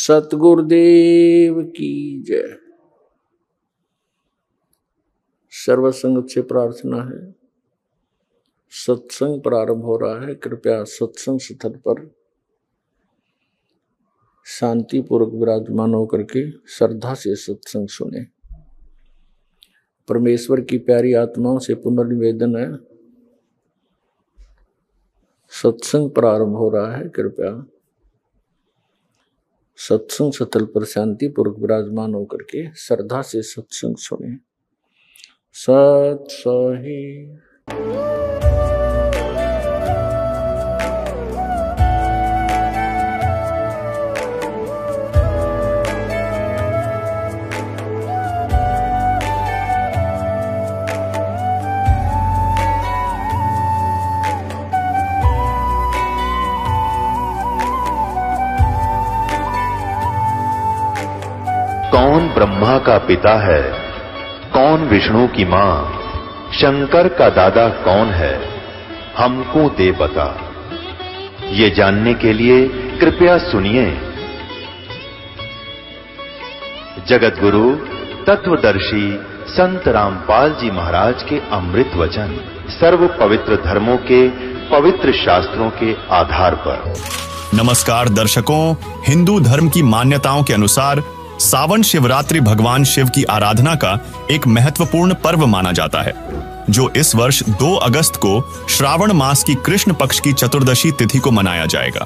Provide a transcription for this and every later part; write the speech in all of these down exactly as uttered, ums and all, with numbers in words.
सतगुरुदेव की जय। सर्वसंगत से प्रार्थना है, सत्संग प्रारंभ हो रहा है। कृपया सत्संग स्थल पर शांतिपूर्वक विराजमान होकर के श्रद्धा से सत्संग सुने। परमेश्वर की प्यारी आत्माओं से पुनर्निवेदन है, सत्संग प्रारंभ हो रहा है। कृपया सत्संग स्थल पर शांतिपूर्वक विराजमान होकर के श्रद्धा से सत्संग सुने। सत सही कौन ब्रह्मा का पिता है, कौन विष्णु की मां, शंकर का दादा कौन है, हमको दे बता। ये जानने के लिए कृपया सुनिए जगत गुरु तत्वदर्शी संत रामपाल जी महाराज के अमृत वचन सर्व पवित्र धर्मों के पवित्र शास्त्रों के आधार पर। नमस्कार दर्शकों, हिंदू धर्म की मान्यताओं के अनुसार सावन शिवरात्रि भगवान शिव की आराधना का एक महत्वपूर्ण पर्व माना जाता है, जो इस वर्ष दो अगस्त को श्रावण मास की कृष्ण पक्ष की चतुर्दशी तिथि को मनाया जाएगा।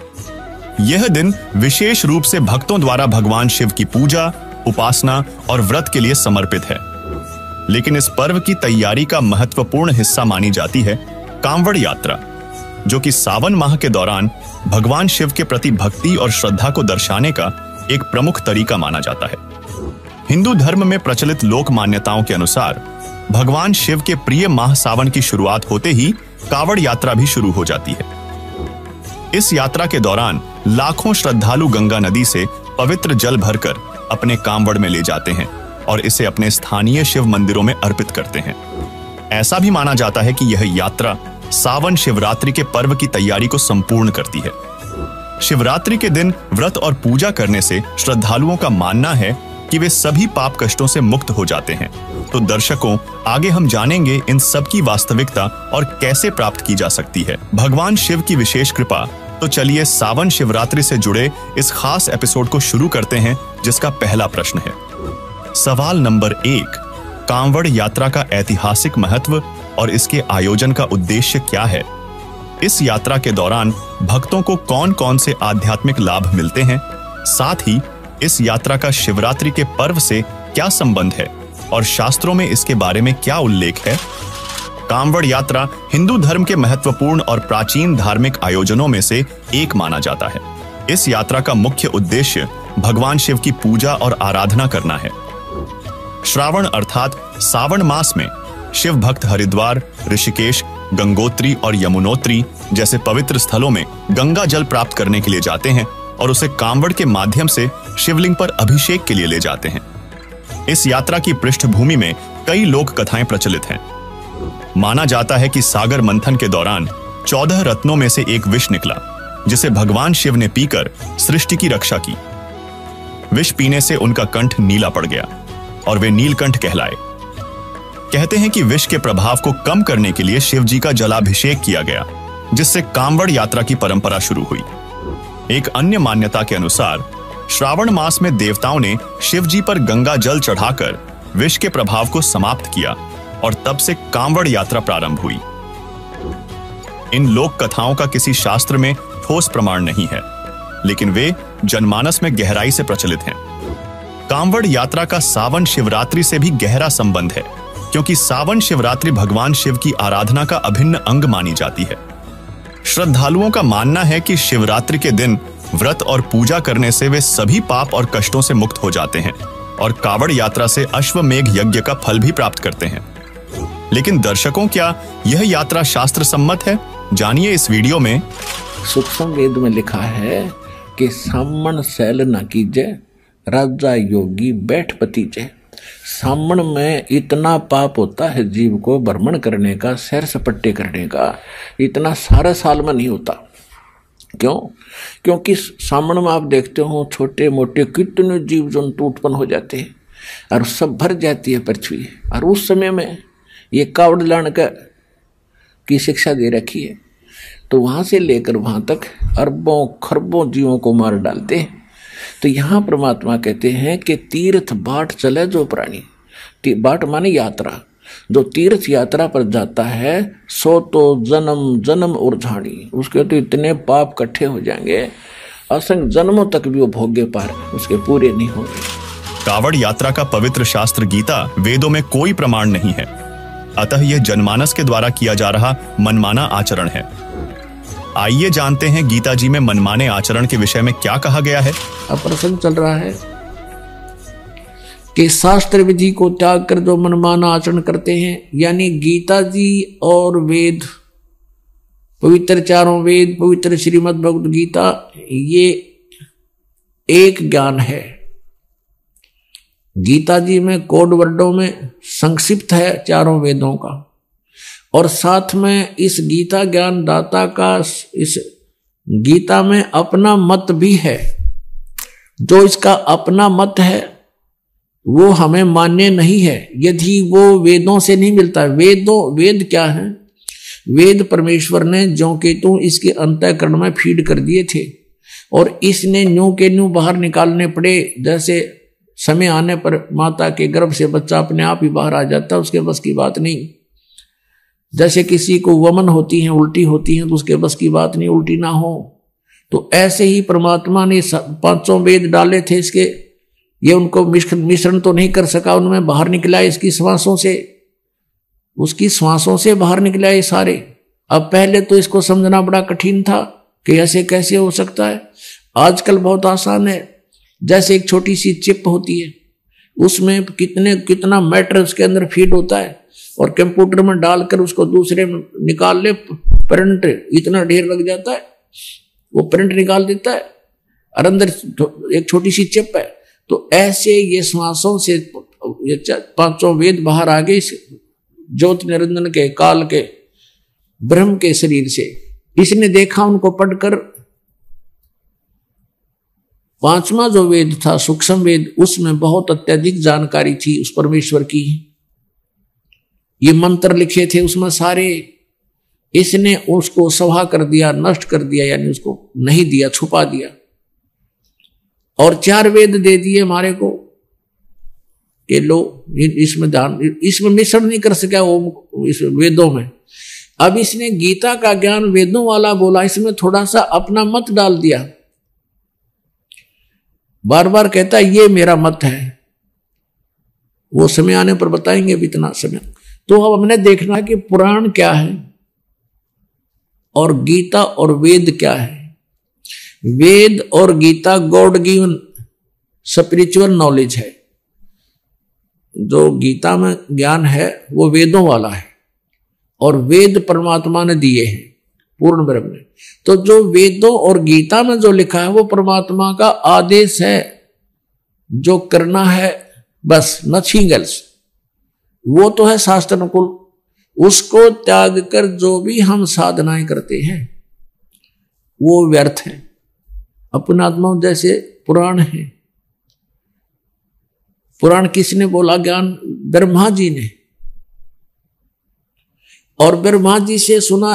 यह दिन विशेष रूप से भक्तों द्वारा भगवान शिव की पूजा, उपासना और व्रत के लिए समर्पित है। लेकिन इस पर्व की तैयारी का महत्वपूर्ण हिस्सा मानी जाती है कांवड़ यात्रा, जो कि सावन माह के दौरान भगवान शिव के प्रति भक्ति और श्रद्धा को दर्शाने का एक प्रमुख तरीका माना जाता है। हिंदू धर्म में प्रचलित लोक मान्यताओं के अनुसार भगवान शिव के प्रिय माह सावन की शुरुआत होते ही कावड़ यात्रा भी शुरू हो जाती है। इस यात्रा के दौरान लाखों श्रद्धालु गंगा नदी से पवित्र जल भरकर अपने कांवड़ में ले जाते हैं और इसे अपने स्थानीय शिव मंदिरों में अर्पित करते हैं। ऐसा भी माना जाता है कि यह यात्रा सावन शिवरात्रि के पर्व की तैयारी को संपूर्ण करती है। शिवरात्रि के दिन व्रत और पूजा करने से श्रद्धालुओं का मानना है कि वे सभी पाप कष्टों से मुक्त हो जाते हैं। तो दर्शकों, आगे हम जानेंगे इन सब की वास्तविकता और कैसे प्राप्त की जा सकती है। भगवान शिव की विशेष कृपा। तो चलिए सावन शिवरात्रि से जुड़े इस खास एपिसोड को शुरू करते हैं, जिसका पहला प्रश्न है। सवाल नंबर एक, कांवड़ यात्रा का ऐतिहासिक महत्व और इसके आयोजन का उद्देश्य क्या है? इस यात्रा के दौरान भक्तों को कौन कौन से आध्यात्मिक लाभ मिलते हैं? साथ ही इस यात्रा का शिवरात्रि के पर्व से क्या संबंध है और शास्त्रों में इसके बारे में क्या उल्लेख है? कांवड़ यात्रा हिंदू धर्म के महत्वपूर्ण और प्राचीन धार्मिक आयोजनों में से एक माना जाता है। इस यात्रा का मुख्य उद्देश्य भगवान शिव की पूजा और आराधना करना है। श्रावण अर्थात सावन मास में शिव भक्त हरिद्वार, ऋषिकेश, गंगोत्री और यमुनोत्री जैसे पवित्र स्थलों में गंगा जल प्राप्त करने के लिए जाते हैं और उसे कांवड़ के माध्यम से शिवलिंग पर अभिषेक के लिए ले जाते हैं। इस यात्रा की पृष्ठभूमि में कई लोक कथाएं प्रचलित हैं। माना जाता है कि सागर मंथन के दौरान चौदह रत्नों में से एक विष निकला, जिसे भगवान शिव ने पीकर सृष्टि की रक्षा की। विष पीने से उनका कंठ नीला पड़ गया और वे नीलकंठ कहलाए। कहते हैं कि विष के प्रभाव को कम करने के लिए शिव जी का जलाभिषेक किया गया, जिससे कांवड़ यात्रा की परंपरा शुरू हुई। एक अन्य मान्यता के अनुसार श्रावण मास में देवताओं ने शिव जी पर गंगा जल चढ़ाकर विष के प्रभाव को समाप्त किया और तब से कांवड़ यात्रा प्रारंभ हुई। इन लोक कथाओं का किसी शास्त्र में ठोस प्रमाण नहीं है, लेकिन वे जनमानस में गहराई से प्रचलित हैं। कांवड़ यात्रा का सावन शिवरात्रि से भी गहरा संबंध है, क्योंकि सावन शिवरात्रि भगवान शिव की आराधना का अभिन्न अंग मानी जाती है। श्रद्धालुओं का मानना है कि शिवरात्रि के दिन व्रत और पूजा करने से वे सभी पाप और कष्टों से मुक्त हो जाते हैं और कावड़ यात्रा से अश्वमेघ यज्ञ का फल भी प्राप्त करते हैं। लेकिन दर्शकों, क्या यह यात्रा शास्त्र सम्मत है? जानिए इस वीडियो में। सूक्ष्म वेद में लिखा है कि सामन सैल न कीजे, राजा योगी बैठ पतीजे। सामन में इतना पाप होता है जीव को भ्रमण करने का, सैर सपट्टे करने का, इतना सारा साल में नहीं होता। क्यों? क्योंकि सामने में आप देखते हो छोटे मोटे कितने जीव जंतु उत्पन्न हो जाते हैं और सब भर जाती है पृथ्वी। और उस समय में ये कावड़ लाने का की शिक्षा दे रखी है, तो वहां से लेकर वहां तक अरबों खरबों जीवों को मार डालते हैं। तो यहाँ परमात्मा कहते हैं कि तीर्थ बाट चले जो प्राणी, बाट माने यात्रा, जो तीर्थ यात्रा पर जाता है सो तो जन्म जन्म और झाड़ी, उसके तो इतने पाप इकट्ठे हो जाएंगे असंख्य जन्मों तक भी वो भोगे पार उसके पूरे नहीं होंगे। कावड़ यात्रा का पवित्र शास्त्र गीता वेदों में कोई प्रमाण नहीं है, अतः यह जनमानस के द्वारा किया जा रहा मनमाना आचरण है। आइए जानते हैं गीता जी में मनमाने आचरण के विषय में क्या कहा गया है। अब प्रसंग चल रहा है कि शास्त्र विधि को त्याग कर जो मनमाना आचरण करते हैं, यानी गीता जी और वेद, पवित्र चारों वेद, पवित्र श्रीमद् भगवद गीता, ये एक ज्ञान है। गीता जी में कोड वर्डों में संक्षिप्त है चारों वेदों का, और साथ में इस गीता ज्ञान दाता का इस गीता में अपना मत भी है। जो इसका अपना मत है वो हमें मान्य नहीं है यदि वो वेदों से नहीं मिलता। वेदों वेद क्या है? वेद परमेश्वर ने ज्यों के त्यों इसके अंतःकरण में फीड कर दिए थे और इसने न्यू के न्यू बाहर निकालने पड़े। जैसे समय आने पर माता के गर्भ से बच्चा अपने आप ही बाहर आ जाता है, उसके बस की बात नहीं। जैसे किसी को वमन होती है, उल्टी होती है, तो उसके बस की बात नहीं उल्टी ना हो। तो ऐसे ही परमात्मा ने पांचों वेद डाले थे इसके, ये उनको मिश्रण तो नहीं कर सका, उनमें बाहर निकला इसकी श्वासों से, उसकी श्वासों से बाहर निकला ये सारे। अब पहले तो इसको समझना बड़ा कठिन था कि ऐसे कैसे हो सकता है। आजकल बहुत आसान है। जैसे एक छोटी सी चिप होती है, उसमें कितने कितना मैटर उसके अंदर फीड होता है और कंप्यूटर में डालकर उसको दूसरे में निकाल ले, प्रिंट इतना ढेर लग जाता है, वो प्रिंट निकाल देता है और अंदर एक छोटी सी चिप है। तो ऐसे ये श्वासों से ये पांचों वेद बाहर आ गए ज्योति निरंजन के काल के ब्रह्म के शरीर से। इसने देखा उनको पढ़कर, पांचवा जो वेद था सूक्ष्म वेद, उसमें बहुत अत्यधिक जानकारी थी उस परमेश्वर की। ये मंत्र लिखे थे उसमें सारे, इसने उसको सभा कर दिया, नष्ट कर दिया, यानी उसको नहीं दिया, छुपा दिया। और चार वेद दे दिए हमारे को कि लो इसमें ध्यान, इसमें मिश्रण नहीं कर सका वो इस वेदों में। अब इसने गीता का ज्ञान वेदों वाला बोला, इसमें थोड़ा सा अपना मत डाल दिया। बार बार कहता है ये मेरा मत है, वो समय आने पर बताएंगे भी इतना समय। तो अब हमने देखना है कि पुराण क्या है और गीता और वेद क्या है। वेद और Gita God given spiritual knowledge है। जो गीता में ज्ञान है वो वेदों वाला है और वेद परमात्मा ने दिए हैं पूर्ण ब्रह्म ने। तो जो वेदों और गीता में जो लिखा है वो परमात्मा का आदेश है, जो करना है बस, नथिंग एल्स। वो तो है शास्त्र अनुकूल। उसको त्याग कर जो भी हम साधनाएं करते हैं वो व्यर्थ है। अपना आत्मा जैसे पुराण है, पुराण किसने बोला ज्ञान? ब्रह्मा जी ने। और ब्रह्मा जी से सुना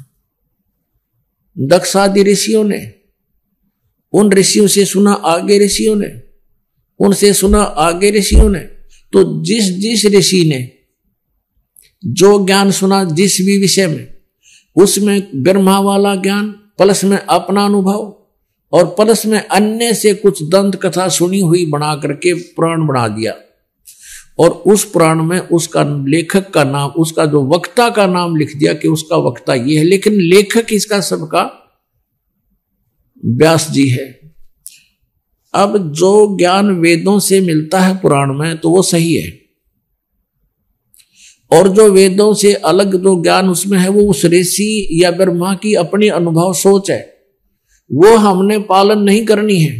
दक्षादि ऋषियों ने, उन ऋषियों से सुना आगे ऋषियों ने, उनसे सुना आगे ऋषियों ने। तो जिस जिस ऋषि ने जो ज्ञान सुना जिस भी विषय में, उसमें ब्रह्मा वाला ज्ञान प्लस में अपना अनुभव और प्लस में अन्य से कुछ दंत कथा सुनी हुई बना करके पुराण बना दिया। और उस पुराण में उसका लेखक का नाम, उसका जो वक्ता का नाम लिख दिया कि उसका वक्ता ये है, लेकिन लेखक इसका सबका व्यास जी है। अब जो ज्ञान वेदों से मिलता है पुराण में तो वो सही है, और जो वेदों से अलग जो ज्ञान उसमें है वो उस ऋषि या ब्रह्मा की अपनी अनुभव सोच है, वो हमने पालन नहीं करनी है।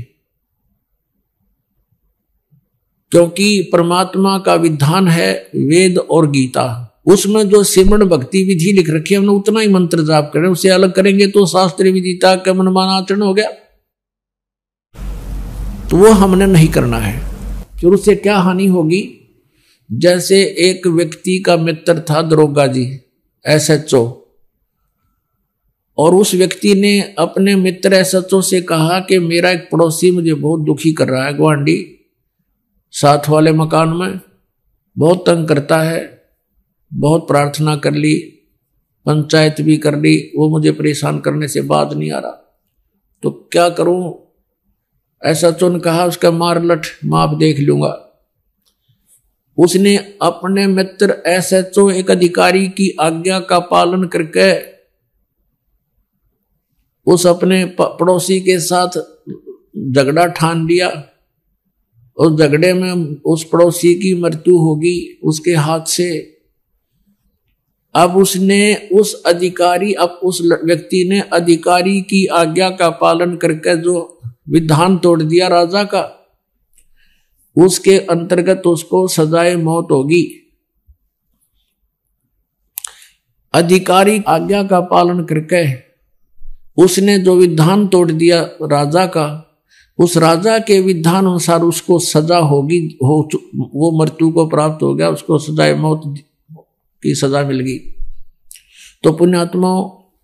क्योंकि परमात्मा का विधान है वेद और गीता, उसमें जो सिमरण भक्ति विधि लिख रखी है हमने उतना ही मंत्र जाप करें, उसे अलग करेंगे तो शास्त्रीय विधि तक का मनमाना आचरण हो गया। तो वो हमने नहीं करना है। फिर उससे क्या हानि होगी? जैसे एक व्यक्ति का मित्र था दरोगा जी, एस एच ओ, और उस व्यक्ति ने अपने मित्र एस एच ओ से कहा कि मेरा एक पड़ोसी मुझे बहुत दुखी कर रहा है, गुआंडी साथ वाले मकान में बहुत तंग करता है, बहुत प्रार्थना कर ली, पंचायत भी कर ली, वो मुझे परेशान करने से बात नहीं आ रहा, तो क्या करूं? ऐसा तो ने कहा उसका मार लठ माप देख लूंगा। उसने अपने मित्र एस एच ओ एक अधिकारी की आज्ञा का पालन करके उस अपने पड़ोसी के साथ झगड़ा ठान लिया। उस झगड़े में उस पड़ोसी की मृत्यु होगी उसके हाथ से। अब उसने उस अधिकारी अब उस व्यक्ति ने अधिकारी की आज्ञा का पालन करके जो विधान तोड़ दिया राजा का, उसके अंतर्गत उसको सजाए मौत होगी। अधिकारी आज्ञा का पालन करके उसने जो विधान तोड़ दिया राजा का, उस राजा के विधान अनुसार उसको सजा होगी, हो वो मृत्यु को प्राप्त हो गया, उसको सजाए मौत की सजा मिल गई। तो पुण्यात्मा,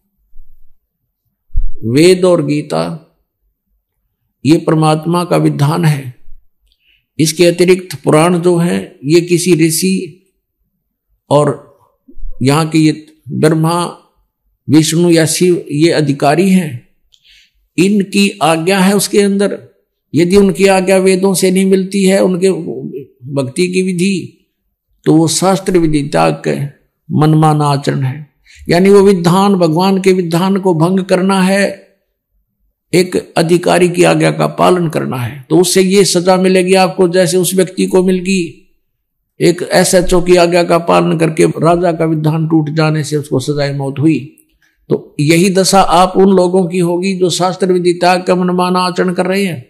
वेद और गीता ये परमात्मा का विधान है। इसके अतिरिक्त पुराण जो है ये किसी ऋषि और यहाँ के ये ब्रह्मा विष्णु या शिव ये अधिकारी हैं, इनकी आज्ञा है उसके अंदर। यदि उनकी आज्ञा वेदों से नहीं मिलती है, उनके भक्ति की विधि, तो वो शास्त्र विधि त्याग के मनमाना आचरण है। यानी वो विधान, भगवान के विधान को भंग करना है, एक अधिकारी की आज्ञा का पालन करना है, तो उससे ये सजा मिलेगी आपको जैसे उस व्यक्ति को मिल गई। एक एस एच ओ की आज्ञा का पालन करके राजा का विधान टूट जाने से उसको सजाए मौत हुई। तो यही दशा आप उन लोगों की होगी जो शास्त्र विधि त्याग का मनमाना आचरण कर रहे हैं।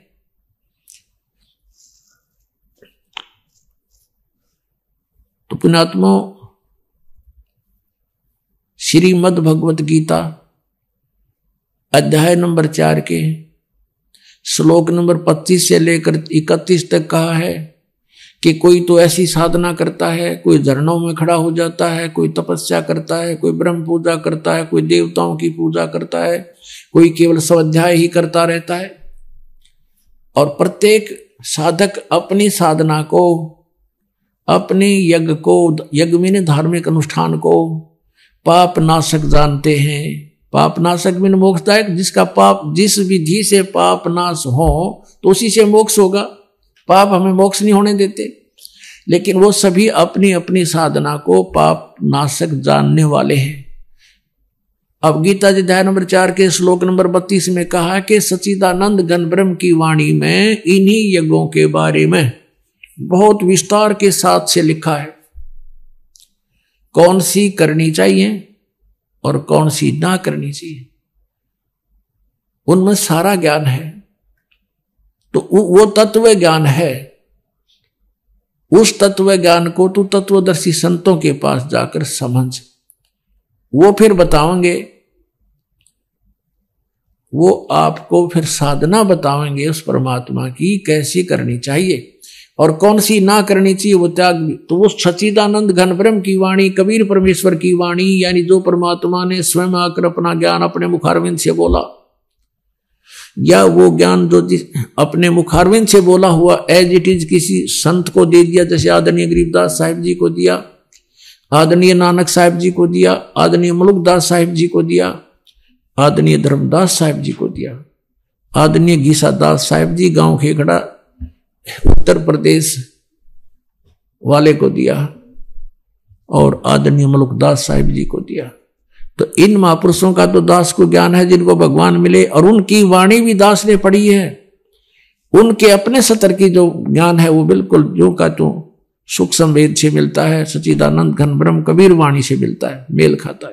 तो पुण्यात्मा, श्रीमद् भगवत गीता अध्याय नंबर चार के श्लोक नंबर पच्चीस से लेकर इकतीस तक कहा है कि कोई तो ऐसी साधना करता है, कोई झरनों में खड़ा हो जाता है, कोई तपस्या करता है, कोई ब्रह्म पूजा करता है, कोई देवताओं की पूजा करता है, कोई केवल स्वाध्याय ही करता रहता है। और प्रत्येक साधक अपनी साधना को, अपने यज्ञ को, यज्ञ में धार्मिक अनुष्ठान को पाप नाशक जानते हैं। पाप नाशक में मोक्षदायक, जिसका पाप, जिस विधि से पाप नाश हो तो उसी से मोक्ष होगा। पाप हमें मोक्ष नहीं होने देते, लेकिन वो सभी अपनी अपनी साधना को पाप नाशक जानने वाले हैं। अब गीता जी अध्याय नंबर चार के श्लोक नंबर बत्तीस में कहा कि सच्चिदानंद घन ब्रह्म की वाणी में इन्हीं यज्ञों के बारे में बहुत विस्तार के साथ से लिखा है, कौन सी करनी चाहिए और कौन सी ना करनी चाहिए, उनमें सारा ज्ञान है। तो वो तत्व ज्ञान है, उस तत्व ज्ञान को तू तत्वदर्शी संतों के पास जाकर समझ, वो फिर बताएंगे, वो आपको फिर साधना बताएंगे उस परमात्मा की कैसी करनी चाहिए और कौन सी ना करनी चाहिए, वो त्याग भी। तो वो सच्चिदानंद घन ब्रह्म की वाणी, कबीर परमेश्वर की वाणी, यानी जो परमात्मा ने स्वयं आकर अपना ज्ञान अपने मुखारविंद से बोला, या वो ज्ञान जो अपने मुखारविंद से बोला हुआ एज इट इज किसी संत को दे दिया, जैसे आदरणीय गरीबदास साहिब जी को दिया, आदरणीय नानक साहिब जी को दिया, आदरणीय मलुकदास साहिब जी को दिया, आदरणीय धर्मदास साहिब जी को दिया, आदरणीय गीसादास साहिब जी गांव खेखड़ा उत्तर प्रदेश वाले को दिया, और आदरणीय मलुकदास साहिब जी को दिया। तो इन महापुरुषों का तो दास को ज्ञान है जिनको भगवान मिले, और उनकी वाणी भी दास ने पढ़ी है। उनके अपने सतर की जो ज्ञान है वो बिल्कुल जो का तो सुख संवेद से मिलता है, सच्चिदानंद घन ब्रह्म कबीर वाणी से मिलता है, मेल खाता है।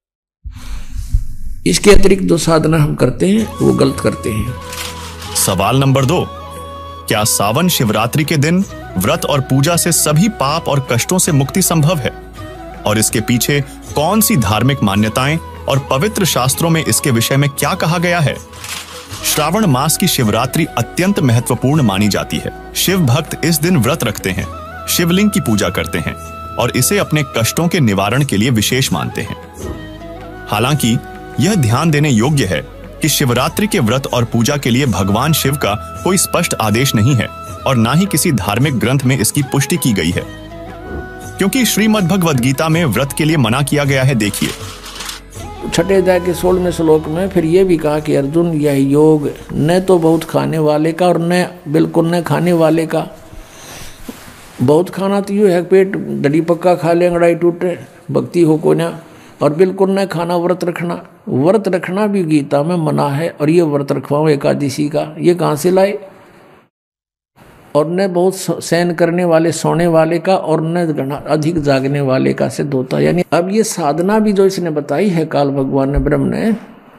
इसके अतिरिक्त जो साधना हम करते हैं वो गलत करते हैं। सवाल नंबर दो, क्या सावन शिवरात्रि के दिन व्रत और पूजा से सभी पाप और कष्टों से मुक्ति संभव है? और इसके पीछे कौन सी धार्मिक मान्यताएं और पवित्र शास्त्रों में इसके विषय में क्या कहा गया है। श्रावण मास की शिवरात्रि अत्यंत महत्वपूर्ण मानी जाती है। शिव भक्त इस दिन व्रत रखते हैं, शिवलिंग की पूजा करते हैं और इसे अपने कष्टों के निवारण के लिए विशेष मानते हैं। हालांकि यह ध्यान देने योग्य है कि शिवरात्रि के व्रत और पूजा के लिए भगवान शिव का कोई स्पष्ट आदेश नहीं है और ना ही किसी धार्मिक ग्रंथ में इसकी पुष्टि की गई है, क्योंकि श्रीमद् भगवद गीता में व्रत के लिए मना किया गया है। देखिए छठे अध्याय के सोलहवें श्लोक में फिर ये भी कहा कि अर्जुन, यह योग न तो बहुत खाने वाले का और न बिल्कुल न खाने वाले का। बहुत खाना तो यूँ है, पेट डली पक्का खा ले, अंगड़ाई टूटे, भक्ति हो को ना। और बिल्कुल न खाना, व्रत रखना। व्रत रखना भी गीता में मना है। और ये व्रत रखवाओ एकादशी का, ये कहाँ से लाए? और न बहुत सहन करने वाले, सोने वाले का, और न अधिक जागने वाले का सिद्ध होता है। यानी अब ये साधना भी जो इसने बताई है काल भगवान ने, ब्रह्म ने,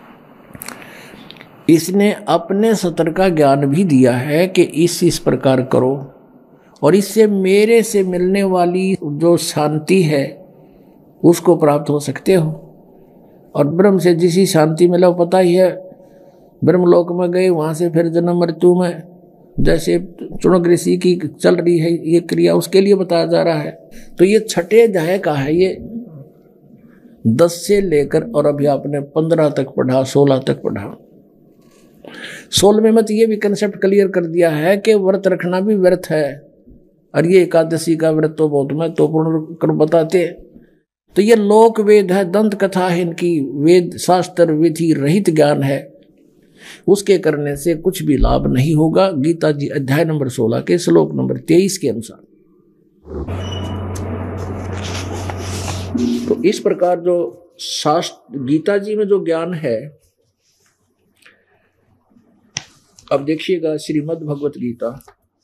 इसने अपने सतर का ज्ञान भी दिया है कि इस इस प्रकार करो और इससे मेरे से मिलने वाली जो शांति है उसको प्राप्त हो सकते हो। और ब्रह्म से जिसी शांति मिला वो पता ही है। ब्रह्मलोक में गए, वहाँ से फिर जन्म मृत्यु में जैसे चुनक ऋषि की चल रही है ये क्रिया, उसके लिए बताया जा रहा है। तो ये छठे अध्याय का है, ये दस से लेकर और अभी आपने पंद्रह तक पढ़ा, सोलह तक पढ़ा। सोलहवें में तो ये भी कंसेप्ट क्लियर कर दिया है कि व्रत रखना भी व्यर्थ है। और ये एकादशी का व्रत तो बहुत महत्वपूर्ण कर बताते हैं। तो ये लोक वेद है, दंत कथा है, इनकी वेद शास्त्र विधि रहित ज्ञान है, उसके करने से कुछ भी लाभ नहीं होगा। गीता जी अध्याय नंबर सोलह के श्लोक नंबर तेईस के अनुसार। तो इस प्रकार जो शास्त्र गीता जी में जो ज्ञान है, अब देखिएगा श्रीमद् भगवत गीता,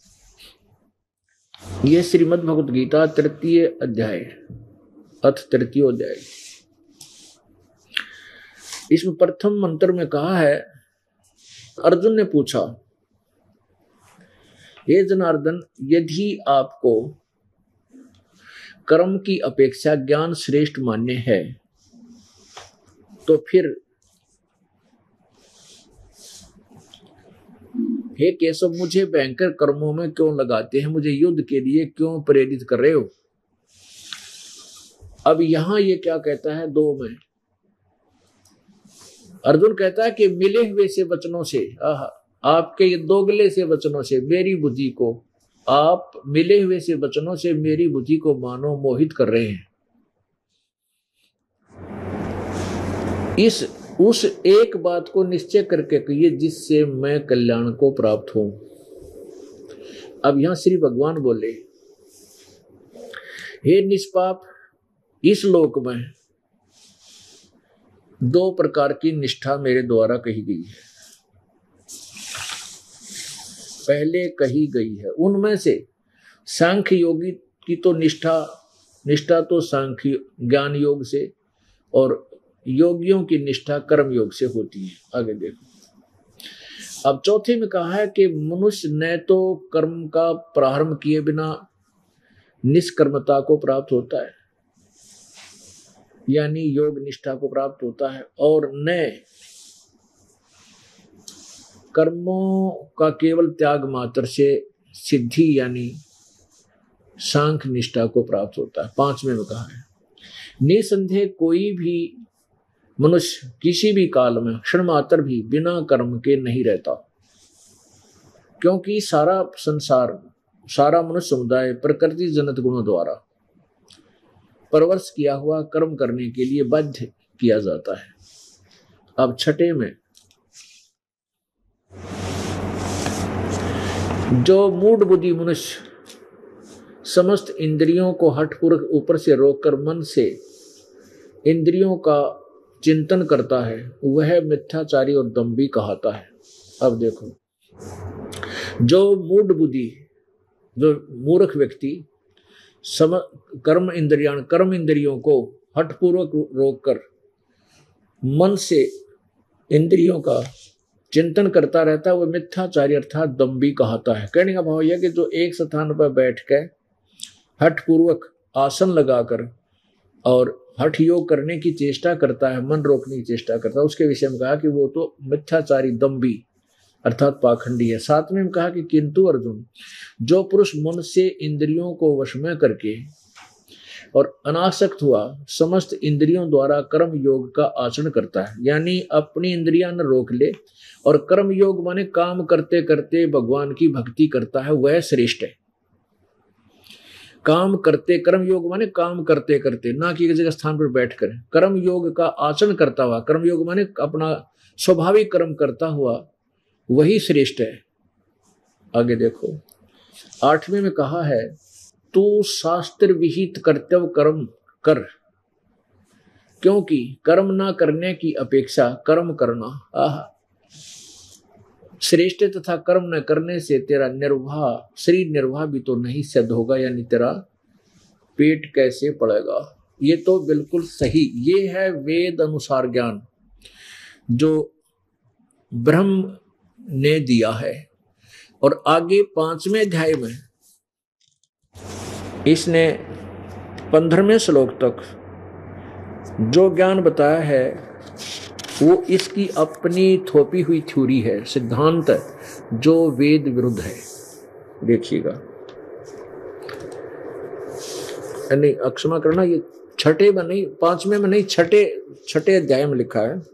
ये श्रीमद् भगवत गीता तृतीय अध्याय अथ तृतीय अध्याय, इसमें प्रथम मंत्र में कहा है, अर्जुन ने पूछा, हे जनार्दन, यदि आपको कर्म की अपेक्षा ज्ञान श्रेष्ठ मान्य है तो फिर हे केशव, मुझे भयंकर कर्मों में क्यों लगाते हैं? मुझे युद्ध के लिए क्यों प्रेरित कर रहे हो? अब यहां ये क्या कहता है दो में, अर्जुन कहता है कि मिले हुए से वचनों से, आपके ये दोगले से वचनों से मेरी बुद्धि को, आप मिले हुए से वचनों से मेरी बुद्धि को मानो मोहित कर रहे हैं। इस उस एक बात को निश्चय करके कहिए जिससे मैं कल्याण को प्राप्त हूं। अब यहां श्री भगवान बोले, हे निष्पाप, इस लोक में दो प्रकार की निष्ठा मेरे द्वारा कही गई है, पहले कही गई है। उनमें से सांख्य योगी की तो निष्ठा निष्ठा तो सांख्य ज्ञान योग से, और योगियों की निष्ठा कर्म योग से होती है। आगे देखो, अब चौथे में कहा है कि मनुष्य न तो कर्म का प्रारंभ किए बिना निष्कर्मता को प्राप्त होता है, यानी योग निष्ठा को प्राप्त होता है, और न कर्मों का केवल त्याग मात्र से सिद्धि यानी सांख्य निष्ठा को प्राप्त होता है। पांचवें में कहा है, निसंदेह कोई भी मनुष्य किसी भी काल में क्षण मात्र भी बिना कर्म के नहीं रहता, क्योंकि सारा संसार, सारा मनुष्य समुदाय प्रकृति जनित गुणों द्वारा परवश किया हुआ कर्म करने के लिए बाध्य किया जाता है। अब छठे में, जो मूढ़ बुद्धि मनुष्य समस्त इंद्रियों को हठपूर्वक ऊपर से रोककर मन से इंद्रियों का चिंतन करता है, वह मिथ्याचारी और दंभी कहता है। अब देखो, जो मूढ़ बुद्धि, जो मूर्ख व्यक्ति सम कर्म इंद्रियां कर्म इंद्रियों को हठपूर्वक रोककर मन से इंद्रियों का चिंतन करता रहता है, वह मिथ्याचारी अर्थात दंभी कहता है। कहने का भाव यह कि जो एक स्थान पर बैठ कर हठपूर्वक आसन लगाकर और हठ योग करने की चेष्टा करता है, मन रोकने की चेष्टा करता है, उसके विषय में कहा कि वो तो मिथ्याचारी दम्भी अर्थात पाखंडी है। सातवें में कहा कि किंतु अर्जुन, जो पुरुष मन से इंद्रियों को वश में करके और अनासक्त हुआ समस्त इंद्रियों द्वारा कर्म योग का आचरण करता है, यानी अपनी इंद्रियां न रोक ले और कर्म योग माने काम करते करते भगवान की भक्ति करता है, वह श्रेष्ठ है। काम करते, कर्म योग माने काम करते करते, ना कि किसी स्थान पर बैठ कर, कर्म योग का आचरण करता हुआ, कर्म योग माने अपना स्वाभाविक कर्म करता हुआ, वही श्रेष्ठ है। आगे देखो, आठवें में कहा है तू शास्त्र विहित कर्तव्य कर्म कर, क्योंकि कर्म ना करने की अपेक्षा कर्म करना आह श्रेष्ठ, तथा कर्म न करने से तेरा निर्वाह, शरीर निर्वाह भी तो नहीं सिद्ध होगा, यानी तेरा पेट कैसे पड़ेगा। ये तो बिल्कुल सही, ये है वेद अनुसार ज्ञान जो ब्रह्म ने दिया है। और आगे पांचवें अध्याय में इसने पंद्रहवें श्लोक तक जो ज्ञान बताया है वो इसकी अपनी थोपी हुई थ्योरी है, सिद्धांत है जो वेद विरुद्ध है। देखिएगा, नहीं अक्षमा करना, ये छठे में नहीं, पांचवें में नहीं, छठे छठे अध्याय में लिखा है,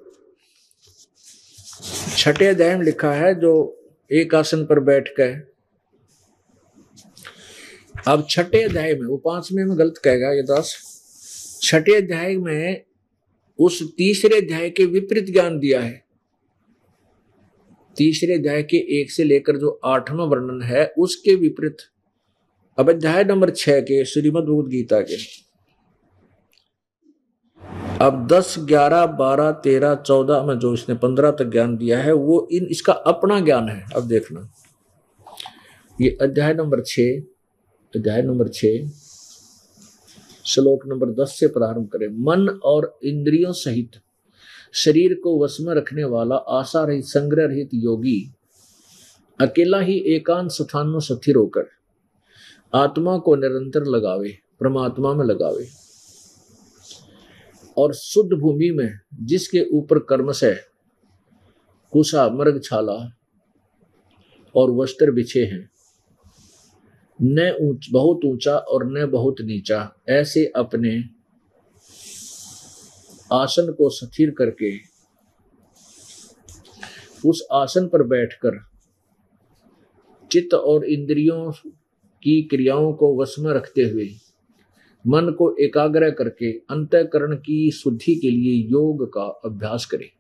छठे अध्याय में लिखा है जो एक आसन पर बैठ कर। अब छठे अध्याय में, वो पांचवें में गलत कहेगा ये दास, छठे अध्याय में उस तीसरे अध्याय के विपरीत ज्ञान दिया है। तीसरे अध्याय के एक से लेकर जो आठवां वर्णन है उसके विपरीत अब अध्याय नंबर छह के श्रीमद् भगवद गीता के अब दस, ग्यारह, बारह, तेरह, चौदह में जो इसने पंद्रह तक ज्ञान दिया है वो इन इसका अपना ज्ञान है। अब देखना, ये अध्याय नंबर छह, अध्याय नंबर छह श्लोक नंबर दस से प्रारंभ करें। मन और इंद्रियों सहित शरीर को वश में रखने वाला आशा रहित, संग्रह रहित योगी अकेला ही एकांत स्थान में स्थिर होकर आत्मा को निरंतर लगावे, परमात्मा में लगावे, और शुद्ध भूमि में जिसके ऊपर कर्म से कुशा, मृगछाला और वस्त्र बिछे हैं, न ऊंच बहुत ऊंचा और न बहुत नीचा, ऐसे अपने आसन को स्थिर करके उस आसन पर बैठकर चित्त और इंद्रियों की क्रियाओं को वश में रखते हुए मन को एकाग्र करके अंतःकरण की शुद्धि के लिए योग का अभ्यास करें।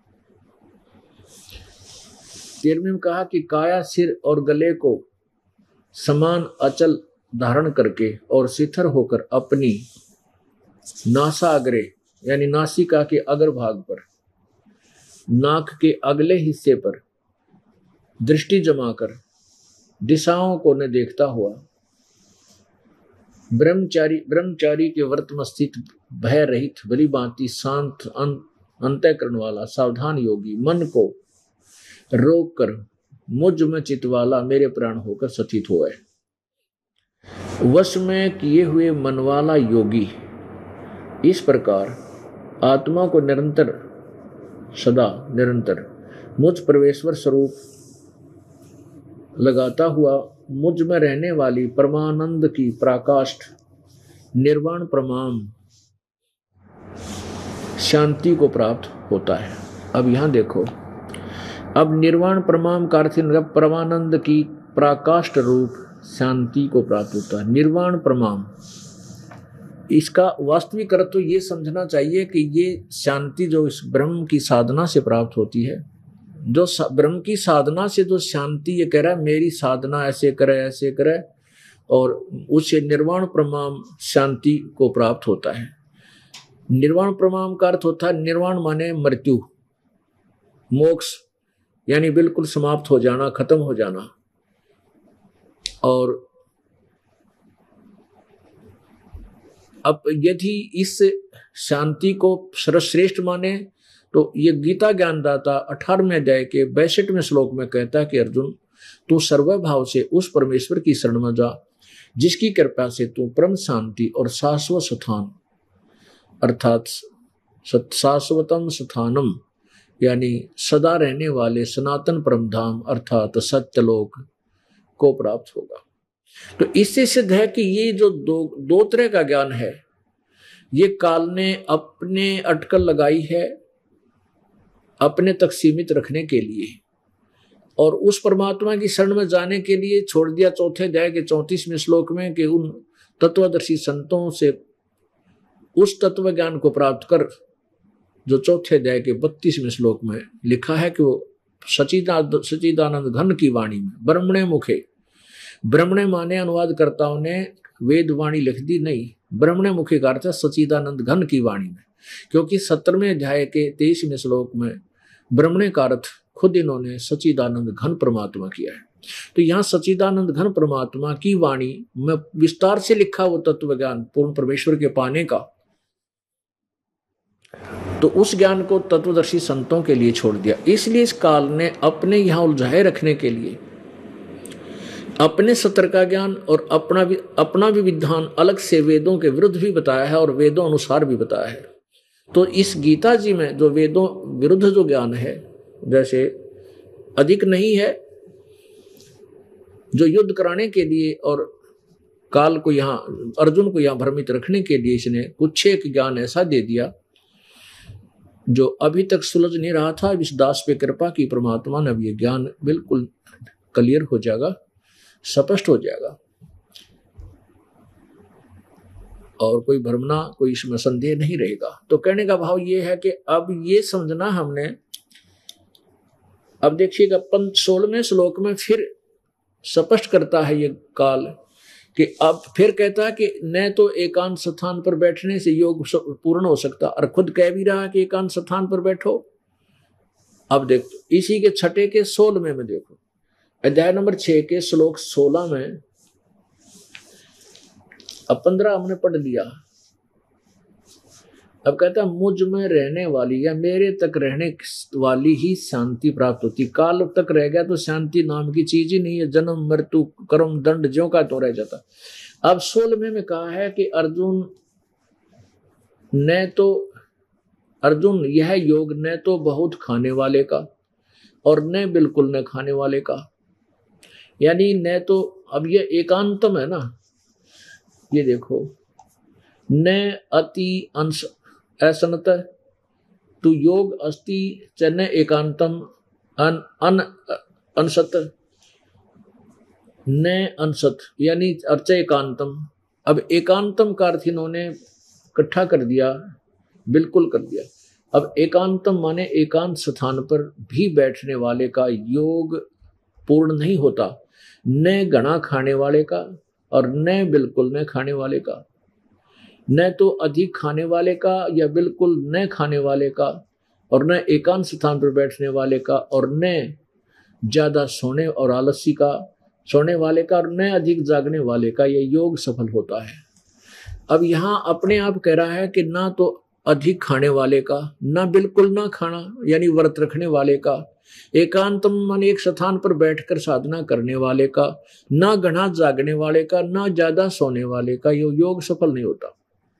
तेरहवें में कहा कि काया, सिर और गले को समान अचल धारण करके और शिथिर होकर अपनी नासाग्रे यानी नासिका के अग्र भाग पर, नाक के अगले हिस्से पर दृष्टि जमाकर दिशाओं को न देखता हुआ ब्रह्मचारी ब्रह्मचारी के व्रत में स्थित भय रहित भली भांति शांत अंतःकरण वाला सावधान योगी मन को रोक कर मुझ में चित वाला मेरे प्राण होकर स्थित हुआ है। वश में किए हुए मन वाला योगी इस प्रकार आत्मा को निरंतर सदा निरंतर मुझ परमेश्वर स्वरूप लगाता हुआ मुझ में रहने वाली परमानंद की पराकाष्ठ निर्वाण परमाम शांति को प्राप्त होता है। अब यहां देखो, अब निर्वाण परमाम का अर्थ परमानंद की पराकाष्ठ रूप शांति को प्राप्त होता है। निर्वाण परमाम, इसका वास्तविक अर्थ तो ये समझना चाहिए कि ये शांति जो इस ब्रह्म की साधना से प्राप्त होती है, जो ब्रह्म की साधना से जो शांति, ये कह रहा है मेरी साधना ऐसे करे ऐसे करे और उससे निर्वाण परमाम शांति को प्राप्त होता है। निर्वाण परमाम का अर्थ होता है, निर्वाण माने मृत्यु, मोक्ष यानी बिल्कुल समाप्त हो जाना, खत्म हो जाना। और अब यदि इस शांति को सर्वश्रेष्ठ माने तो ये गीता ज्ञानदाता अठारहवें अध्याय के बासठवें श्लोक में कहता है कि अर्जुन तू सर्वभाव से उस परमेश्वर की शरण में जा जिसकी कृपा से तू परम शांति और शाश्वत स्थान अर्थात शाश्वतम स्थानम यानी सदा रहने वाले सनातन परमधाम अर्थात सत्यलोक को प्राप्त होगा। तो इससे सिद्ध है कि ये जो दो दो तरह का ज्ञान है, ये काल ने अपने अटकल लगाई है अपने तक सीमित रखने के लिए, और उस परमात्मा की शरण में जाने के लिए छोड़ दिया चौथे अध्याय के चौंतीसवें श्लोक में कि उन तत्वदर्शी संतों से उस तत्व ज्ञान को प्राप्त कर, जो चौथे अध्याय के बत्तीसवें श्लोक में लिखा है कि वो सचिदानंद सचिदानंद घन की वाणी में ब्रह्मणे मुखे, ब्रह्मणे माने अनुवादकर्ताओं ने वेद वाणी लिख दी, नहीं, ब्रह्मणे मुखे का अर्थ है सचिदानंद घन की वाणी में, क्योंकि सत्रहवें अध्याय के तेईसवें श्लोक में ब्रह्मणे का अर्थ खुद इन्होंने सचिदानंद घन परमात्मा किया है। तो यहाँ सचिदानंद घन परमात्मा की वाणी में विस्तार से लिखा वो तत्व ज्ञान पूर्ण परमेश्वर के पाने का, तो उस ज्ञान को तत्वदर्शी संतों के लिए छोड़ दिया। इसलिए इस काल ने अपने यहाँ उलझाए रखने के लिए अपने सत्र का ज्ञान और अपना भी अपना भी विधान अलग से वेदों के विरुद्ध भी बताया है और वेदों अनुसार भी बताया है। तो इस गीता जी में जो वेदों विरुद्ध जो ज्ञान है, जैसे अधिक नहीं है, जो युद्ध कराने के लिए और काल को यहाँ अर्जुन को यहाँ भ्रमित रखने के लिए इसने कुछ एक ज्ञान ऐसा दे दिया जो अभी तक सुलझ नहीं रहा था। इस दास पे कृपा की परमात्मा ने अब ये ज्ञान बिल्कुल क्लियर हो जाएगा, स्पष्ट हो जाएगा, और कोई भ्रमना, कोई इसमें संदेह नहीं रहेगा। तो कहने का भाव ये है कि अब ये समझना हमने, अब देखिएगा पंच सोलहवें श्लोक में फिर स्पष्ट करता है ये काल कि अब फिर कहता है कि न तो एकांत स्थान पर बैठने से योग पूर्ण हो सकता, और खुद कह भी रहा है कि एकांत स्थान पर बैठो। अब देखो इसी के छठे के सोलहवें में देखो, अध्याय नंबर छह के श्लोक सोलह में, अब पंद्रह हमने पढ़ लिया। अब कहता है मुझ में रहने वाली या मेरे तक रहने वाली ही शांति प्राप्त होती। काल तक रह गया तो शांति नाम की चीज ही नहीं है, जन्म मृत्यु कर्म दंड ज्यों का तो रह जाता। अब सोलहवें में कहा है कि अर्जुन न तो अर्जुन यह योग न तो बहुत खाने वाले का और न बिल्कुल न खाने वाले का, यानी न तो, अब ये एकांतम है ना, ये देखो, न अति अंश असनत तु योग अस्ति चन एकांतम अन अन अनसत न अनसत, यानी अर्च एकांतम। अब एकांतम का अर्थ इन्होंने इकट्ठा कर दिया, बिल्कुल कर दिया। अब एकांतम माने एकांत स्थान पर भी बैठने वाले का योग पूर्ण नहीं होता, न घना खाने वाले का और न बिल्कुल न खाने वाले का, न तो अधिक खाने वाले का या बिल्कुल न खाने वाले का, और न एकांत स्थान पर बैठने वाले का, और न ज्यादा सोने और आलसी का सोने वाले का, और न अधिक जागने वाले का ये योग सफल होता है। अब यहाँ अपने आप कह रहा है कि ना तो अधिक खाने वाले का, ना बिल्कुल ना खाना यानी व्रत रखने वाले का, एकांतम मन एक स्थान पर बैठकर साधना करने वाले का, ना घना जागने वाले का, ना ज्यादा सोने वाले का, ये योग सफल नहीं होता।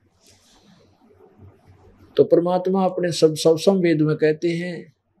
तो परमात्मा अपने सब सब संवेद में कहते हैं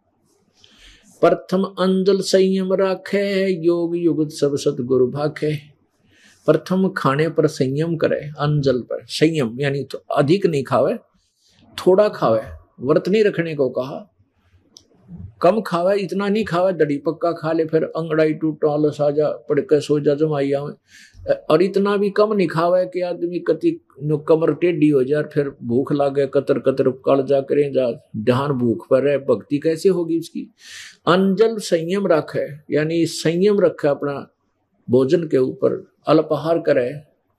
प्रथम अंजल संयम राखे योग युगत सब सतगुरु भाखे। प्रथम खाने पर संयम करे, अंजल पर संयम यानी तो अधिक नहीं खावे, थोड़ा खावे, व्रत नहीं रखने को कहा, कम खावे, इतना नहीं खावे दड़ी पक्का खा ले फिर अंगड़ाई टूटा आलस आ जा पड़ के सो जा जमाई आवे, और इतना भी कम नहीं खावे कि आदमी कति कमर टेढ़ी हो जाए फिर भूख लागे कतर कतर कल जा करें जा ध्यान भूख पर है, भक्ति कैसे होगी इसकी। अंजल संयम रखे यानी संयम रखे अपना भोजन के ऊपर, अल्पाहार करे,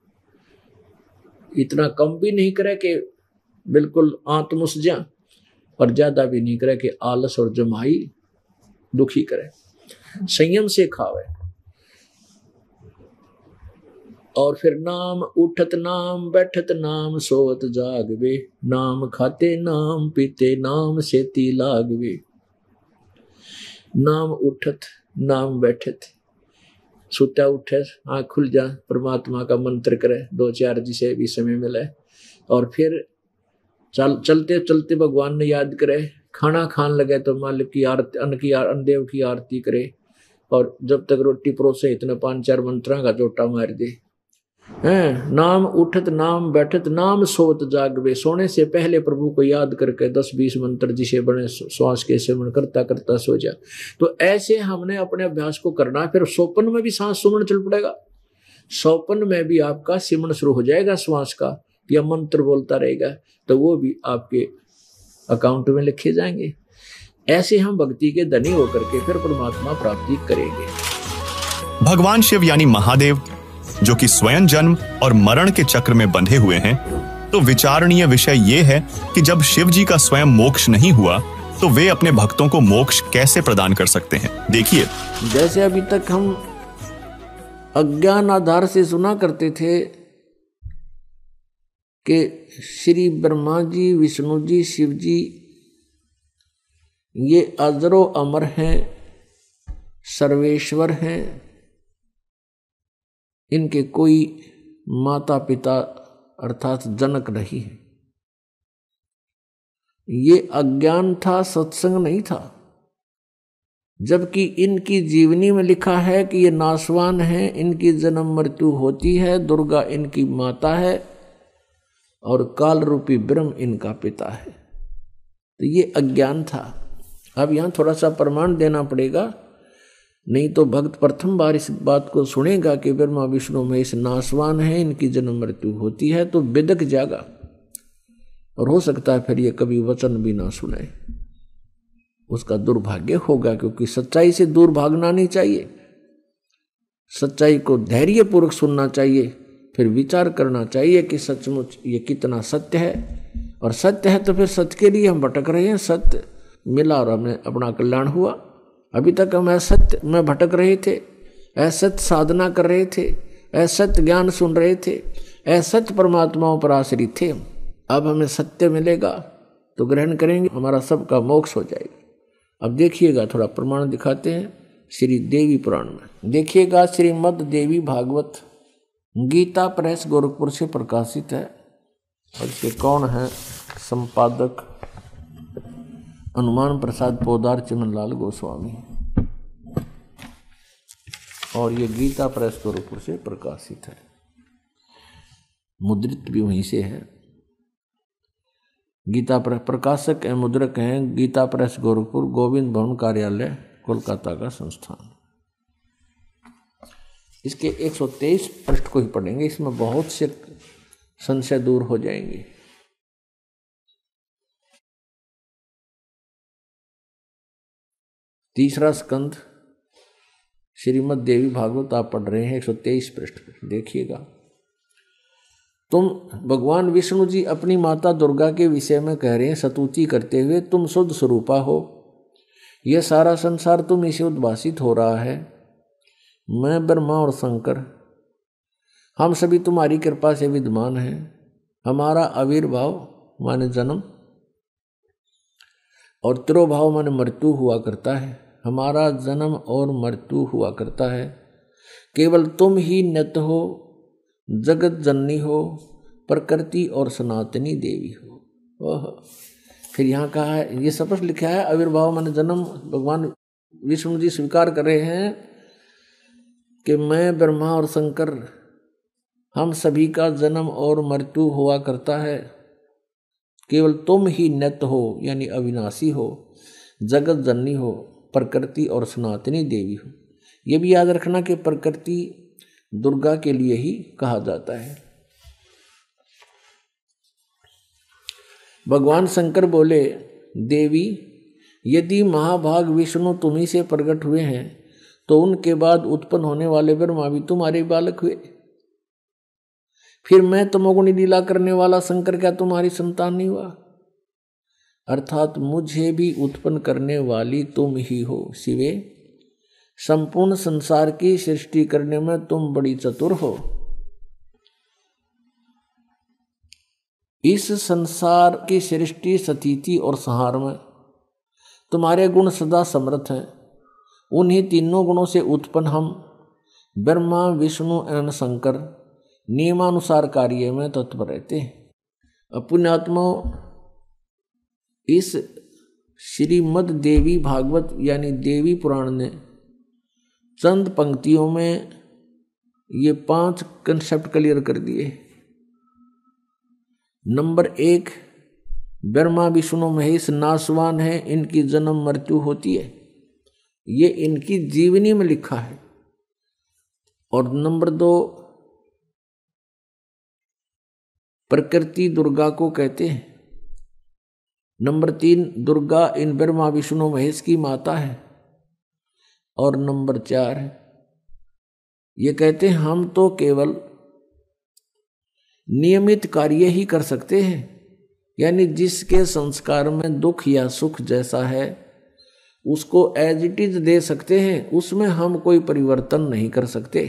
इतना कम भी नहीं करे कि बिल्कुल आत्मुस जा, और ज्यादा भी नहीं करे कि आलस और जमाई दुखी करे, संयम से खावे। और फिर नाम उठत नाम बैठत नाम सोत जागवे, नाम खाते नाम पीते नाम सेती लागवे। नाम उठत नाम बैठत, सुता उठे आँख खुल जा, परमात्मा का मंत्र करे, दो चार जिसे भी समय मिले, और फिर चल चलते चलते भगवान ने याद करे, खाना खान लगे तो मालिक की आरती, अन्न की अन्न देव की आरती करे, और जब तक रोटी परोसे इतने पांच चार मंत्रा का जोटा मार दे हैं। नाम उठत नाम बैठत नाम सोत जागवे, सोने से पहले प्रभु को याद करके दस बीस मंत्र जिसे बने श्वास के सेवन करता करता सो जा। तो ऐसे हमने अपने अभ्यास को करना है। फिर स्वप्न में भी सांस सुमन चल पड़ेगा, स्वप्न में भी आपका सिमरण शुरू हो जाएगा श्वास का, या मंत्र बोलता रहेगा, तो वो भी आपके अकाउंट में लिखे जाएंगे। ऐसे हम भक्ति के धनी होकर के फिर परमात्मा प्राप्ति करेंगे। भगवान शिव यानी महादेव, जो कि स्वयं जन्म और मरण के चक्र में बंधे हुए हैं, तो विचारणीय विषय यह है कि जब शिव जी का स्वयं मोक्ष नहीं हुआ तो वे अपने भक्तों को मोक्ष कैसे प्रदान कर सकते हैं। देखिए, जैसे अभी तक हम अज्ञान आधार से सुना करते थे कि श्री ब्रह्मा जी, विष्णु जी, शिव जी ये अजरो अमर हैं, सर्वेश्वर हैं, इनके कोई माता पिता अर्थात जनक नहीं है। ये अज्ञान था, सत्संग नहीं था। जबकि इनकी जीवनी में लिखा है कि ये नाशवान है, इनकी जन्म मृत्यु होती है, दुर्गा इनकी माता है और काल रूपी ब्रह्म इनका पिता है। तो ये अज्ञान था। अब यहां थोड़ा सा प्रमाण देना पड़ेगा, नहीं तो भक्त प्रथम बार इस बात को सुनेगा कि ब्रह्मा विष्णु महेश नाशवान है, इनकी जन्म मृत्यु होती है, तो बिदक जागा और हो सकता है फिर ये कभी वचन भी ना सुने। उसका दुर्भाग्य होगा, क्योंकि सच्चाई से दूर भागना नहीं चाहिए। सच्चाई को धैर्यपूर्वक सुनना चाहिए, फिर विचार करना चाहिए कि सचमुच ये कितना सत्य है। और सत्य है तो फिर सत्य के लिए हम भटक रहे हैं, सत्य मिला और हमें अपना कल्याण हुआ। अभी तक हम असत्य में भटक रहे थे, असत्य साधना कर रहे थे, असत्य ज्ञान सुन रहे थे, असत्य परमात्माओं पर आश्रित थे। अब हमें सत्य मिलेगा तो ग्रहण करेंगे, हमारा सबका मोक्ष हो जाएगा। अब देखिएगा, थोड़ा प्रमाण दिखाते हैं श्री देवी पुराण में। देखिएगा, श्रीमद् देवी भागवत गीता प्रेस गोरखपुर से प्रकाशित है, और इसके कौन है संपादक? हनुमान प्रसाद पोदार चिमनलाल गोस्वामी, और ये गीता प्रेस गोरखपुर से प्रकाशित है, मुद्रित भी वहीं से है। गीता प्रेस प्रकाशक एवं मुद्रक हैं गीता प्रेस गोरखपुर, गोविंद भवन कार्यालय, कोलकाता का संस्थान। इसके एक सौ तेईस पृष्ठ को ही पढ़ेंगे, इसमें बहुत से संशय दूर हो जाएंगे। तीसरा स्कंद श्रीमद् देवी भागवत आप पढ़ रहे हैं, एक सौ तेईस पृष्ठ पर देखिएगा। तुम भगवान विष्णु जी अपनी माता दुर्गा के विषय में कह रहे हैं स्तुति करते हुए, तुम शुद्ध स्वरूपा हो, यह सारा संसार तुम इसे उद्भासित हो रहा है। मैं ब्रह्मा और शंकर हम सभी तुम्हारी कृपा से विद्यमान हैं। हमारा आविर्भाव माने जन्म और तिरोभाव माने मृत्यु हुआ करता है। हमारा जन्म और मृत्यु हुआ करता है। केवल तुम ही नित हो, जगत जननी हो, प्रकृति और सनातनी देवी हो। ओह, फिर यहाँ कहा है, ये स्पष्ट लिखा है आविर्भाव माने जन्म। भगवान विष्णु जी स्वीकार कर रहे हैं कि मैं ब्रह्मा और शंकर हम सभी का जन्म और मृत्यु हुआ करता है। केवल तुम ही नित्य हो यानी अविनाशी हो, जगत जननी हो, प्रकृति और सनातनी देवी हो। ये भी याद रखना कि प्रकृति दुर्गा के लिए ही कहा जाता है। भगवान शंकर बोले, देवी यदि महाभाग विष्णु तुम्ही से प्रकट हुए हैं तो उनके बाद उत्पन्न होने वाले ब्रह्मा भी तुम्हारे बालक हुए। फिर मैं तमोगुणी लीला करने वाला शंकर क्या तुम्हारी संतान नहीं हुआ? अर्थात मुझे भी उत्पन्न करने वाली तुम ही हो शिवे। संपूर्ण संसार की सृष्टि करने में तुम बड़ी चतुर हो। इस संसार की सृष्टि, स्थिति और संहार में तुम्हारे गुण सदा समर्थ हैं। उन्हीं तीनों गुणों से उत्पन्न हम ब्रह्मा, विष्णु एवं शंकर नियमानुसार कार्य में तत्पर रहते हैं। पुण्यात्मा, इस श्रीमद् देवी भागवत यानी देवी पुराण ने चंद पंक्तियों में ये पांच कंसेप्ट क्लियर कर दिए। नंबर एक, ब्रह्मा विष्णु महेश नाशवान है, इनकी जन्म मृत्यु होती है, ये इनकी जीवनी में लिखा है। और नंबर दो, प्रकृति दुर्गा को कहते हैं। नंबर तीन, दुर्गा इन ब्रह्मा विष्णु महेश की माता है। और नंबर चार, ये कहते हैं हम तो केवल नियमित कार्य ही कर सकते हैं, यानी जिसके संस्कार में दुख या सुख जैसा है उसको एज इट इज दे सकते हैं, उसमें हम कोई परिवर्तन नहीं कर सकते।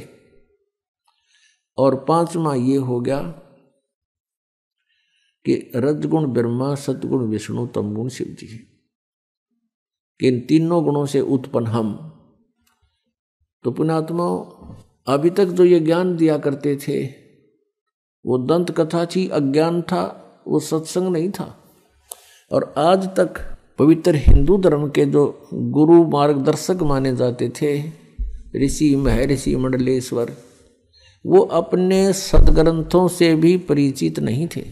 और पांचवा ये हो गया कि रजगुण ब्रह्मा, सतगुण विष्णु, तमगुण शिव जी, कि इन तीनों गुणों से उत्पन्न हम। तो पुण्यात्मा, अभी तक जो ये ज्ञान दिया करते थे वो दंत कथा थी, अज्ञान था, वो सत्संग नहीं था। और आज तक पवित्र हिंदू धर्म के जो गुरु मार्गदर्शक माने जाते थे, ऋषि महर्षि मंडलेश्वर, वो अपने सदग्रंथों से भी परिचित नहीं थे।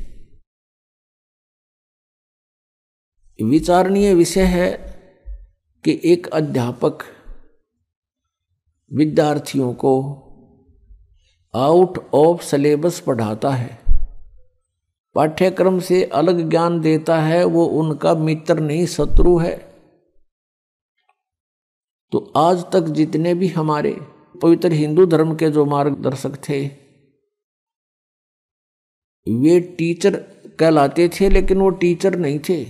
विचारणीय विषय है कि एक अध्यापक विद्यार्थियों को आउट ऑफ सिलेबस पढ़ाता है, पाठ्यक्रम से अलग ज्ञान देता है, वो उनका मित्र नहीं शत्रु है। तो आज तक जितने भी हमारे पवित्र हिंदू धर्म के जो मार्गदर्शक थे वे टीचर कहलाते थे, लेकिन वो टीचर नहीं थे,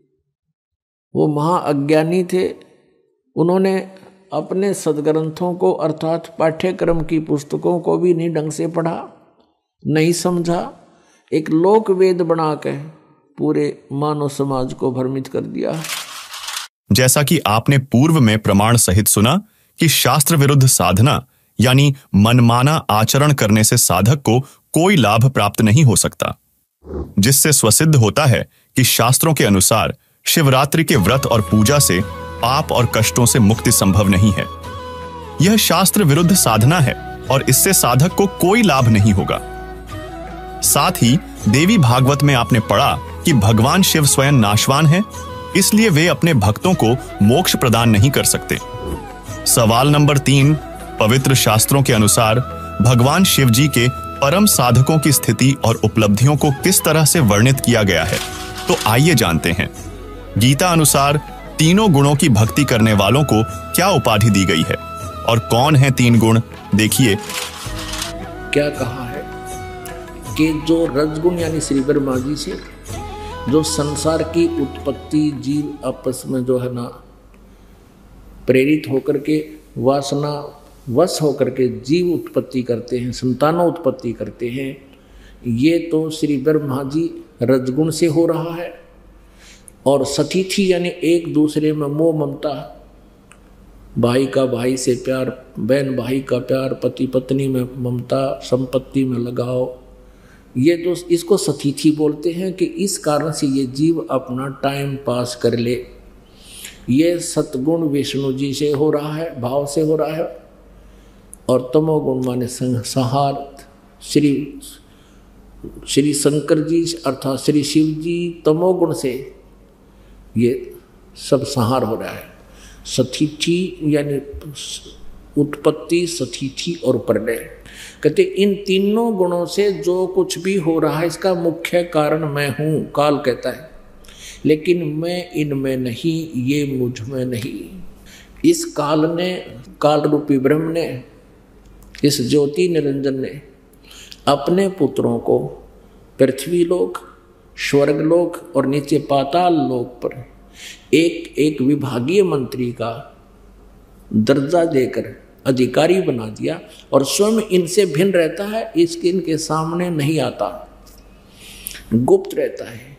वो महाअज्ञानी थे। उन्होंने अपने सदग्रंथों को अर्थात पाठ्यक्रम की पुस्तकों को भी नहीं ढंग से पढ़ा, नहीं समझा, एक लोक वेद बना के पूरे मानव समाज को भ्रमित कर दिया। जैसा कि आपने पूर्व में प्रमाण सहित सुना कि शास्त्र विरुद्ध साधना यानी मनमाना आचरण करने से साधक को कोई लाभ प्राप्त नहीं हो सकता, जिससे स्वसिद्ध होता है कि शास्त्रों के अनुसार शिवरात्रि के व्रत और पूजा से पाप और कष्टों से मुक्ति संभव नहीं है। यह शास्त्र विरुद्ध साधना है और इससे साधक को कोई लाभ नहीं होगा। साथ ही देवी भागवत में आपने पढ़ा कि भगवान शिव स्वयं नाशवान है, इसलिए वे अपने भक्तों को मोक्ष प्रदान नहीं कर सकते। सवाल नंबर तीन, पवित्र शास्त्रों के अनुसार भगवान शिव जी के परम साधकों की स्थिति और उपलब्धियों को किस तरह से वर्णित किया गया है, तो आइए जानते हैं। गीता अनुसार तीनों गुणों की भक्ति करने वालों को क्या उपाधि दी गई है और कौन है तीन गुण, देखिए। क्या कहा है कि जो रजगुण यानी श्री ब्रह्मा जी से जो संसार की उत्पत्ति जीव आपस में जो है ना प्रेरित होकर के वासना वश होकर के जीव उत्पत्ति करते हैं, संतानों उत्पत्ति करते हैं, ये तो श्री ब्रह्मा जी रजगुण से हो रहा है। और सतीथि यानी एक दूसरे में मोह ममता, भाई का भाई से प्यार, बहन भाई का प्यार, पति पत्नी में ममता, संपत्ति में लगाव, ये तो इसको सतीथि बोलते हैं कि इस कारण से ये जीव अपना टाइम पास कर ले। ये सतगुण विष्णु जी से हो रहा है, भाव से हो रहा है। और तमोगुण माने संहार, श्री श्री शंकर जी अर्थात श्री शिव जी तमोगुण से ये सब संहार हो रहा है। सतीथि यानी उत्पत्ति, सतीथि और प्रलय, कहते इन तीनों गुणों से जो कुछ भी हो रहा है इसका मुख्य कारण मैं हूँ, काल कहता है, लेकिन मैं इनमें नहीं, ये मुझ में नहीं। इस काल ने, काल रूपी ब्रह्म ने, इस ज्योति निरंजन ने अपने पुत्रों को पृथ्वी लोक, स्वर्ग लोक और नीचे पाताल लोक पर एक एक विभागीय मंत्री का दर्जा देकर अधिकारी बना दिया और स्वयं इनसे भिन्न रहता है, इसके इनके सामने नहीं आता, गुप्त रहता है,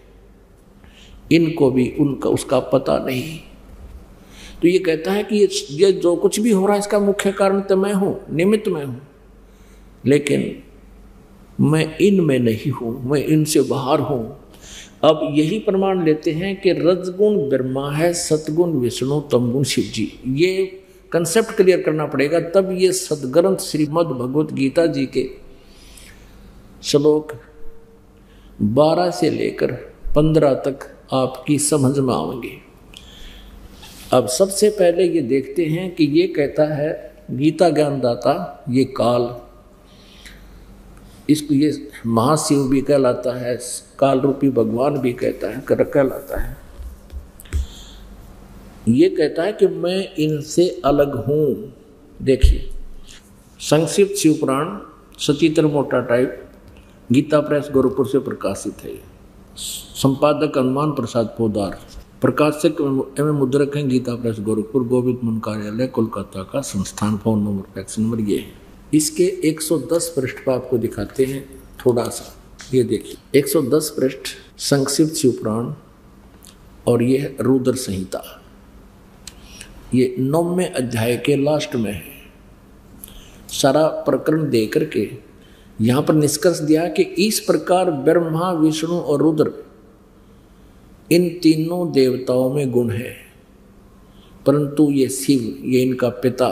इनको भी उनका उसका पता नहीं। तो ये कहता है कि ये, ये जो कुछ भी हो रहा है इसका मुख्य कारण तो मैं हूँ, निमित्त मैं हूँ, लेकिन मैं इनमें नहीं हूँ, मैं इनसे बाहर हूँ। अब यही प्रमाण लेते हैं कि रजगुण ब्रह्मा है, सतगुण विष्णु, तमगुण शिव जी। ये कंसेप्ट क्लियर करना पड़ेगा, तब ये सदग्रंथ श्रीमद् भगवत गीता जी के श्लोक बारह से लेकर पंद्रह तक आपकी समझ में आएंगे। अब सबसे पहले ये देखते हैं कि ये कहता है गीता ज्ञानदाता, ये काल, इसको ये महाशिव भी कहलाता है, काल रूपी भगवान भी कहता है, कर कहलाता है। ये कहता है कि मैं इनसे अलग हूँ। देखिए संक्षिप्त शिवपुराण सचित्र मोटा टाइप, गीता प्रेस गोरखपुर से प्रकाशित है। संपादक हनुमान प्रसाद पोदार, प्रकाशक एवं मुद्रक हैं गीता प्रेस गोरखपुर, गोविंद मन कार्यालय कोलकाता का संस्थान। फोन नंबर फैक्स नंबर ये है। इसके एक सौ दस पृष्ठ पर आपको दिखाते हैं थोड़ा सा, ये देखिए एक सौ दस पृष्ठ संक्षिप्त शिवपुराण, और ये है रुद्र संहिता, ये नौवें अध्याय के लास्ट में है। सारा प्रकरण दे करके यहाँ पर निष्कर्ष दिया कि इस प्रकार ब्रह्मा विष्णु और रुद्र इन तीनों देवताओं में गुण है, परंतु ये शिव, ये इनका पिता,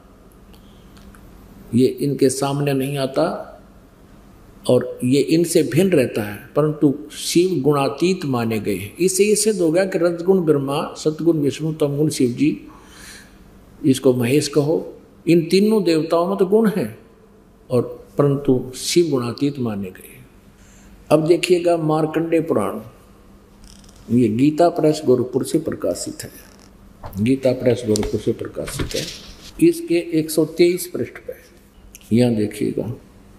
ये इनके सामने नहीं आता और ये इनसे भिन्न रहता है, परंतु शिव गुणातीत माने गए हैं। इससे ये सिद्ध हो गया कि रजगुण ब्रह्मा, सतगुण विष्णु, तमगुण शिव जी, इसको महेश कहो, इन तीनों देवताओं में तो गुण है और परंतु शिव गुणातीत माने गए। अब देखिएगा मार्कंडे पुराण, ये गीता प्रेस गोरखपुर से प्रकाशित है, गीता प्रेस गोरखपुर से प्रकाशित है। इसके एक सौ तेईस पृष्ठ पे यहाँ देखिएगा,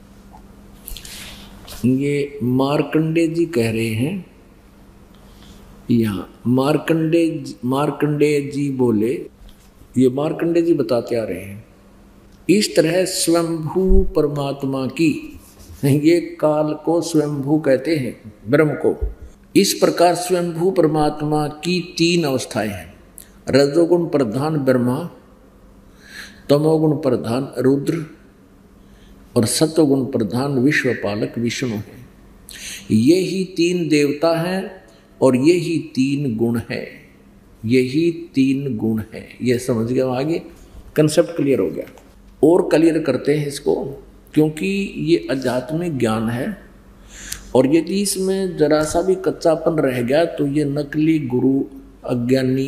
ये मार्कंडे जी कह रहे हैं, यहाँ मार्कंडे मार्कंडे जी बोले, ये मार्कंडे जी बताते आ रहे हैं, इस तरह स्वयंभू परमात्मा की, ये काल को स्वयंभू कहते हैं, ब्रह्म को। इस प्रकार स्वयंभू परमात्मा की तीन अवस्थाएं हैं, रजोगुण प्रधान ब्रह्मा, तमोगुण प्रधान रुद्र और सत्वगुण प्रधान विश्वपालक विष्णु है। ये ही तीन देवता हैं और ये ही तीन गुण है, यही तीन गुण है। ये समझ गए, आगे कंसेप्ट क्लियर हो गया। और क्लियर करते हैं इसको, क्योंकि ये आध्यात्मिक ज्ञान है और यदि इसमें जरा सा भी कच्चापन रह गया तो ये नकली गुरु अज्ञानी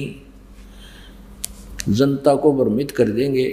जनता को भ्रमित कर देंगे।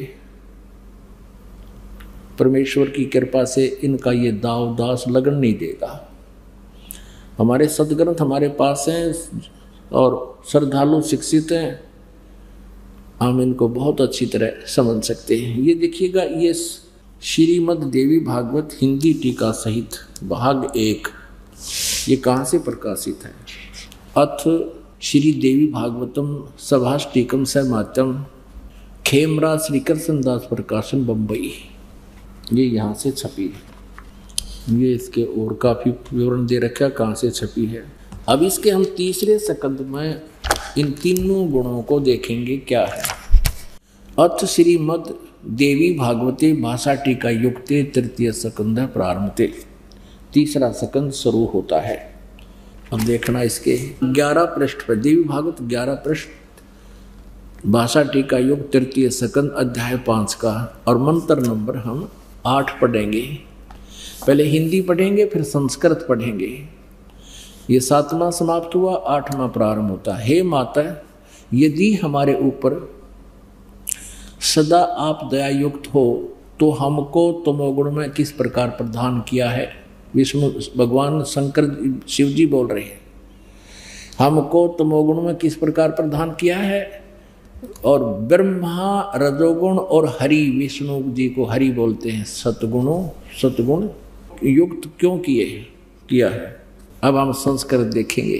परमेश्वर की कृपा से इनका ये दाव दास लगन नहीं देगा। हमारे सदग्रंथ हमारे पास हैं और श्रद्धालु शिक्षित हैं, हम इनको बहुत अच्छी तरह समझ सकते हैं। ये देखिएगा, ये श्रीमद् देवी भागवत हिंदी टीका सहित भाग एक, ये कहाँ से प्रकाशित है? अथ श्री देवी भागवतम सभाष्टिकम सहमात्यम, खेमरा श्री कृष्ण दास प्रकाशन बम्बई, ये यहाँ से छपी है। ये इसके और काफ़ी विवरण दे रखा है कहाँ से छपी है। अब इसके हम तीसरे सकंद में इन तीनों गुणों को देखेंगे क्या है। अथ श्रीमद् देवी भागवते भाषा टीका युक्ते तृतीय सकंद प्रारंभते, तीसरा सकंद शुरू होता है। हम देखना इसके ग्यारह पृष्ठ पर, देवी भागवत ग्यारह पृष्ठ, भाषा टीका युग तृतीय सकंद अध्याय पाँच का, और मंत्र नंबर हम आठ पढ़ेंगे। पहले हिंदी पढ़ेंगे फिर संस्कृत पढ़ेंगे। ये सातवां समाप्त हुआ, आठवां प्रारंभ होता है। हे माता, यदि हमारे ऊपर सदा आप दयायुक्त हो तो हमको तमोगुण में किस प्रकार प्रदान किया है। विष्णु भगवान शंकर शिव जी बोल रहे हैं, हमको तमोगुण में किस प्रकार प्रदान किया है। और ब्रह्मा रजोगुण और हरि, विष्णु जी को हरि बोलते हैं, सतगुणों सतगुण युक्त क्यों किए किया है। अब हम संस्कृत देखेंगे।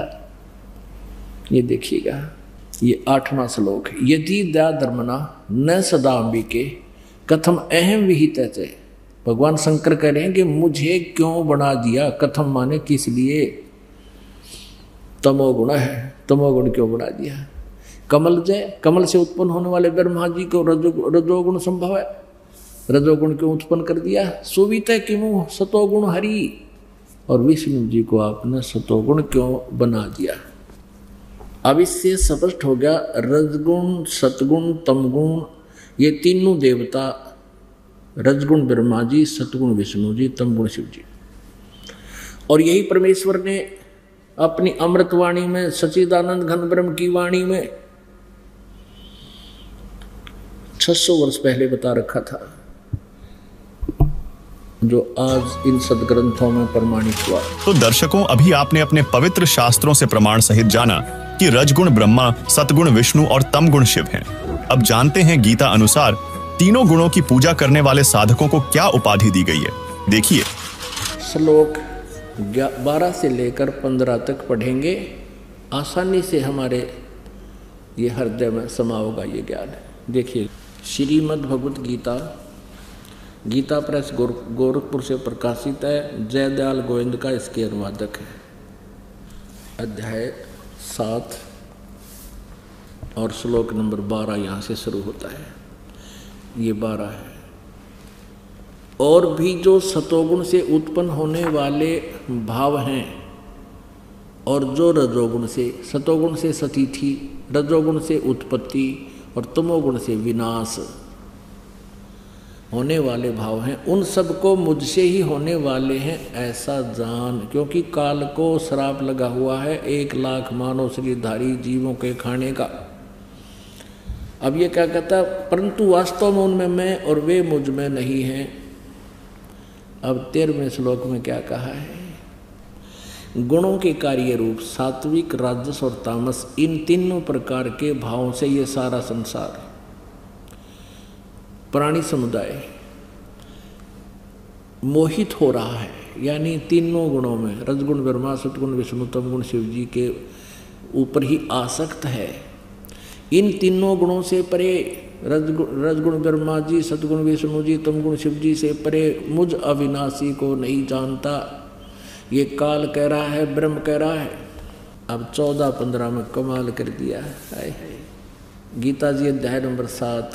ये देखिएगा, ये आठवां श्लोक है। यदि दया धर्मना न सदाम्बिके कथम अहम विहित है। भगवान शंकर कह रहे हैं कि मुझे क्यों बना दिया, कथम माने किस लिए, तमोगुण है, तमोगुण क्यों बना दिया। कमल जय, कमल से उत्पन्न होने वाले ब्रह्मा जी को रजो रजोगुण संभव है, रजोगुण क्यों उत्पन्न कर दिया। सुवित किमु सतोगुण हरि, और विष्णु जी को आपने सतोगुण क्यों बना दिया। अब इससे स्पष्ट हो गया रजगुण, सतगुण, तमगुण, ये तीनों देवता, रजगुण ब्रह्मा जी, सतगुण विष्णु जी, तमगुण शिव जी। और यही परमेश्वर ने अपनी अमृतवाणी में, सच्चिदानंद घन ब्रह्म की वाणी में छह सौ वर्ष पहले बता रखा था, जो आज इन सदग्रंथों में प्रमाणित हुआ। तो दर्शकों, अभी आपने अपने पवित्र शास्त्रों से प्रमाण सहित जाना कि रजगुण ब्रह्मा, सतगुण विष्णु और तमगुण शिव हैं। अब जानते हैं गीता अनुसार तीनों गुणों की पूजा करने वाले साधकों को क्या उपाधि दी गई है। देखिए, श्लोक बारह से लेकर पंद्रह तक पढ़ेंगे, आसानी से हमारे ये हृदय में समा होगा ये ज्ञान। देखिए, श्रीमद् भगवत गीता, गीता प्रेस गोर, गोरखपुर से प्रकाशित है। जयदयाल गोविंद का इसके अनुवादक है। अध्याय सात और श्लोक नंबर बारह यहाँ से शुरू होता है। ये बारह है। और भी जो सतोगुण से उत्पन्न होने वाले भाव हैं, और जो रजोगुण से, सतोगुण से सतीथि, रजोगुण से उत्पत्ति और तमोगुण से विनाश होने वाले भाव हैं, उन सबको मुझसे ही होने वाले हैं ऐसा जान। क्योंकि काल को श्राप लगा हुआ है एक लाख मानव शरीरधारी जीवों के खाने का। अब ये क्या कहता, परंतु वास्तव में उनमें मैं और वे मुझ में नहीं हैं। अब तेरहवें श्लोक में क्या कहा है, गुणों के कार्य रूप सात्विक, राजस और तामस, इन तीनों प्रकार के भावों से ये सारा संसार, प्राणी समुदाय मोहित हो रहा है। यानी तीनों गुणों में, रजगुण ब्रह्मा, सतगुण विष्णु, तमगुण शिव जी के ऊपर ही आसक्त है। इन तीनों गुणों से परे, रजगुण रजगुण ब्रह्मा जी, सतगुण विष्णु जी, तमगुण शिव जी से परे मुझ अविनाशी को नहीं जानता। ये काल कह रहा है, ब्रह्म कह रहा है। अब चौदह पंद्रह में कमाल कर दिया है। हाय हाय। गीता जी अध्याय नंबर सात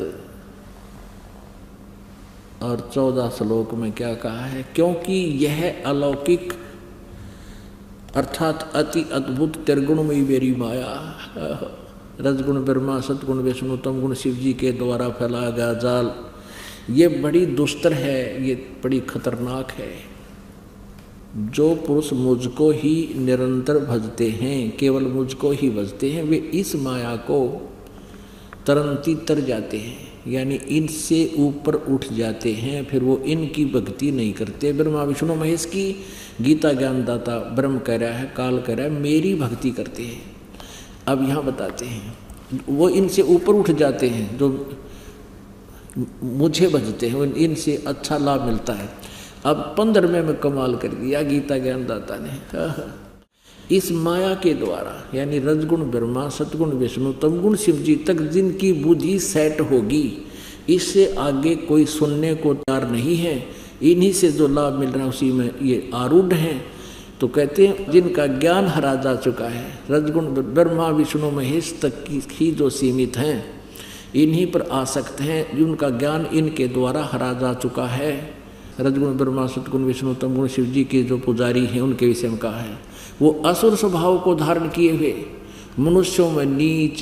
और चौदह श्लोक में क्या कहा है, क्योंकि यह अलौकिक अर्थात अति अद्भुत त्रिगुणमयी मेरी माया, रजगुण ब्रह्मा, सतगुण विष्णु, तमगुण शिव जी के द्वारा फैलाया गया जाल, ये बड़ी दुस्तर है, ये बड़ी खतरनाक है। जो पुरुष मुझको ही निरंतर भजते हैं, केवल मुझको ही भजते हैं, वे इस माया को तरंती तर जाते हैं, यानी इनसे ऊपर उठ जाते हैं। फिर वो इनकी भक्ति नहीं करते। ब्रह्मा विष्णु महेश की गीता ज्ञानदाता ब्रह्म कह रहा है, काल कह रहा है, मेरी भक्ति करते हैं। अब यहाँ बताते हैं, वो इनसे ऊपर उठ जाते हैं, जो मुझे भजते हैं, इनसे अच्छा लाभ मिलता है। अब पंद्रहवें में कमाल कर दिया गीता ज्ञानदाता ने, इस माया के द्वारा, यानी रजगुण ब्रह्मा, सतगुण विष्णु, तमगुण शिव जी तक जिनकी बुद्धि सेट होगी, इससे आगे कोई सुनने को तैयार नहीं है। इन्हीं से जो लाभ मिल रहा है उसी में ये आरूढ़ हैं। तो कहते हैं जिनका ज्ञान हरा जा चुका है, रजगुण ब्रह्मा विष्णु महेश तक की ही जो सीमित हैं, इन्हीं पर आसक्त हैं, जिनका ज्ञान इनके द्वारा हरा जा चुका है। रजगुण ब्रह्मा, सतगुण विष्णु, तमगुण शिव जी के जो पुजारी हैं, उनके विषय में कहा है, वो असुर स्वभाव को धारण किए हुए मनुष्यों में नीच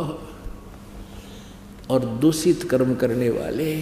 और दूषित कर्म करने वाले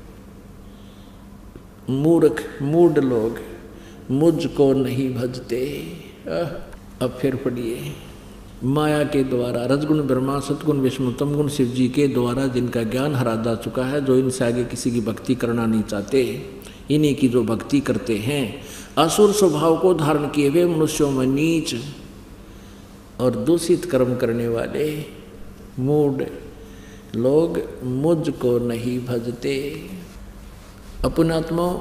मूर्ख मूढ़ लोग मुझको नहीं भजते। अब फिर पढ़िए, माया के द्वारा, रजगुण ब्रह्मा, सतगुण विष्णु, तमगुण शिव जी के द्वारा जिनका ज्ञान हरा जा चुका है, जो इनसे आगे किसी की भक्ति करना नहीं चाहते, इन्हीं की जो भक्ति करते हैं, असुर स्वभाव को धारण किए हुए मनुष्यों में नीच और दूषित कर्म करने वाले मूढ़ लोग मुझको नहीं भजते। अपनात्मा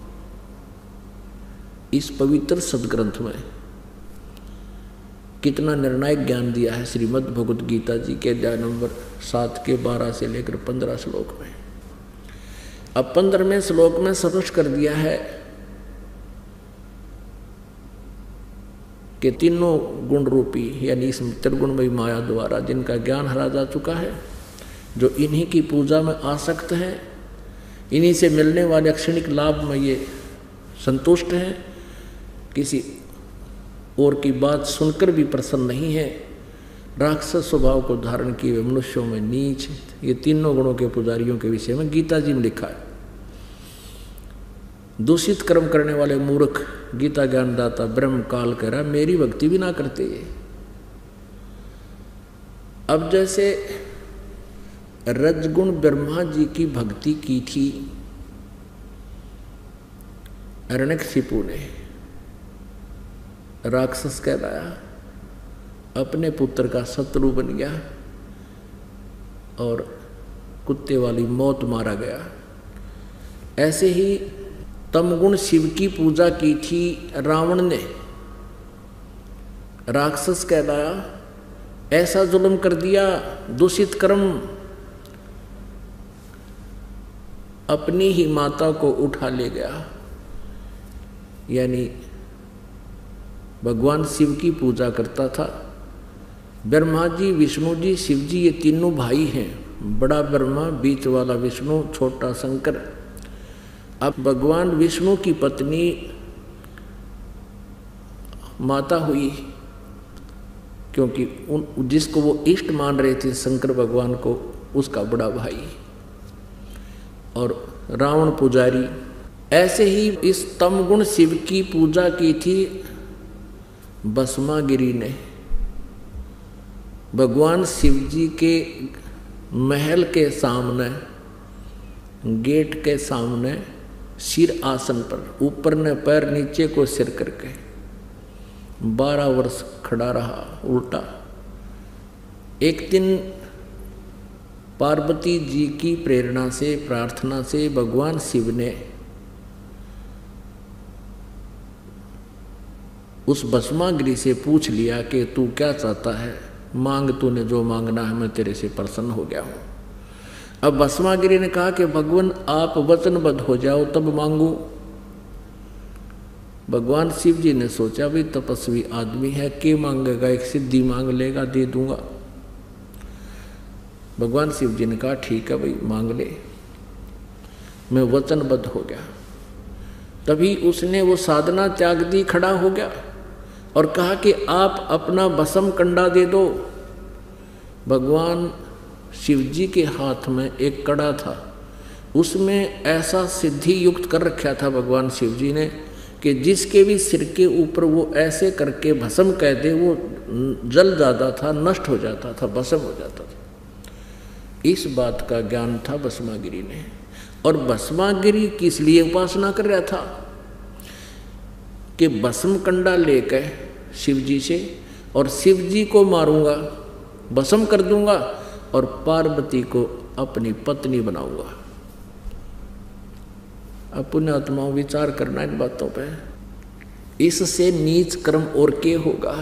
इस पवित्र सदग्रंथ में कितना निर्णायक ज्ञान दिया है श्रीमद् भगवत गीता जी के अध्याय नंबर सात के बारह से लेकर पंद्रह श्लोक में। अब पंद्रहवें श्लोक में स्पष्ट कर दिया है कि तीनों गुण रूपी, यानी इस त्रिगुणमयी माया द्वारा जिनका ज्ञान हरा जा चुका है, जो इन्हीं की पूजा में आसक्त हैं, इन्हीं से मिलने वाले क्षणिक लाभ में ये संतुष्ट हैं, किसी और की बात सुनकर भी प्रसन्न नहीं है, राक्षस स्वभाव को धारण किए हुए मनुष्यों में नीच, ये तीनों गुणों के पुजारियों के विषय में गीता जी में लिखा है। दूषित कर्म करने वाले मूर्ख, गीता ज्ञानदाता ब्रह्म काल कह रहा मेरी भक्ति भी ना करते ये। अब जैसे रजगुण ब्रह्मा जी की भक्ति की थी हिरण्यकशिपु ने, राक्षस कहलाया, अपने पुत्र का शत्रु बन गया और कुत्ते वाली मौत मारा गया। ऐसे ही तमगुण शिव की पूजा की थी रावण ने, राक्षस कहलाया, ऐसा जुल्म कर दिया, दूषित कर्म, अपनी ही माता को उठा ले गया। यानी भगवान शिव की पूजा करता था। ब्रह्मा जी, विष्णु जी, शिव जी ये तीनों भाई हैं, बड़ा ब्रह्मा, बीच वाला विष्णु, छोटा शंकर। अब भगवान विष्णु की पत्नी माता हुई, क्योंकि उन जिसको वो इष्ट मान रहे थे शंकर भगवान को, उसका बड़ा भाई, और रावण पुजारी। ऐसे ही इस तमगुण शिव की पूजा की थी भस्मागिरी ने। भगवान शिव जी के महल के सामने, गेट के सामने, सिर आसन पर, ऊपर ने पैर नीचे को सिर करके बारह वर्ष खड़ा रहा उल्टा। एक दिन पार्वती जी की प्रेरणा से, प्रार्थना से भगवान शिव ने उस भस्मागिरी से पूछ लिया कि तू क्या चाहता है, मांग, तूने जो मांगना है मैं तेरे से प्रसन्न हो गया हूँ। अब भस्मागिरी ने कहा कि भगवान आप वचनबद्ध हो जाओ तब मांगू। भगवान शिव जी ने सोचा भी तपस्वी आदमी है, के मांगेगा, एक सिद्धि मांग लेगा, दे दूंगा। भगवान शिव जी ने कहा ठीक है भाई मांग ले, मैं वचनबद्ध हो गया। तभी उसने वो साधना त्याग दी, खड़ा हो गया और कहा कि आप अपना भस्म कंडा दे दो। भगवान शिव जी के हाथ में एक कड़ा था, उसमें ऐसा सिद्धि युक्त कर रखा था भगवान शिव जी ने कि जिसके भी सिर के ऊपर वो ऐसे करके भस्म कह दे, वो जल जाता था, नष्ट हो जाता था, भस्म हो जाता था। इस बात का ज्ञान था भस्मागिरी ने। और भस्मागिरी किस लिए उपासना कर रहा था कि भस्म कंडा लेकर शिव जी से, और शिव जी को मारूंगा, भस्म कर दूंगा और पार्वती को अपनी पत्नी बनाऊंगा। अब पुण्यात्माओं विचार करना इन बातों पे। इससे नीच कर्म और के होगा?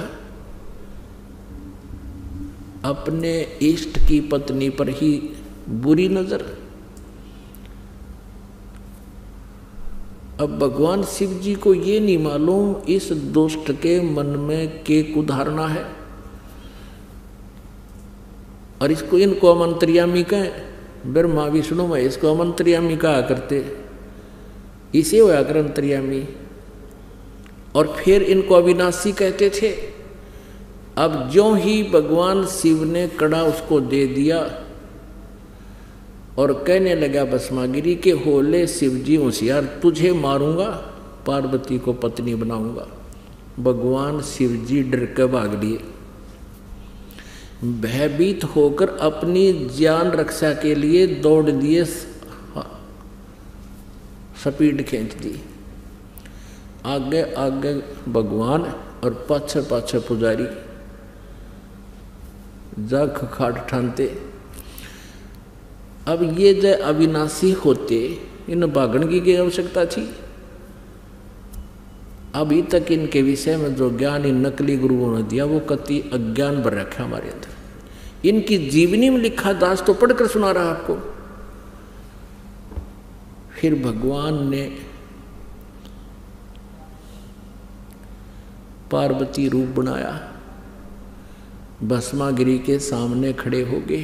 अपने इष्ट की पत्नी पर ही बुरी नजर। अब भगवान शिव जी को ये नहीं मालूम इस दुष्ट के मन में के कुधारणा है, और इसको इनको अमंत्रियामी कहें। ब्रह्मा विष्णु में इसको अमंत्रियामी कहा करते, इसे होया कर अंतर्यामी। और फिर इनको अविनाशी कहते थे। अब ज्यों ही भगवान शिव ने कड़ा उसको दे दिया और कहने लगा भस्मागिरी के होले शिव जी होशियार, तुझे मारूंगा, पार्वती को पत्नी बनाऊंगा। भगवान शिव जी डर के भाग लिए, भयभीत होकर अपनी जान रक्षा के लिए दौड़ दिए, स्पीड खींच दी। आगे आगे भगवान और पाछे पाछे पुजारी जग खाट ठानते। अब ये जय अविनाशी होते, इन भागण की क्या आवश्यकता थी? अभी तक इनके विषय में जो ज्ञान इन नकली गुरुओं ने दिया वो कति अज्ञान भर रखा हमारे अंदर। इनकी जीवनी में लिखा दास तो पढ़कर सुना रहा आपको। फिर भगवान ने पार्वती रूप बनाया, भस्मागिरी के सामने खड़े हो गए।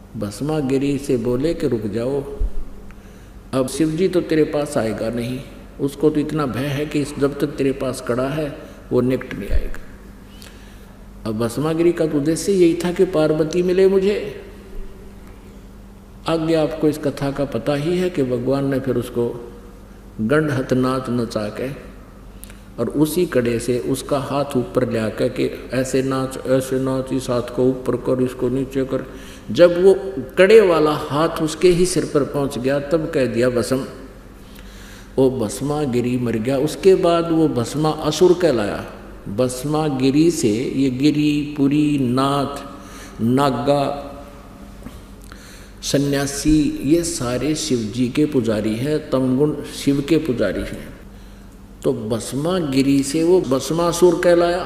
भस्मागिरी से बोले कि रुक जाओ, अब शिव जी तो तेरे पास आएगा नहीं, उसको तो इतना भय है कि जब तक तेरे पास कड़ा है वो निकट नहीं आएगा। अब भस्मागिरी का तो उद्देश्य यही था कि पार्वती मिले मुझे। आगे आपको इस कथा का पता ही है कि भगवान ने फिर उसको गंडहत नाच नचा के और उसी कड़े से उसका हाथ ऊपर ले आकर के ऐसे नाच ऐसे नाच, इस हाथ को ऊपर कर, इसको नीचे कर। जब वो कड़े वाला हाथ उसके ही सिर पर पहुंच गया तब कह दिया भस्म, वो भस्मा गिरी मर गया। उसके बाद वो भस्मा असुर कहलाया। भस्मा गिरी से ये गिरी, पुरी, नाथ, नागा, सन्यासी ये सारे शिव जी के पुजारी हैं, तमगुण शिव के पुजारी हैं। तो भस्मा गिरी से वो भस्मासुर कहलाया,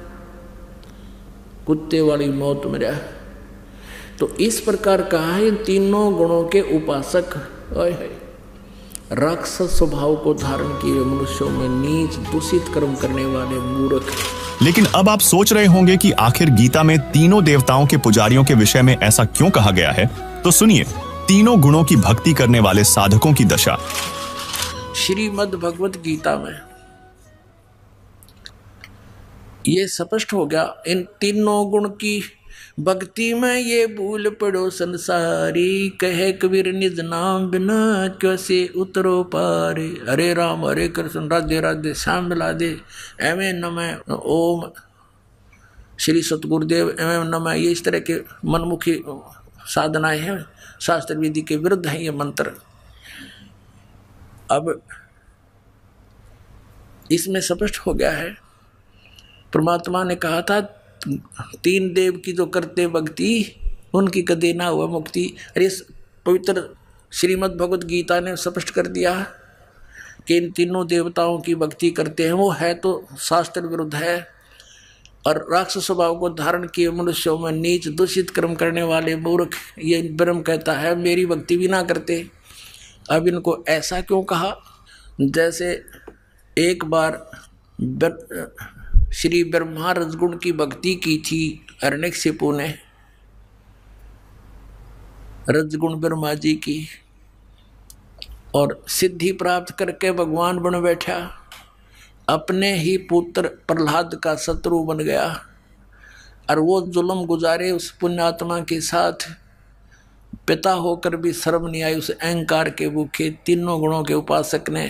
कुत्ते वाली मौत मरा। तो इस प्रकार कहा है इन तीनों गुणों के उपासक है राक्षस स्वभाव को धारण किए मनुष्यों में नीच दूषित कर्म करने वाले मूर्ख। लेकिन अब आप सोच रहे होंगे कि आखिर गीता में तीनों देवताओं के पुजारियों के विषय में ऐसा क्यों कहा गया है। तो सुनिए तीनों गुणों की भक्ति करने वाले साधकों की दशा। श्रीमद् भगवत गीता में ये स्पष्ट हो गया, इन तीनों गुण की भक्ति में ये भूल पड़ो संसारी, कहे कबीर निज नाम बिना कैसे उतरो पारे। हरे राम हरे कृष्ण राधे राधे श्याम मिला दे, एवं नमः ओम श्री सतगुरुदेव एवं नमः। ये इस तरह के मनमुखी साधनाएं हैं, शास्त्र विधि के विरुद्ध है ये मंत्र। अब इसमें स्पष्ट हो गया है, परमात्मा ने कहा था तीन देव की जो करते भक्ति उनकी कदे ना हुआ मुक्ति। अरे पवित्र श्रीमद् भगवत गीता ने स्पष्ट कर दिया कि इन तीनों देवताओं की भक्ति करते हैं वो है तो शास्त्र विरुद्ध है। और राक्षस स्वभाव को धारण किए मनुष्यों में नीच दूषित कर्म करने वाले मूर्ख, ये ब्रह्म कहता है मेरी भक्ति भी ना करते। अब इनको ऐसा क्यों कहा, जैसे एक बार श्री ब्रह्मा रजगुण की भक्ति की थी हिरण्यकशिपु ने, रजगुण ब्रह्मा जी की, और सिद्धि प्राप्त करके भगवान बन बैठा, अपने ही पुत्र प्रहलाद का शत्रु बन गया। और वो जुल्म गुजारे उस पुण्यात्मा के साथ, पिता होकर भी शर्म नहीं आई उस अहंकार के भूखे तीनों गुणों के उपासक ने।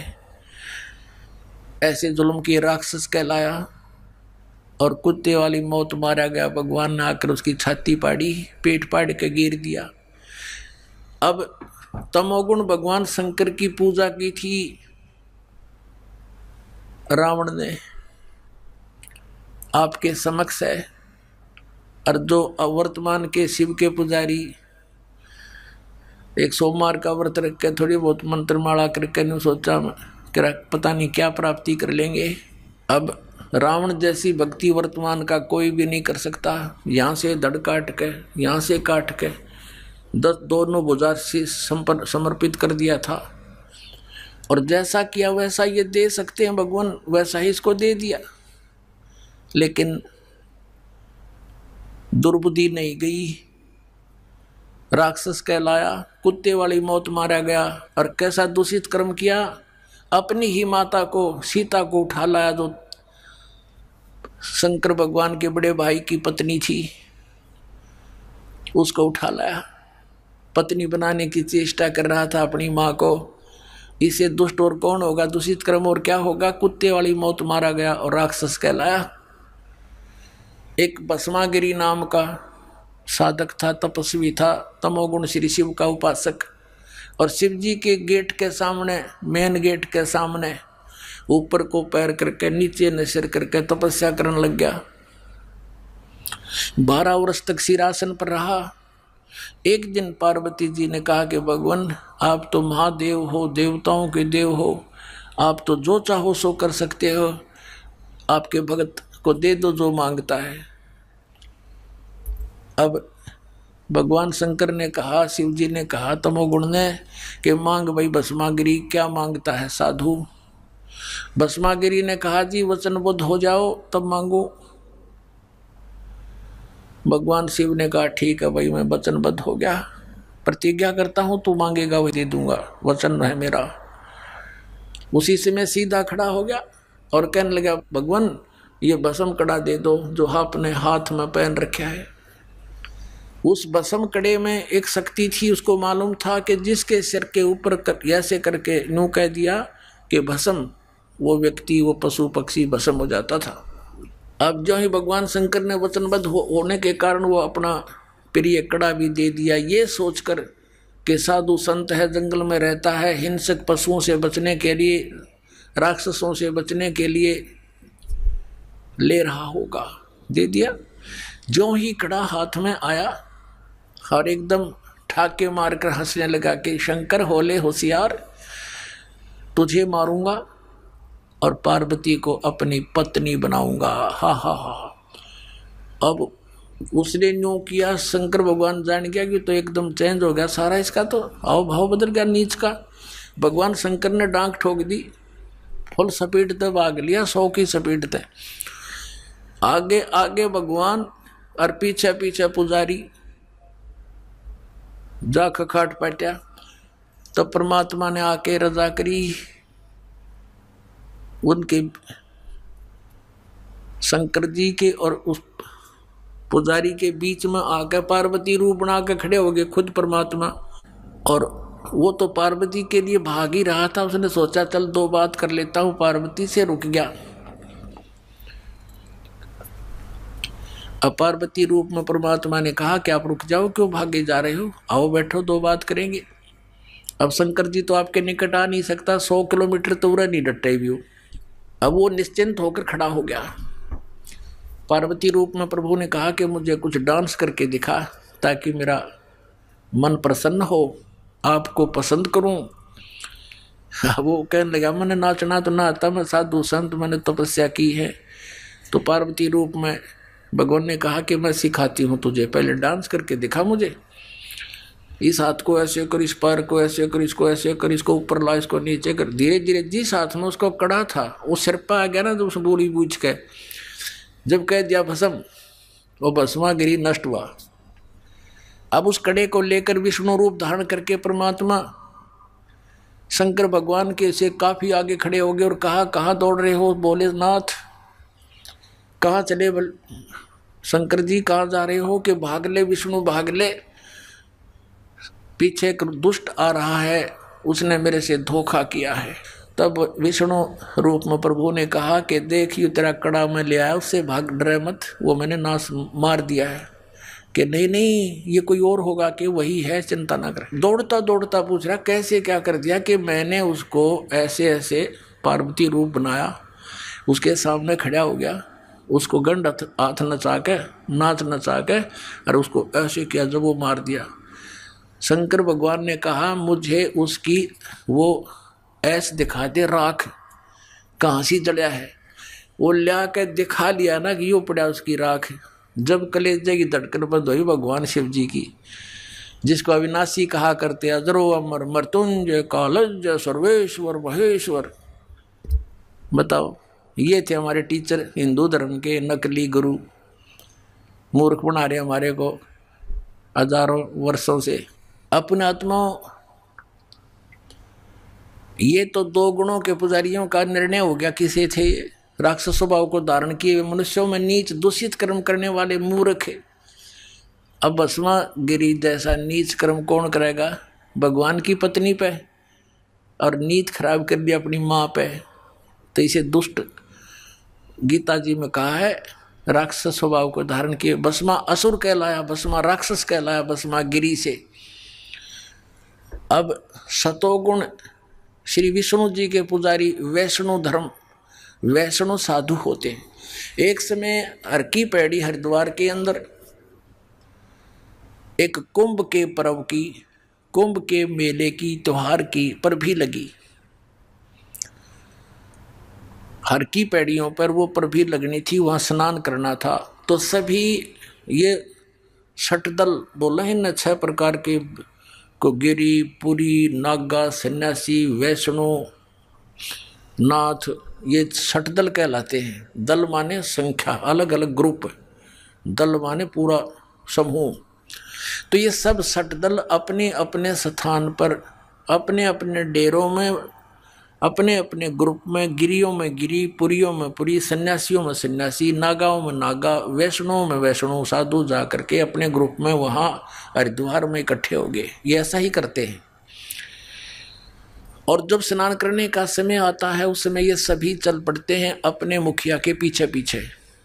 ऐसे जुल्म की राक्षस कहलाया और कुत्ते वाली मौत मारा गया। भगवान ने आकर उसकी छाती पाड़ी, पेट पाड़ के गिर दिया। अब तमोगुण भगवान शंकर की पूजा की थी रावण ने, आपके समक्ष है। और जो वर्तमान के शिव के पुजारी एक सोमवार का व्रत रख के थोड़ी बहुत मंत्रमाला करके नहीं सोचा कि पता नहीं क्या प्राप्ति कर लेंगे। अब रावण जैसी भक्ति वर्तमान का कोई भी नहीं कर सकता। यहाँ से धड़ काट के यहाँ से काट के दस दोनों भुजा से समर्पित कर दिया था, और जैसा किया वैसा ये दे सकते हैं भगवान, वैसा ही इसको दे दिया। लेकिन दुर्बुद्धि नहीं गई, राक्षस कहलाया, कुत्ते वाली मौत मारा गया। और कैसा दूषित कर्म किया, अपनी ही माता को सीता को उठा लाया, जो शंकर भगवान के बड़े भाई की पत्नी थी, उसको उठा लाया। पत्नी बनाने की चेष्टा कर रहा था अपनी माँ को। इसे दुष्ट और कौन होगा, दूषित कर्म और क्या होगा। कुत्ते वाली मौत मारा गया और राक्षस कहलाया। एक भस्मागिरी नाम का साधक था, तपस्वी था, तमोगुण श्री शिव का उपासक, और शिव जी के गेट के सामने, मेन गेट के सामने ऊपर को पैर करके नीचे न सिर करके तपस्या करने लग गया। बारह वर्ष तक सिरासन पर रहा। एक दिन पार्वती जी ने कहा कि भगवान आप तो महादेव हो, देवताओं के देव हो, आप तो जो चाहो सो कर सकते हो, आपके भगत को दे दो जो मांगता है। अब भगवान शंकर ने कहा, शिव जी ने कहा तमोगुण ने कि मांग भाई भस्मागिरी, क्या मांगता है साधु। भस्मागिरी ने कहा जी वचनबद्ध हो जाओ तब मांगो। भगवान शिव ने कहा ठीक है भाई मैं वचनबद्ध हो गया, प्रतिज्ञा करता हूं तू मांगेगा वही दे दूंगा, वचन है मेरा। उसी से मैं सीधा खड़ा हो गया और कहने लगा, भगवान ये भस्म कड़ा दे दो जो आपने हाथ में पहन रखा है। उस भस्म कड़े में एक शक्ति थी, उसको मालूम था कि जिसके सिर के ऊपर कर, ऐसे करके यूं कह दिया कि भस्म, वो व्यक्ति, वो पशु पक्षी भस्म हो जाता था। अब जो ही भगवान शंकर ने वचनबद्ध हो, होने के कारण वो अपना प्रिय कड़ा भी दे दिया, ये सोचकर कि साधु संत है, जंगल में रहता है, हिंसक पशुओं से बचने के लिए, राक्षसों से बचने के लिए ले रहा होगा, दे दिया। जो ही कड़ा हाथ में आया और एकदम ठाके मारकर हंसने लगा कि शंकर होले होशियार, तुझे मारूंगा और पार्वती को अपनी पत्नी बनाऊंगा। हा हा हा। अब उसने न्यू किया, शंकर भगवान जान गया कि तो एकदम चेंज हो गया सारा, इसका तो हाव भाव बदल गया नीच का। भगवान शंकर ने डांक ठोक दी, फुल स्पीड तक भाग लिया, सौ की स्पीड तक आगे आगे भगवान और पीछे पीछे पुजारी जा खखाट पटा। तो परमात्मा ने आके रजा करी, उनके शंकर जी के और उस पुजारी के बीच में आकर पार्वती रूप बना के खड़े हो गए खुद परमात्मा। और वो तो पार्वती के लिए भाग ही रहा था, उसने सोचा चल दो बात कर लेता हूं, पार्वती से रुक गया। अब पार्वती रूप में परमात्मा ने कहा कि आप रुक जाओ, क्यों भागे जा रहे हो, आओ बैठो दो बात करेंगे। अब शंकर जी तो आपके निकट आ नहीं सकता, सौ किलोमीटर तो उड़ा नहीं डटे भी हो। अब वो निश्चिंत होकर खड़ा हो गया। पार्वती रूप में प्रभु ने कहा कि मुझे कुछ डांस करके दिखा ताकि मेरा मन प्रसन्न हो, आपको पसंद करूं। वो कहने लगा, मैंने नाचना तो ना आता, मैं साधु संत, मैंने तपस्या की है। तो पार्वती रूप में भगवान ने कहा कि मैं सिखाती हूँ तुझे, पहले डांस करके दिखा मुझे। इस हाथ को ऐसे कर, इस पैर को ऐसे कर, इसको ऐसे कर, इसको ऊपर ला, इसको नीचे कर। धीरे धीरे जिस हाथ में उसको कड़ा था वो सिर पर आ गया ना, तो उस बोली बूझ के जब कह दिया भस्म, वो भस्मा गिरी नष्ट हुआ। अब उस कड़े को लेकर विष्णु रूप धारण करके परमात्मा शंकर भगवान के से काफी आगे खड़े हो गए और कहा, कहाँ दौड़ रहे हो? बोले, नाथ कहाँ चले? बल शंकर जी कहाँ जा रहे हो? कि भाग ले विष्णु, भाग ले, पीछे एक दुष्ट आ रहा है, उसने मेरे से धोखा किया है। तब विष्णु रूप में प्रभु ने कहा कि देखिए तेरा कड़ा में ले आया, उससे भाग, डरे मत, वो मैंने नाश मार दिया है। कि नहीं नहीं ये कोई और होगा, कि वही है, चिंता ना कर। दौड़ता दौड़ता पूछ रहा कैसे क्या कर दिया? कि मैंने उसको ऐसे ऐसे पार्वती रूप बनाया, उसके सामने खड़ा हो गया, उसको गंड हाथ नचा के, नाच नचा के, और उसको ऐसे किया जब वो मार दिया। शंकर भगवान ने कहा मुझे उसकी वो ऐसे दिखा दे, राख कहाँ सी जड़िया है। वो ला के दिखा लिया ना कि यो पड़ा उसकी राख। जब कलेजे की धड़कन बंद हुई भगवान शिव जी की, जिसको अविनाशी कहा करते, अजरो अमर मृत्युंजय कालज सर्वेश्वर महेश्वर। बताओ, ये थे हमारे टीचर हिंदू धर्म के, नकली गुरु, मूर्ख बना रहे हमारे को हजारों वर्षों से। अपने आत्मा, ये तो दो गुणों के पुजारियों का निर्णय हो गया। किसे थे? राक्षस स्वभाव को धारण किए मनुष्यों में नीच दूषित कर्म करने वाले मूर्ख। अब भस्मा गिरी जैसा नीच कर्म कौन करेगा? भगवान की पत्नी पे, और नीत खराब कर दिया अपनी माँ पे। तो इसे दुष्ट गीता जी में कहा है, राक्षस स्वभाव को धारण किए। भस्मा असुर कहलाया, भस्मा राक्षस कहलाया, भस्मा गिरी से। अब सतोगुण श्री विष्णु जी के पुजारी वैष्णो धर्म, वैष्णो साधु होते हैं। एक समय हर की पैड़ी हरिद्वार के अंदर एक कुंभ के पर्व की, कुंभ के मेले की, त्योहार की पर भी लगी। हर की पैड़ियों पर वो पर भी लगनी थी, वहाँ स्नान करना था। तो सभी ये षटदल बोला है न, छह प्रकार के को, गिरी, पुरी, नागा, सन्यासी, वैष्णो, नाथ, ये षटदल कहलाते हैं। दल माने संख्या, अलग अलग ग्रुप, दल माने पूरा समूह। तो ये सब षटदल अपने अपने स्थान पर, अपने अपने डेरों में अपने अपने ग्रुप में, गिरियों में गिरी, पुरियों में पुरी, सन्यासियों में सन्यासी, नागाओं में नागा, वैष्णवों में वैष्णव साधु जा करके अपने ग्रुप में वहां हरिद्वार में इकट्ठे हो गए। ये ऐसा ही करते हैं। और जब स्नान करने का समय आता है उस समय ये सभी चल पड़ते हैं अपने मुखिया के पीछे पीछे।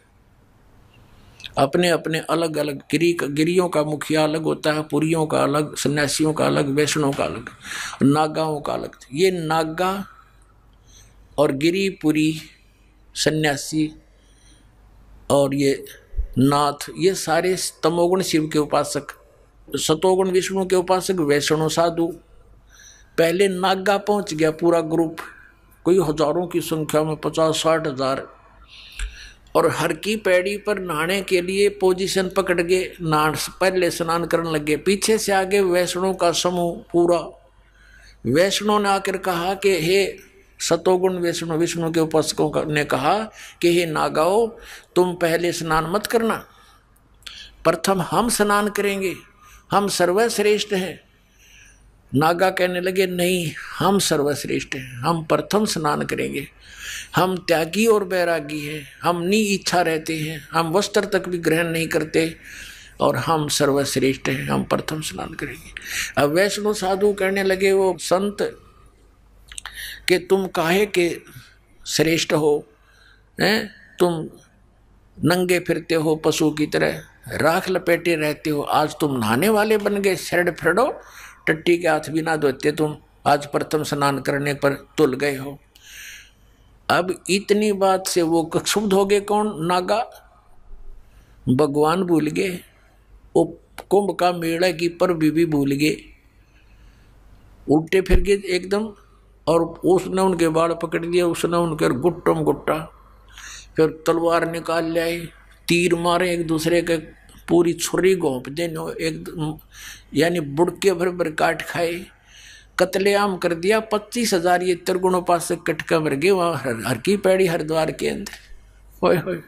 अपने अपने अलग अलग गिरी गिरियों का मुखिया अलग होता है, पुरियों का अलग, सन्यासियों का अलग, वैष्णव का अलग, नागाओं का अलग। ये नागा और गिरी, पुरी, सन्यासी और ये नाथ, ये सारे तमोगुण शिव के उपासक, सतोगुण विष्णु के उपासक, वैष्णव साधु। पहले नागा पहुंच गया पूरा ग्रुप, कोई हजारों की संख्या में, पचास साठ हजार, और हर की पैड़ी पर नहाने के लिए पोजीशन पकड़ के नहा पहले स्नान करने लगे। पीछे से आगे वैष्णव का समूह पूरा। वैष्णव ने आकर कहा कि हे सतोगुण विष्णु, विष्णु के उपासकों ने कहा कि हे नागाओ, तुम पहले स्नान मत करना, प्रथम हम स्नान करेंगे, हम सर्वश्रेष्ठ हैं। नागा कहने लगे नहीं, हम सर्वश्रेष्ठ हैं, हम प्रथम स्नान करेंगे, हम त्यागी और बैरागी हैं, हम नी इच्छा रहते हैं, हम वस्त्र तक भी ग्रहण नहीं करते और हम सर्वश्रेष्ठ हैं, हम प्रथम स्नान करेंगे। अब वैष्णव साधु कहने लगे वो संत कि तुम काहे के श्रेष्ठ हो, हैं? तुम नंगे फिरते हो पशु की तरह, राख लपेटे रहते हो, आज तुम नहाने वाले बन गए, शरण फिरो, टट्टी के हाथ भी ना धोते तुम, आज प्रथम स्नान करने पर तुल गए हो। अब इतनी बात से वो क्षुब्ध हो गए। कौन? नागा। भगवान भूल गए, वो कुंभ का मेला की पर भी, भी भूल गए, उल्टे फिर गए एकदम। और उसने उनके बाल पकड़ लिए, उसने उनके गुट्टम गुट्टा, फिर तलवार निकाल लाए, तीर मारे एक दूसरे के, पूरी छुरी घोंप देने, एक यानी बुड़के भर भर काट खाए, कत्लेआम कर दिया। पच्चीस हजार ये त्रिगुण उपासक कटका मर गए वहां हर की पैड़ी हरिद्वार के अंदर। होय होय।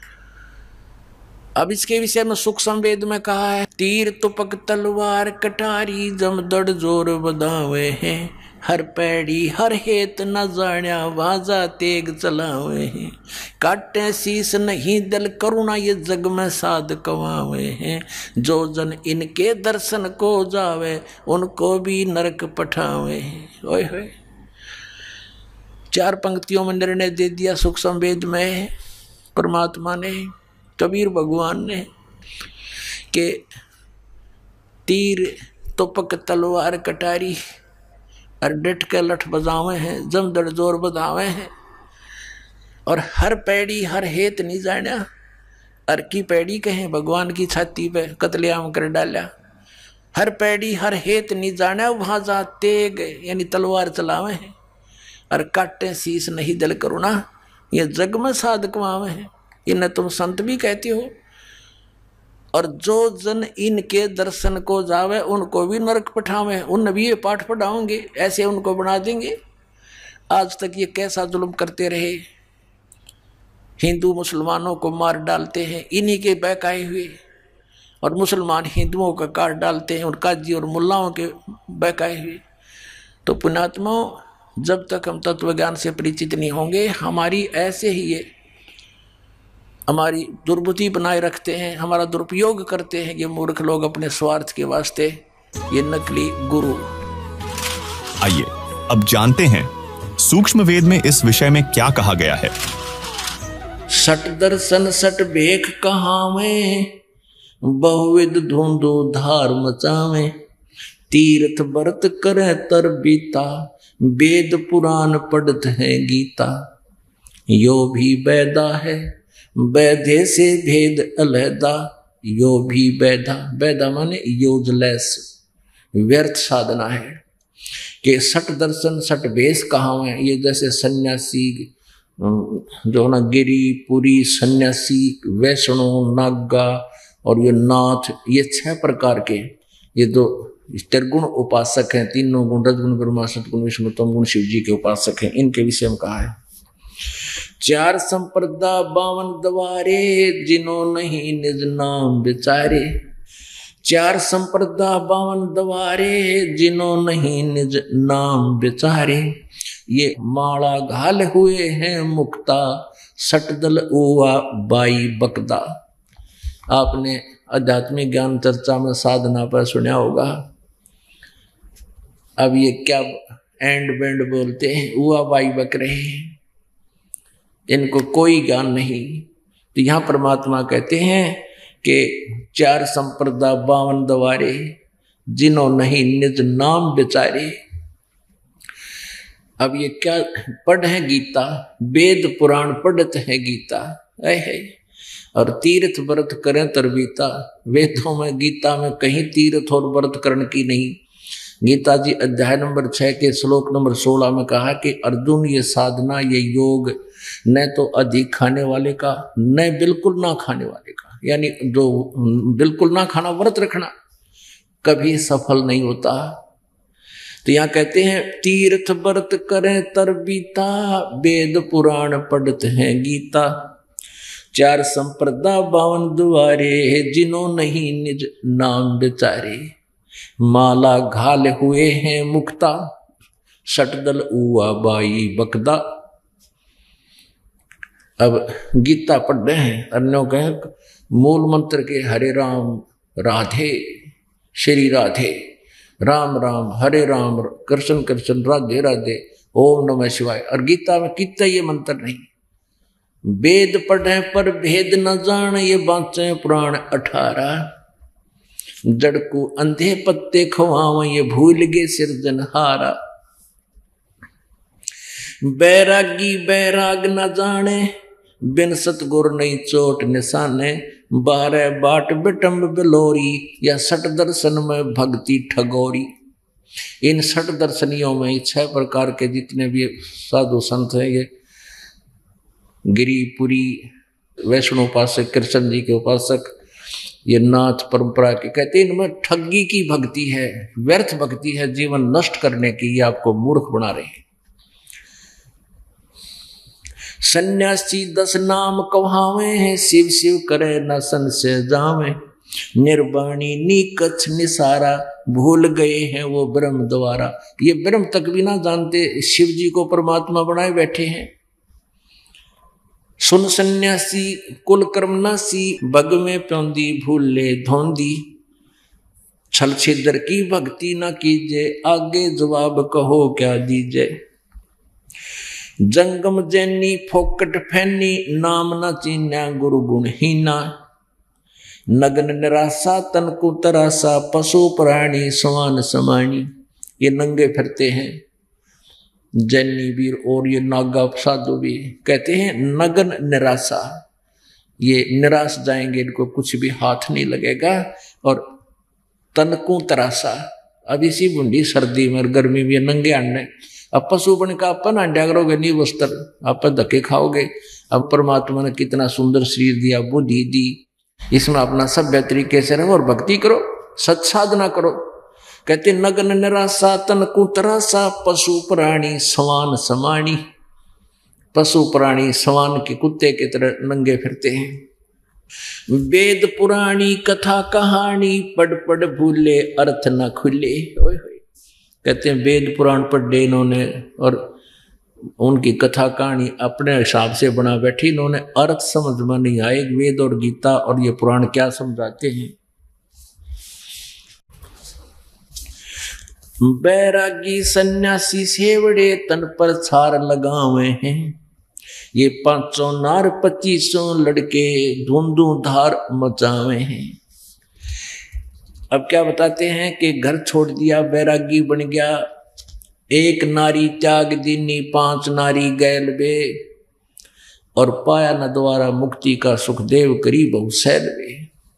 अब इसके विषय में सुख संवेद में कहा है, तीर तुपक तलवार कटारी जमदड़ जोर बधावे हैं, हर पैड़ी हर हेत न जाण्या वाजा तेग चलावे हैं, काटे शीस नहीं दल करुणा ये जग में साध कवावे हैं, जो जन इनके दर्शन को जावे उनको भी नरक पठावे हैं। ओए होए। चार पंक्तियों में निर्णय दे दिया सुख संवेद में परमात्मा ने, कबीर भगवान ने, के तीर तुपक तलवार कटारी और डट के लठ बजावे हैं, जमदड़ जोर बधावे हैं, और हर पैड़ी हर हेत नहीं जाना। हर की पैड़ी कहें भगवान की छाती पे कत्लेआम कर डाला। हर पैड़ी हर हेत नहीं जाना, वहां जा तेग यानी तलवार चलावे हैं, और काटे शीस नहीं दल करुणा ये जग में साध कमावे हैं। इन्हें तुम संत भी कहते हो, और जो जन इनके दर्शन को जावे उनको भी नरक पठावे, उन भी ये पाठ पढ़ाओगे, ऐसे उनको बना देंगे। आज तक ये कैसा जुल्म करते रहे, हिंदू मुसलमानों को मार डालते हैं इन्हीं के बहकाए हुए, और मुसलमान हिंदुओं का काट डालते हैं और काजी और मुल्लाओं के बहकाए हुए। तो पुण्यात्माओं, जब तक हम तत्व ज्ञान से परिचित नहीं होंगे, हमारी ऐसे ही ये हमारी दुर्बुद्धि बनाए रखते हैं, हमारा दुरुपयोग करते हैं ये मूर्ख लोग अपने स्वार्थ के वास्ते, ये नकली गुरु। आइए अब जानते हैं सूक्ष्म वेद में इस विषय में क्या कहा गया है। सट दर्शन सट भेख कहावे, बहुविध धुंधु धार मचावे, तीर्थ व्रत करे तर बीता, वेद पुराण पढ़त है गीता, यो भी बैदा है वैधे से भेद अलहदा, यो भी बैधा, बैधा माने यूजलेस, व्यर्थ साधना है। कि सट दर्शन सट भेष कहाँ है, ये जैसे सन्यासी जो ना गिरी पुरी सन्यासी वैष्णव नागा और ये नाथ, ये छह प्रकार के ये दो त्रिगुण उपासक हैं, तीनों गुण रजगुण ब्रह्मा सतगुण विष्णु तम गुण शिव जी के उपासक हैं। इनके विषय में कहा है, चार संप्रदा बावन द्वारे जिन्हों नहीं निज नाम विचारे, चार संप्रदा बावन द्वारे जिन्हों नहीं निज नाम विचारे, ये माला घाल हुए हैं मुक्ता, सटदल उवा बाई बकदा। आपने आध्यात्मिक ज्ञान चर्चा में साधना पर सुना होगा। अब ये क्या एंड बेंड बोलते हैं, उवा बाई बक रहे हैं, इनको कोई ज्ञान नहीं। तो यहाँ परमात्मा कहते हैं कि चार संप्रदा बावन दवारे, जिन्हों नहीं निज नाम बेचारे। अब ये क्या पढ़ है गीता, वेद पुराण पढ़त है गीता है, है। और तीर्थ व्रत करें तरबीता। वेदों में गीता में कहीं तीर्थ और व्रत करने की नहीं। गीता जी अध्याय नंबर छह के श्लोक नंबर सोलह में कहा कि अर्जुन ये साधना ये योग न तो अधिक खाने वाले का न बिल्कुल ना खाने वाले का, यानी जो बिल्कुल ना खाना व्रत रखना कभी सफल नहीं होता। तो यहाँ कहते हैं तीर्थ व्रत करें तरबीता, वेद पुराण पढ़ते हैं गीता। चार संप्रदा बावन दुआरे, जिन्हों नहीं निज नाम बेचारे। माला घाल हुए हैं मुक्ता, सटदल उवा बाई बकदा। अब गीता पढ़ रहे हैं, अन्यों कहें मूल मंत्र के हरे राम राधे श्री राधे, राम राम हरे राम कृष्ण कृष्ण राधे राधे, ओम नमः शिवाय। और गीता में कितना ये मंत्र नहीं। वेद पढ़े पर भेद न जान, ये बाँचे पुराण अठारह। जड़ को अंधे पत्ते खवाव, ये भूल गे सिरजनहारा। बैरागी बैराग न जाने, बिन सतगुर नहीं चोट निशाने। बारह बाट बिटम्ब बिलोरी, या सठ दर्शन में भक्ति ठगोरी। इन सठ दर्शनियों में छह प्रकार के जितने भी साधु संत हैं, ये गिरिपुरी वैष्णव उपासक, कृष्ण जी के उपासक, ये नाथ परंपरा के, कहते हैं इनमें ठगी की भक्ति है, व्यर्थ भक्ति है, जीवन नष्ट करने की। ये आपको मूर्ख बना रहे हैं। सन्यासी दस नाम कहावे हैं, शिव शिव करे न सन से जावे। निर्वाणी नीकछ निसारा, भूल गए हैं वो ब्रह्म द्वारा। ये ब्रह्म तक भी ना जानते, शिव जी को परमात्मा बनाए बैठे हैं। सुन सन्यासी कुल कर्मनासी, बग में प्योंदी भूले धोंदी। छल छिद्र की भक्ति न कीजे, आगे जवाब कहो क्या दीजे। जंगम जैनी फोकट फैनी, नाम न चीन्या गुरु गुणहीना। नग्न निराशा तन को तरासा, पशु प्राणी समान समानी। ये नंगे फिरते हैं जैनी वीर और ये नागा साधु भी, कहते हैं नग्न निराशा, ये निराश जाएंगे, इनको कुछ भी हाथ नहीं लगेगा। और तनकू तरासा, अब इसी बूंदी सर्दी में गर्मी में नंगे आने। अब पशु बन का अपन अंडा करोगे नहीं वस्त्र, आप धक्के खाओगे। अब परमात्मा ने कितना सुंदर शरीर दिया, बुद्धि दी, इसमें अपना सभ्य तरीके से रहो और भक्ति करो, सत साधना करो। कहते नग्न निराशा तन कुतरासा, पशु प्राणी सवान समानी। पशु प्राणी सवान के कुत्ते की तरह नंगे फिरते हैं। वेद पुराणी कथा कहानी, पढ़ पढ़ भूले अर्थ न खुले। ओए होए, कहते हैं वेद पुराण पढ़े इन्होंने और उनकी कथा कहानी अपने हिसाब से बना बैठी, इन्होंने अर्थ समझ में नहीं आए। वेद और गीता और ये पुराण क्या समझाते हैं। बैरागी सन्यासी सेवड़े, तन पर छार लगावे हैं। ये पांचों नार पच्चीसों लड़के, धुंधु धार मचावे हैं। अब क्या बताते हैं कि घर छोड़ दिया, बैरागी बन गया। एक नारी त्याग दीनी, पांच नारी गैल बे। और पाया न द्वारा मुक्ति का सुखदेव, करी बहु सैल बे।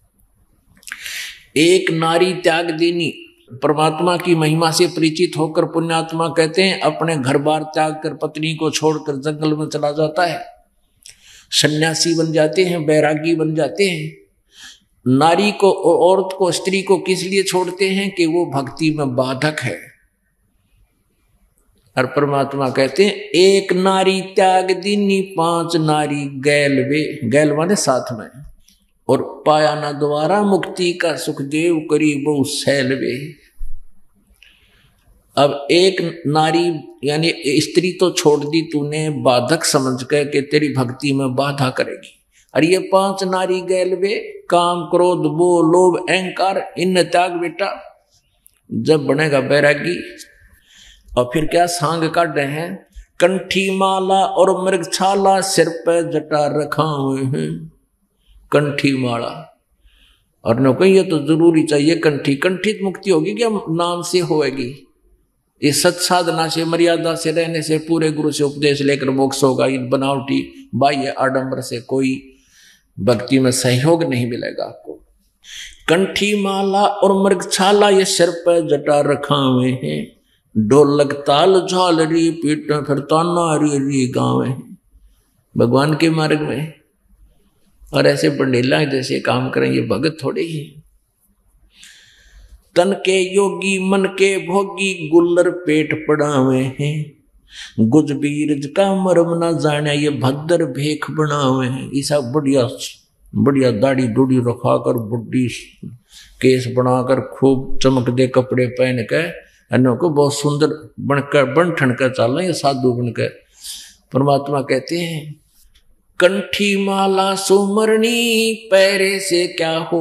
एक नारी त्याग दीनी, परमात्मा की महिमा से परिचित होकर पुण्यात्मा कहते हैं अपने घर बार त्याग कर, पत्नी को छोड़कर जंगल में चला जाता है। सन्यासी बन जाते हैं, बैरागी बन जाते हैं। नारी को, औरत को, स्त्री को किस लिए छोड़ते हैं कि वो भक्ति में बाधक है। और परमात्मा कहते हैं एक नारी त्याग दीनी, पांच नारी गैल वे। गैल माने साथ में। और पाया ना द्वारा मुक्ति का सुखदेव, करी बहु सैल वे। अब एक नारी यानी स्त्री तो छोड़ दी तूने बाधक समझ कर के तेरी भक्ति में बाधा करेगी, और ये पांच नारी गैल वे काम क्रोध मोह लोभ अहंकार इन त्याग बेटा, जब बनेगा बैरागी। और फिर क्या सांग काट रहे हैं, कंठी माला और मृगछाला सिर पे जटा रखा हुए हैं, कंठी माला। और न कोई ये तो जरूरी चाहिए कंठी, कंठित मुक्ति होगी क्या नाम से होएगी, ये सत साधना से मर्यादा से रहने से पूरे गुरु से उपदेश लेकर मोक्ष होगा। इन बनावटी बाह्य आडंबर से कोई भक्ति में सहयोग नहीं मिलेगा आपको। कंठी माला और मृगछाला ये सिर पर जटा रखा हुए हैं, ढोलक ताल झालरी पीठ में फिर ताना री री गावे हैं भगवान के मार्ग में। और ऐसे बंडेला जैसे काम करें ये भगत थोड़े ही। तन के योगी मन के भोगी गुल्लर पेट पड़ावे हैं, गुज बीरज का मरम ना जाने ये भद्र भेख बनावे हैं। ऐसा बढ़िया बढ़िया दाढ़ी डूढ़ी रखा कर बुढ़ी केस बनाकर खूब चमक दे कपड़े पहन के अन्यों को बहुत सुंदर बनकर बन ठन कर चल रहे साधु बनकर। परमात्मा कहते हैं कंठी माला सुमरणी पैरे से क्या हो,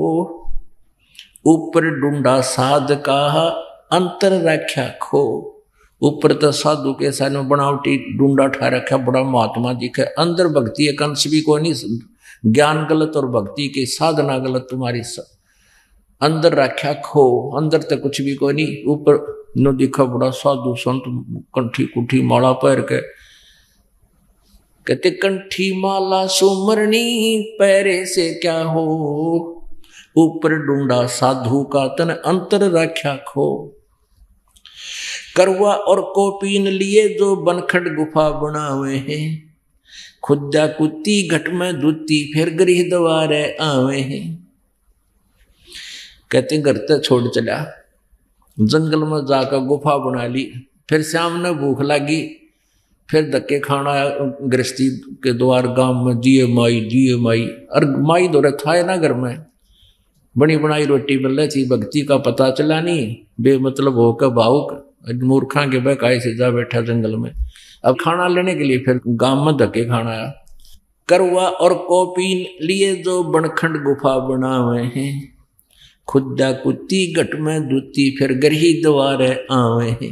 ऊपर डूंडा साध का अंतर रख्या खो। ऊपर तो साधु के साथ बनावटी डूंडा ठा रखा बड़ा महात्मा जी के, अंदर भक्ति एक अंश भी कोई नहीं, ज्ञान गलत और भक्ति की साधना गलत तुम्हारी सब। अंदर रख्या खो, अंदर तो कुछ भी कोई नहीं, ऊपर न दिखा बड़ा साधु संत कंठी कुठी माला पैर के। कहते कंठी माला सुमरणी पैरे से क्या हो, ऊपर डूंडा साधु का तन अंतर रख्या खो। करवा और कोपीन लिए जो बनखड़ गुफा बनावे हैं, खुदा कुत्ती घट में दूती फिर गृह द्वारे आवे हैं। कहते घर ते छोड़ चला, जंगल में जाकर गुफा बना ली, फिर शाम ने भूख लगी, फिर धक्के खाना गृहस्थी के द्वार गांव में, जिये माई जिये माई। और माई दौरे था ना घर में, बनी बनाई रोटी मिल रही थी, भक्ति का पता चला नहीं, बेमतलब होकर भावुक मूर्खा के बहकाए से जा बैठा जंगल में। अब खाना लेने के लिए फिर गांव में धक्के खाना आया। करवा और कोपीन लिए जो बनखंड गुफा बनावे हैं, खुदा कुत्ती घट में दूती फिर गरही द्वारे आवे हैं।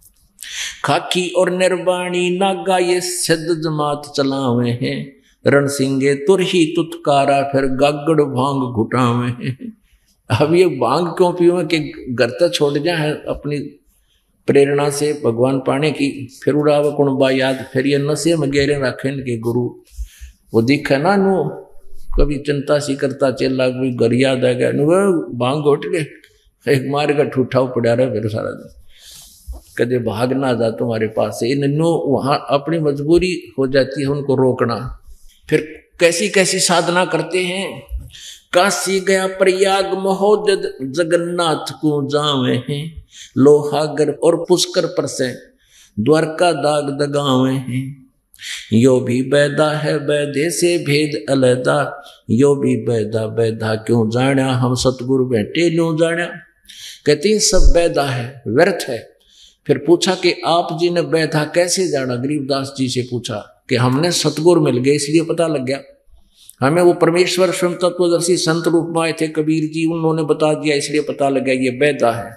खाकी और निर्वाणी नागा ये सिद्ध जमात चलावे हैं, रण सिंगे तुरही तुतकारा फिर गागड़ भांग घुटावे हैं। अब ये भांग क्यों पीवे कि घर तक छोड़ जाए अपनी प्रेरणा से भगवान पाने की, फिर उड़ाव कुणबा याद, फिर ये नशे में गेरे रखे इनके गुरु। वो दिखे ना नु कभी चिंता सी करता चेला भी घर याद आ गया, भांग घोट गए, एक मार का ठूठा पड़ा रहा फिर सारा दिन, कदे भाग ना जा तुम्हारे पास से। इन वहां अपनी मजबूरी हो जाती है उनको रोकना। फिर कैसी कैसी साधना करते हैं, काशी गया प्रयाग महोदय जगन्नाथ को जावे हैं, लोहागर और पुष्कर पर से द्वारका दाग दगावे हैं। यो भी बैदा है बैदे से भेद अलैदा, यो भी बैदा बैदा क्यों जाना, हम सतगुरु बैठे न्यों जाना। कहते हैं सब बैदा है, व्यर्थ है। फिर पूछा कि आप जी ने बैदा कैसे जाना, गरीबदास जी से पूछा कि हमने सतगुरु मिल गए इसलिए पता लग गया, हमें वो परमेश्वर स्वयं तत्वदर्शी संत रूप में आए थे कबीर जी, उन्होंने बता दिया इसलिए पता लग गया ये बैदा है।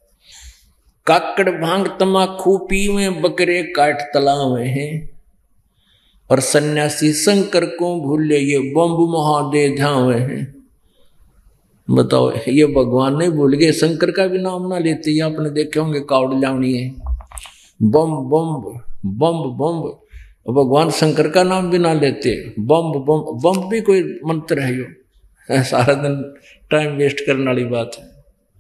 काकड़ भांग तमाकू पीवे बकरे काट तलावे हैं, और सन्यासी शंकर को भूले ये बम्ब महादे ध्यावे हैं। बताओ ये भगवान नहीं भूल गए, शंकर का भी नाम ना लेते, ये आपने देखे होंगे कावड़ लावनी है, बम बम बम बम, भगवान शंकर का नाम भी ना लेते, बम बम बम भी कोई मंत्र है यो, सारा दिन टाइम वेस्ट करने वाली बात है।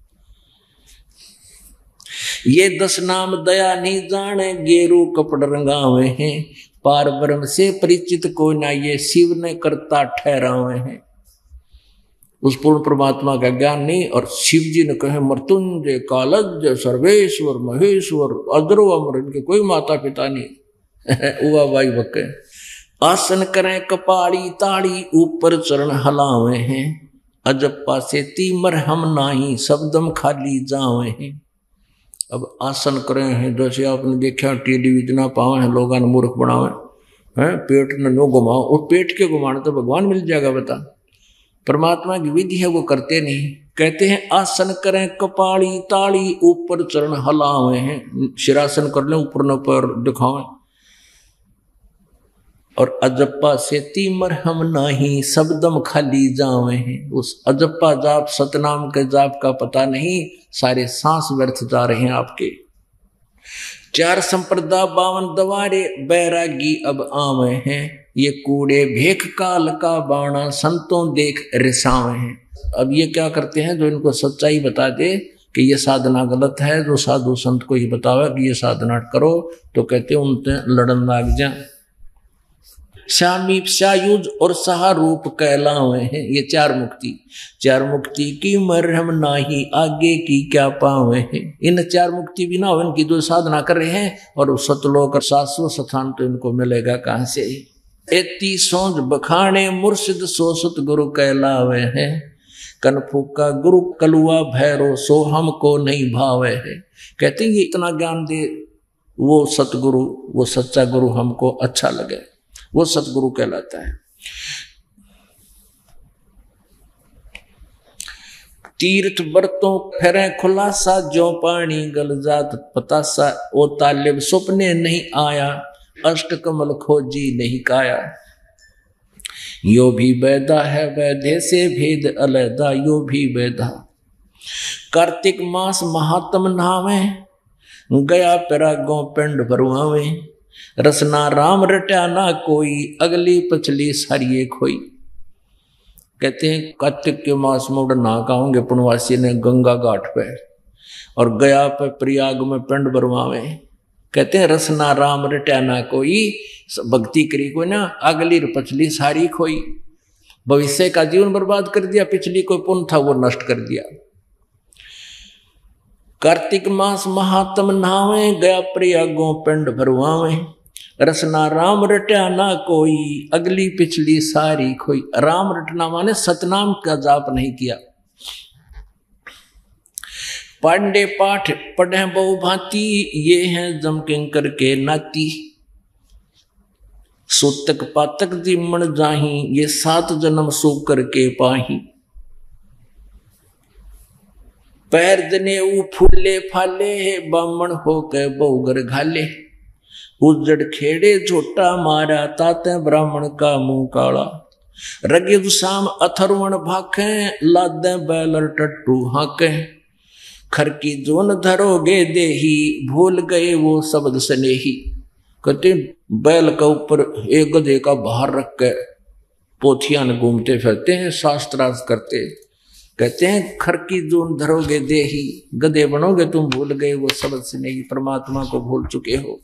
ये दस नाम दया नहीं जाने, गेरू कपड़ रंगावे हैं, पार ब्रह्म से परिचित कोई ना, ये शिव ने करता ठहरावे हैं। उस पूर्ण परमात्मा का ज्ञान नहीं, और शिव जी ने कहे मृत्युंजय कालज्ञ सर्वेश्वर महेश्वर अद्रो अमर, इनके कोई माता पिता नहीं। उवा भाई बके आसन करें कपाड़ी ताड़ी, ऊपर चरण हलावे हैं, अजब पासे तीमर हम नाही, शब्दम खाली जावे हैं। अब आसन करे हैं, जैसे आपने देखा टेलीविजन पाव है, लोगों ने मूर्ख बनावे हैं, पेट न नो घुमाओ, और पेट के घुमाने तो भगवान मिल जाएगा बता। परमात्मा की विधि है वो करते नहीं। कहते हैं आसन करें कपाली ताली, ऊपर चरण हलावे हैं, शिरासन कर लें ऊपर न पर दिखावें, और अजप्पा से तीमर हम नहीं, सबदम खाली जावे हैं। उस अजप्पा जाप सतनाम के जाप का पता नहीं, सारे सांस व्यर्थ जा रहे हैं आपके। चार संप्रदा बावन दवारे, बैरागी अब आवे हैं, ये कूड़े भेख काल का बाणा, संतों देख रिसावे हैं। अब ये क्या करते हैं, जो इनको सच्चाई बता दे कि ये साधना गलत है, जो साधु संत को ही बतावे कि ये साधना करो, तो कहते हैं उनसे लड़न लाग जा। श्यामी सायुज और सहारूप कहलावे हैं, ये चार मुक्ति। चार मुक्ति की मरहम नाही, आगे की क्या पावे हैं। इन चार मुक्ति भी ना हो इनकी जो साधना कर रहे हैं, और सतलोक और शाश्वत स्थान तो इनको मिलेगा कहां से। एती सोच बखाने मुर्शिद सो सतगुरु कहलावे हैं, कनफू का गुरु कलुआ भैरो, सो हमको नहीं भावे है। कहते हैं ये इतना ज्ञान दे वो सतगुरु, वो सच्चा गुरु हमको अच्छा लगे, वो सतगुरु कहलाता है। तीर्थ बरतों फेरे खुलासा, जो पानी गल जात पतासा, ओ तालिब सपने नहीं आया, अष्ट कमल खोजी नहीं काया। यो भी वैदा है वैधे से भेद अलैदा, यो भी वैदा। कार्तिक मास महात्म नावे, गया पैरागों पिंड भरवावे, रसना राम रट्या ना कोई, अगली पछली सारिये खोई। कहते हैं कार्तिक के मास में उड़ नहा होंगे पुणवासी ने गंगा घाट पे, और गया पे प्रयाग में पिंड भरवावे। कहते हैं रसना राम रट्या ना कोई, भक्ति करी कोई ना, अगली पछली सारी खोई। भविष्य का जीवन बर्बाद कर दिया, पिछली कोई पुण्य था वो नष्ट कर दिया। कार्तिक मास महात्म नहावे, गया प्रयागों पिंड भरवावे, रसना राम रट्या ना कोई, अगली पिछली सारी खोई। राम रटना माने सतनाम का जाप नहीं किया। पांडे पाठ पढ़े बहु भांति, ये हैं जम किंकर के नाती। सूतक पातक दिमण जाही, ये सात जन्म सो करके पाही। पैर जने ऊ फूले फाले, बामण होके बहुगर घाले। उजड़ खेड़े झोटा मारा, ताते ब्राह्मण का मुंह काला। रगे दुसाम अथर्वण भाखे, लादे बैलर टट्टू हाके। खर की जोन धरोगे देही, भूल गए वो शब्द स्नेही। कहते बैल का ऊपर एक गधे का बाहर रख के पोथियान घूमते फिरते हैं, शास्त्रार्थ करते। कहते हैं खर की जोन धरोगे देही, गधे बनोगे तुम, भूल गए वो शब्द स्नेही, परमात्मा को भूल चुके हो।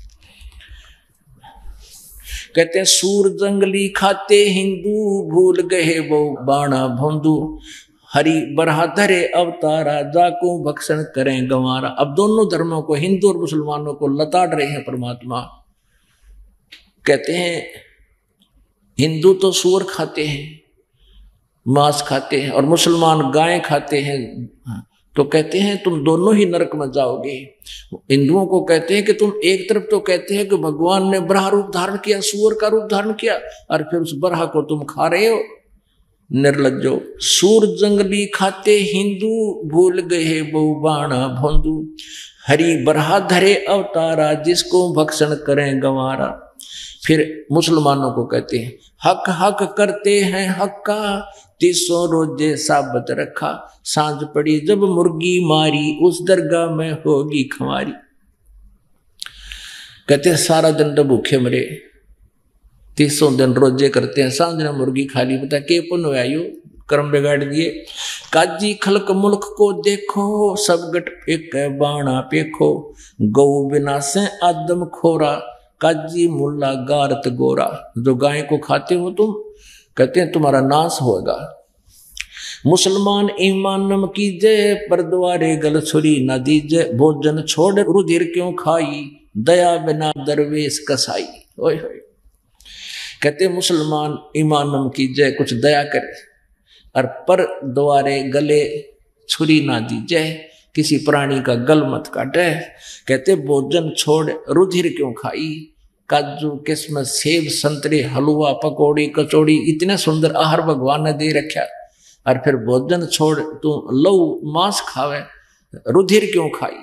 कहते हैं सूर जंगली खाते हिंदू, भूल गए वो बाणा भोंदू। हरि बरहाधरे अवतारा, जाको भक्षण करें गंवारा। अब दोनों धर्मों को, हिंदू और मुसलमानों को लताड़ रहे हैं परमात्मा। कहते हैं हिंदू तो सूअर खाते हैं, मांस खाते हैं, और मुसलमान गाय खाते हैं। तो कहते हैं तुम दोनों ही नरक में जाओगे। हिंदुओं को कहते हैं कि तुम एक तरफ तो कहते हैं कि भगवान ने बराह रूप धारण किया, सूअर का रूप धारण किया, और फिर उस बराह को तुम खा रहे हो। निर्लज्जो सूर जंगली खाते हिंदू, भूल गए बहु बाणा भोंदू। हरि बरहा धरे अवतारा, जिसको भक्षण करें गंवारा। फिर मुसलमानों को कहते हैं हक हक करते हैं हक्का, तीसों रोजे साबत रखा। सांझ पड़ी जब मुर्गी मारी, उस दरगाह में होगी खमारी। कहते हैं सारा दिन तो भूखे मरे, तीसों दिन रोजे करते हैं, सांझ ने मुर्गी खा ली। बता के पुण्य आयु, कर्म बिगाड़ दिए। काजी खलक मुल्क को देखो, सब गट एक बाणा पेखो। गौ बिना से आदम खोरा, काजी मुल्ला गारत गोरा। जो गाय को खाते हो तुम, कहते हैं तुम्हारा नाश होगा। मुसलमान ईमान नम कीजे, पर द्वारे गल छुरी न दीजे। भोजन छोड़ रुधिर क्यों खाई, दया बिना दरवेश कसाई। ओए होए, कहते मुसलमान ईमान नम कीजे, कुछ दया करे, और पर द्वारे गले छुरी ना दीजे। किसी प्राणी का गल मत काटे। कहते भोजन छोड़ रुधिर क्यों खाई, काजू किस्म सेब संतरे हलवा पकौड़ी कचौड़ी इतने सुंदर आहार भगवान ने दे रखा, और फिर भोजन छोड़ तू लहू मांस खावे, रुधिर क्यों खाई।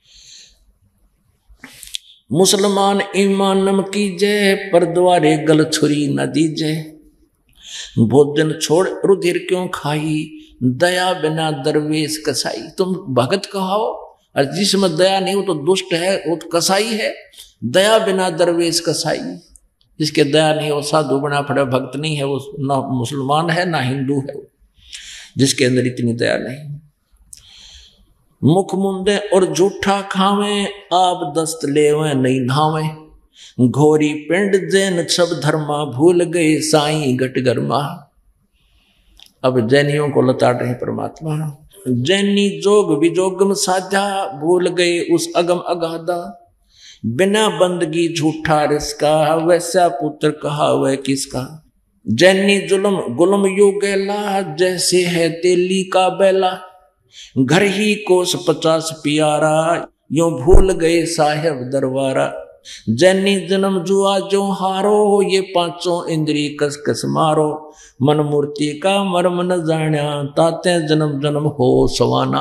मुसलमान ईमान नम कीजे, पर द्वारे गल छुरी न दीजे। भोजन छोड़ रुधिर क्यों खाई, दया बिना दरवेश कसाई। तुम भगत कहाओ, और जिसमें दया नहीं वो तो दुष्ट है, वो तो कसाई है। दया बिना दरवेश कसाई, जिसके दया नहीं वो साधु बना पड़े, भक्त नहीं है वो, ना मुसलमान है ना हिंदू है वो, जिसके अंदर इतनी दया नहीं। मुख मुंदे और झूठा खावे, आप दस्त लेवे नहीं नहावे। घोरी पिंड जैन सब धर्मा, भूल गए साई घट गरमा। अब जैनियों को लताड़ रहे परमात्मा। जैनी जोग विजोगम साधा, भूल गए उस अगम अगाधा। बिना बंदगी झूठा रिसका, वैसा पुत्र कहा वह किसका। जैनी जुलम गुलम युगेला, जैसे है तेली का बेला। घर ही कोस पचास प्यारा, यूं भूल गए साहेब दरबारा। जैनी जन्म जुआ जो हारो, ये पांचों इंद्री कस कस मारो। मन मूर्ति का मर्म न जान्या, ताते जन्म जन्म हो सवाना।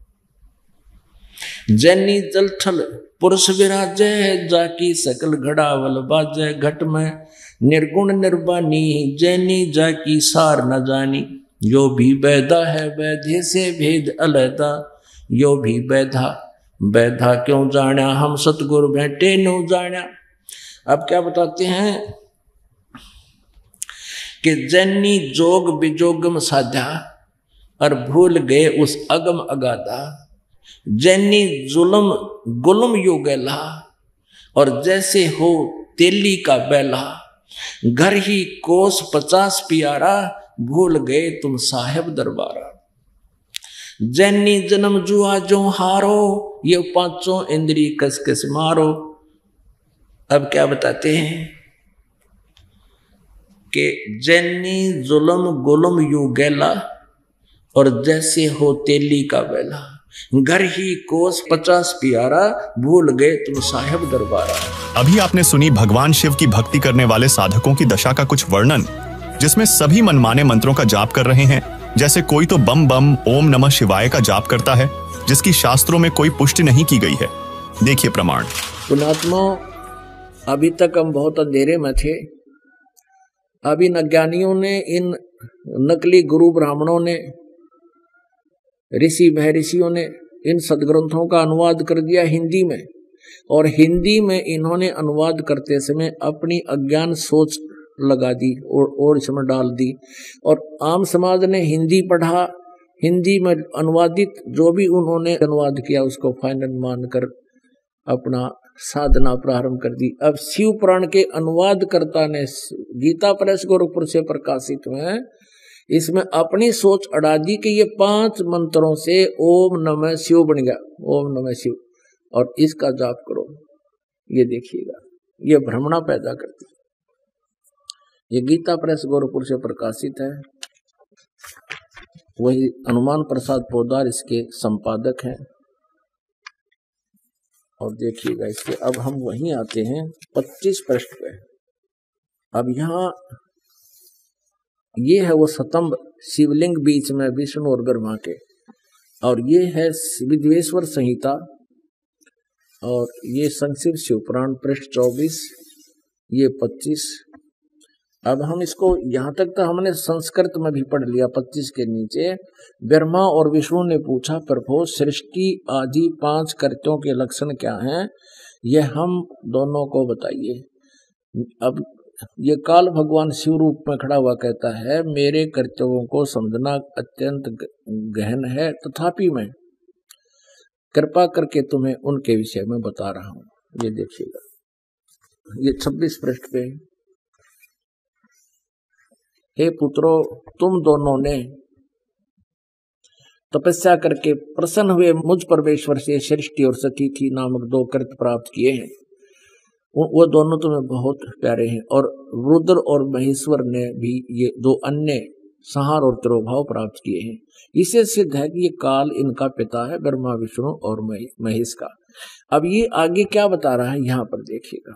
जैनी जलथल पुरुष विराजे, जाकी सकल घड़ावल बाजे। घट में निर्गुण निर्वाणी, जैनी जाकी सार न जानी। यो भी बैधा है बैधे से भेद अलहदा, यो भी बैधा बैधा क्यों जाना, हम सतगुरु बैठे नो जाना। अब क्या बताते हैं कि जैनी जोग विजोगम साधा, और भूल गए उस अगम अगाधा। जैनी जुलम गुलम युगेला, और जैसे हो तेली का बेला। घर ही कोस पचास प्यारा, भूल गए तुम साहेब दरबारा। जैनी जन्म जुआ जो हारो, ये पांचों इंद्री कस कस मारो। अब क्या बताते हैं कि जैनी जुलम गुलम यू गैला, और जैसे हो तेली का बेला। घर ही कोस पचास प्यारा, भूल गए तुम साहेब दरबारा। अभी आपने सुनी भगवान शिव की भक्ति करने वाले साधकों की दशा का कुछ वर्णन, जिसमें सभी मनमाने मंत्रों का जाप कर रहे हैं। जैसे कोई तो बम बम ओम नमः शिवाय का जाप करता है, जिसकी शास्त्रों में कोई पुष्टि नहीं की गई है। देखिए प्रमाण। पुणात्मा, अभी तक हम बहुत अंधेरे में थे। अभी अज्ञानियों ने, इन नकली गुरु ब्राह्मणों ने, ऋषि महर्षियों ने इन सदग्रंथों का अनुवाद कर दिया हिंदी में, और हिंदी में इन्होंने अनुवाद करते समय अपनी अज्ञान सोच लगा दी और, और इसमें डाल दी। और आम समाज ने हिंदी पढ़ा, हिंदी में अनुवादित जो भी उन्होंने अनुवाद किया उसको फाइनल मानकर अपना साधना प्रारंभ कर दी। अब शिव पुराण के अनुवादकर्ता ने गीता प्रेस गोरखपुर से प्रकाशित हुए, इसमें अपनी सोच अड़ा दी कि ये पांच मंत्रों से ओम नमः शिव बन गया, ओम नमः शिव, और इसका जाप करो। ये देखिएगा, ये भ्रमणा पैदा करती। ये गीता प्रेस गोरखपुर से प्रकाशित है। वही हनुमान प्रसाद पोदार इसके संपादक हैं। और देखिएगा इसके, अब हम वहीं आते हैं पच्चीस पृष्ठ पे। अब यहाँ ये है वो स्तंभ शिवलिंग बीच में विष्णु और ब्रह्मा के, और ये है विद्वेश्वर संहिता, और ये संक्षिप्त शिवपुराण पृष्ठ चौबीस, ये पच्चीस। अब हम इसको यहाँ तक तो हमने संस्कृत में भी पढ़ लिया। पच्चीस के नीचे ब्रह्मा और विष्णु ने पूछा, प्रभु सृष्टि आदि पांच कर्तों के लक्षण क्या हैं, ये हम दोनों को बताइए। अब ये काल भगवान शिव रूप में खड़ा हुआ कहता है, मेरे कर्तव्यों को समझना अत्यंत गहन है, तथापि मैं कृपा करके तुम्हें उनके विषय में बता रहा हूं। ये देखिएगा, ये छब्बीस पृष्ठ पे। हे पुत्रों, तुम दोनों ने तपस्या करके प्रसन्न हुए मुझ परमेश्वर से सृष्टि और सतीथि नामक दो कृत प्राप्त किए हैं। वो दोनों तुम्हें बहुत प्यारे हैं। और रुद्र और महेश्वर ने भी ये दो अन्य संहार और तिरोभाव प्राप्त किए हैं। इसे सिद्ध है कि ये काल इनका पिता है, ब्रह्मा विष्णु और महेश का। अब ये आगे क्या बता रहा है यहां पर देखिएगा।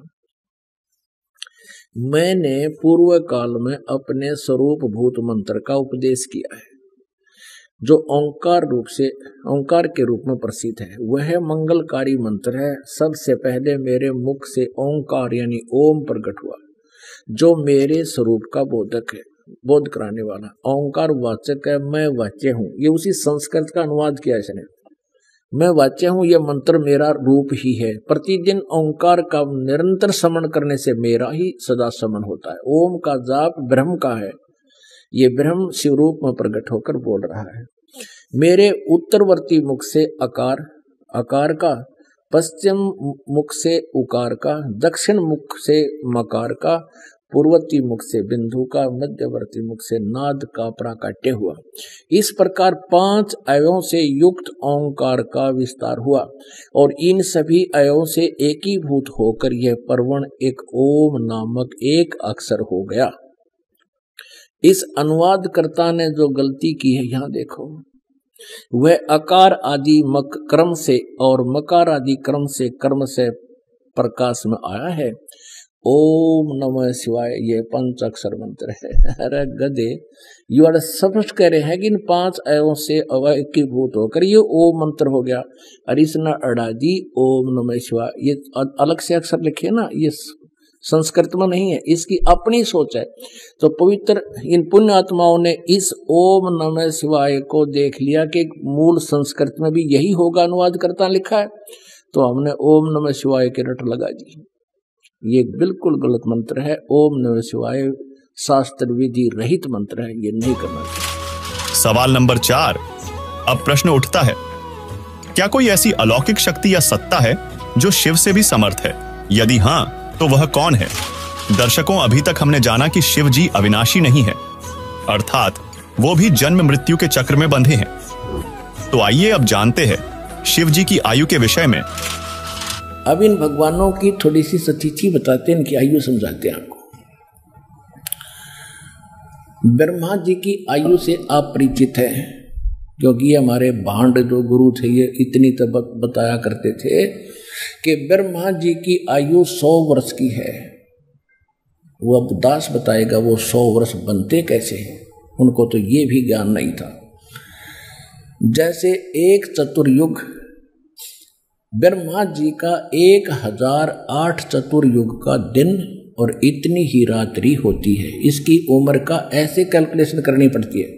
मैंने पूर्व काल में अपने स्वरूप भूत मंत्र का उपदेश किया है, जो ओंकार रूप से ओंकार के रूप में प्रसिद्ध है। वह मंगलकारी मंत्र है। सबसे पहले मेरे मुख से ओंकार यानी ओम प्रकट हुआ, जो मेरे स्वरूप का बोधक है, बोध कराने वाला। ओंकार वाचक है, मैं वाच्य हूँ। ये उसी संस्कृत का अनुवाद किया इसने। मैं वाच्य हूँ, यह मंत्र मेरा रूप ही है। प्रतिदिन ओंकार का निरंतर समन करने से मेरा ही सदा समन होता है। ओम का जाप ब्रह्म का है, ये ब्रह्म शिव रूप में प्रकट होकर बोल रहा है। मेरे उत्तरवर्ती मुख से अकार अकार का, पश्चिम मुख से उकार का, दक्षिण मुख से मकार का, पूर्ववर्ती मुख से बिंदु का, मध्यवर्ती मुख से नाद का प्राकट्य हुआ। इस प्रकार पांच अयों से युक्त ओंकार का विस्तार हुआ और इन सभी अयों से एकीभूत होकर यह परवण एक ओम नामक एक अक्षर हो गया। इस अनुवादकर्ता ने जो गलती की है यहां देखो, वह अकार आदि मक क्रम से और मकार आदि क्रम से कर्म से प्रकाश में आया है। ओम नमः शिवाय ये पंच अक्षर मंत्र है। अरे गधे, यू आर समझ कह रहे हैं कि इन पांच अयों से एकीभूत होकर ये ओम मंत्र हो गया। अरिसना अड़ादी ओम नमः शिवाय, ये अलग से अक्षर लिखे ना, ये संस्कृत में नहीं है, इसकी अपनी सोच है। तो पवित्र इन पुण्य आत्माओं ने इस ओम नमः शिवाय को देख लिया कि मूल संस्कृत में भी यही होगा, अनुवाद करता लिखा है, तो हमने ओम नमः शिवाय के रट लगा दी। ये बिल्कुल गलत मंत्र है। ओम नमः शिवाय शास्त्र विधि रहित मंत्र है, ये नहीं करना चाहिए। सवाल नंबर चार। अब प्रश्न उठता है, क्या कोई ऐसी अलौकिक शक्ति या सत्ता है जो शिव से भी समर्थ है? यदि हाँ, तो वह कौन है? दर्शकों, अभी तक हमने जाना कि शिव जी अविनाशी नहीं है, अर्थात वो भी जन्म मृत्यु के चक्र में बंधे हैं। तो आइए अब जानते हैं शिव जी की आयु के विषय में। अब इन भगवानों की थोड़ी सी सतीथि बताते हैं, इनकी आयु समझाते हैं आपको। ब्रह्मा जी की आयु से आप परिचित हैं, क्योंकि ये हमारे भांड जो गुरु थे ये इतनी तब बताया करते थे कि ब्रह्मा जी की आयु सौ वर्ष की है। वो अब दास बताएगा वो सौ वर्ष बनते कैसे हैं, उनको तो ये भी ज्ञान नहीं था। जैसे एक चतुर्युग, ब्रह्मा जी का एक हजार आठ चतुर्युग का दिन और इतनी ही रात्रि होती है। इसकी उम्र का ऐसे कैलकुलेशन करनी पड़ती है।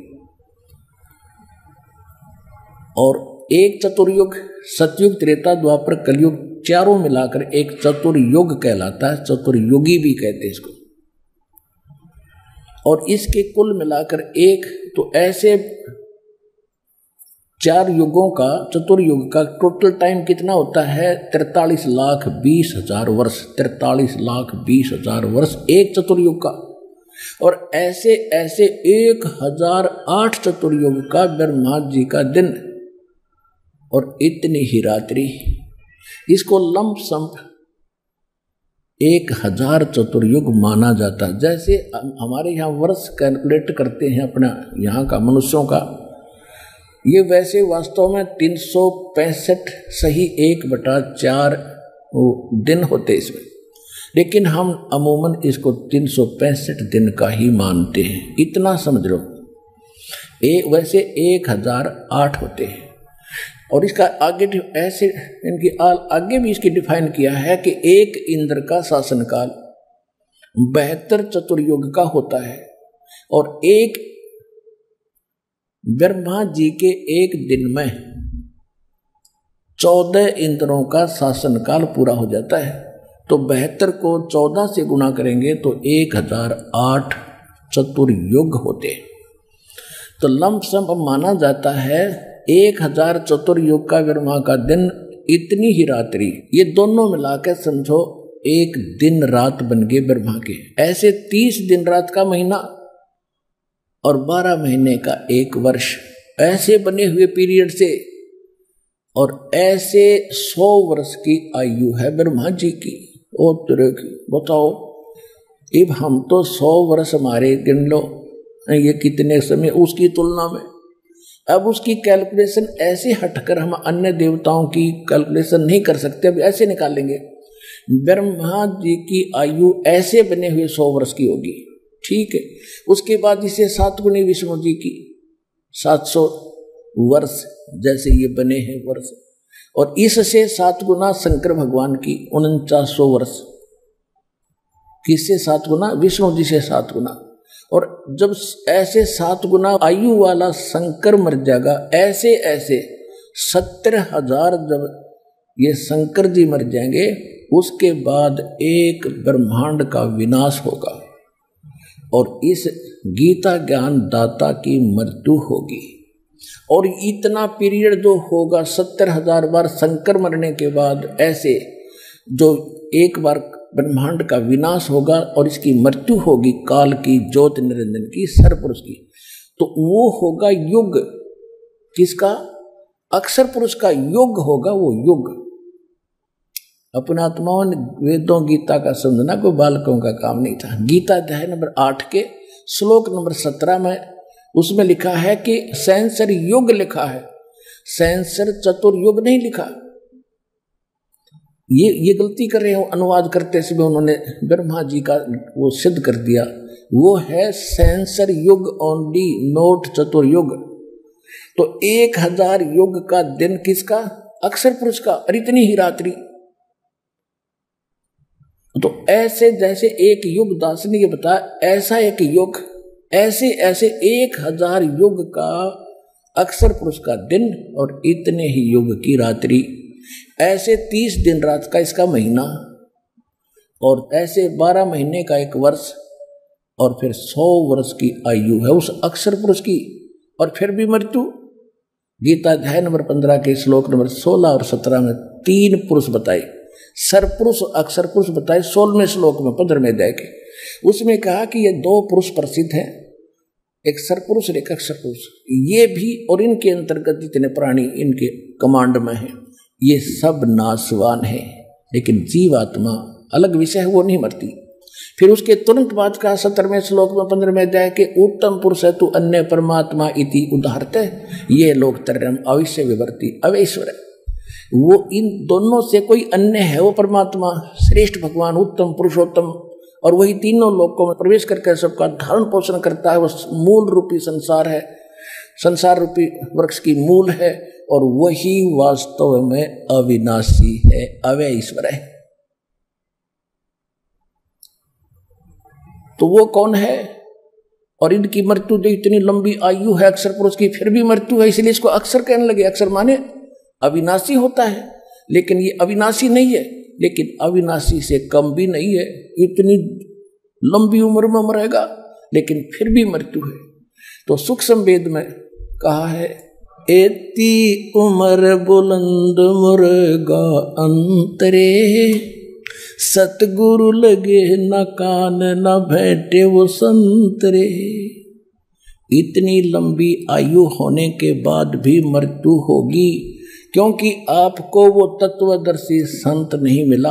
और एक चतुर्युग सतयुग, त्रेता, द्वापर, कलयुग चारों मिलाकर एक चतुर्युग कहलाता है। चतुर्युगी भी कहते हैं इसको। और इसके कुल मिलाकर एक, तो ऐसे चार युगों का, चतुर्युग का टोटल टाइम कितना होता है? तैतालीस लाख बीस हजार वर्ष। तैतालीस लाख बीस हजार वर्ष एक चतुर्युग का। और ऐसे ऐसे एक हजार आठ चतुर्युग का ब्रह्मा जी का दिन और इतनी ही रात्रि। इसको लंप सम एक हजार चतुर्युग माना जाता है। जैसे हमारे यहाँ वर्ष कैलकुलेट करते हैं अपना यहाँ का मनुष्यों का, ये वैसे वास्तव में तीन सौ पैंसठ सही एक बटा चार दिन होते इसमें, लेकिन हम अमूमन इसको तीन सौ पैंसठ दिन का ही मानते हैं। इतना समझ लो। एक वैसे एक हजार आठ होते हैं। और इसका आगे ऐसे इनकी आगे भी इसकी डिफाइन किया है कि एक इंद्र का शासनकाल बहत्तर चतुर्युग का होता है और एक ब्रह्मा जी के एक दिन में चौदह इंद्रों का शासनकाल पूरा हो जाता है। तो बहत्तर को चौदह से गुणा करेंगे तो एक हजार आठ चतुर्युग होते। तो लमसम माना जाता है एक हजार चतुर्युग का ब्रह्मा का दिन, इतनी ही रात्रि। ये दोनों मिलाकर समझो एक दिन रात बन गए ब्रह्मा के। ऐसे तीस दिन रात का महीना और बारह महीने का एक वर्ष, ऐसे बने हुए पीरियड से। और ऐसे सौ वर्ष की आयु है ब्रह्मा जी की। ओ तेरे की बताओ, अब हम तो सौ वर्ष हमारे गिन लो, ये कितने समय उसकी तुलना में। अब उसकी कैलकुलेशन ऐसे हटकर हम अन्य देवताओं की कैलकुलेशन नहीं कर सकते। अब ऐसे निकालेंगे, ब्रह्मा जी की आयु ऐसे बने हुए सौ वर्ष की होगी, ठीक है। उसके बाद इसे सात गुनी विष्णु जी की सात सौ वर्ष जैसे ये बने हैं वर्ष, और इससे सात गुना शंकर भगवान की उनचास सौ वर्ष। किससे सात गुना? विष्णु जी से सात गुना। और जब ऐसे सात गुना आयु वाला शंकर मर जाएगा, ऐसे ऐसे सत्तर हजार जब ये शंकर जी मर जाएंगे, उसके बाद एक ब्रह्मांड का विनाश होगा और इस गीता ज्ञान दाता की मृत्यु होगी। और इतना पीरियड जो होगा सत्तर हजार बार शंकर मरने के बाद, ऐसे जो एक बार ब्रह्मांड का विनाश होगा और इसकी मृत्यु होगी काल की, ज्योति निरंजन की, सरपुरुष की, तो वो होगा युग। किसका? अक्षर पुरुष का युग होगा वो युग। अपने आत्माओं ने वेदों गीता का समझना कोई बालकों का काम नहीं था। गीता अध्याय नंबर आठ के श्लोक नंबर सत्रह में उसमें लिखा है कि सैंसर युग लिखा है, सैंसर चतुर्युग नहीं लिखा। ये ये गलती कर रहे हो अनुवाद करते समय, उन्होंने ब्रह्मा जी का वो सिद्ध कर दिया। वो है सैंसर युग ओनली, नोट चतुर्युग। तो एक हजार युग का दिन किसका? अक्षर पुरुष का। और इतनी ही रात्रि। तो ऐसे जैसे एक युग दास ने ये बताया, ऐसा एक युग, ऐसे ऐसे एक हजार युग का अक्षर पुरुष का दिन और इतने ही युग की रात्रि, ऐसे तीस दिन रात का इसका महीना, और ऐसे बारह महीने का एक वर्ष, और फिर सौ वर्ष की आयु है उस अक्षर पुरुष की, और फिर भी मृत्यु। गीता अध्याय नंबर पंद्रह के श्लोक नंबर सोलह और सत्रह में तीन पुरुष बताए, सरपुरुष अक्षर पुरुष बताए सोलहवें श्लोक में पंद्रहवें अध्याय के। उसमें कहा कि ये दो पुरुष प्रसिद्ध हैं, एक सरपुरुष और एक अक्षर पुरुष। ये भी और इनके अंतर्गत जितने प्राणी इनके कमांड में हैं, ये सब नाशवान है, लेकिन जीवात्मा अलग विषय है, वो नहीं मरती। फिर उसके तुरंत बाद कहा सत्रहवें श्लोक में पंद्रहवें अध्याय के, उत्तम पुरुष है तू अन्य परमात्मा इति उदाहरते, ये लोग तरम अवश्य विवर्ती अवैश्वर है। वो इन दोनों से कोई अन्य है, वो परमात्मा श्रेष्ठ भगवान उत्तम पुरुषोत्तम, और वही तीनों लोकों में प्रवेश करके सबका धारण पोषण करता है। वो मूल रूपी संसार है, संसार रूपी वृक्ष की मूल है, और वही वास्तव में अविनाशी है, अव्यय ईश्वर है। तो वो कौन है? और इनकी मृत्यु जो इतनी लंबी आयु है अक्षर पुरुष की, फिर भी मृत्यु है, इसलिए इसको अक्षर कहने लगे। अक्षर माने अविनाशी होता है, लेकिन ये अविनाशी नहीं है, लेकिन अविनाशी से कम भी नहीं है। इतनी लंबी उम्र में मरेगा, लेकिन फिर भी मृत्यु है। तो सूक्ष्म वेद में कहा है, एती उमर बुलंद मुर्गा अंतरे, सतगुरु लगे न कान न बैठे वो संतरे। इतनी लंबी आयु होने के बाद भी मृत्यु होगी, क्योंकि आपको वो तत्वदर्शी संत नहीं मिला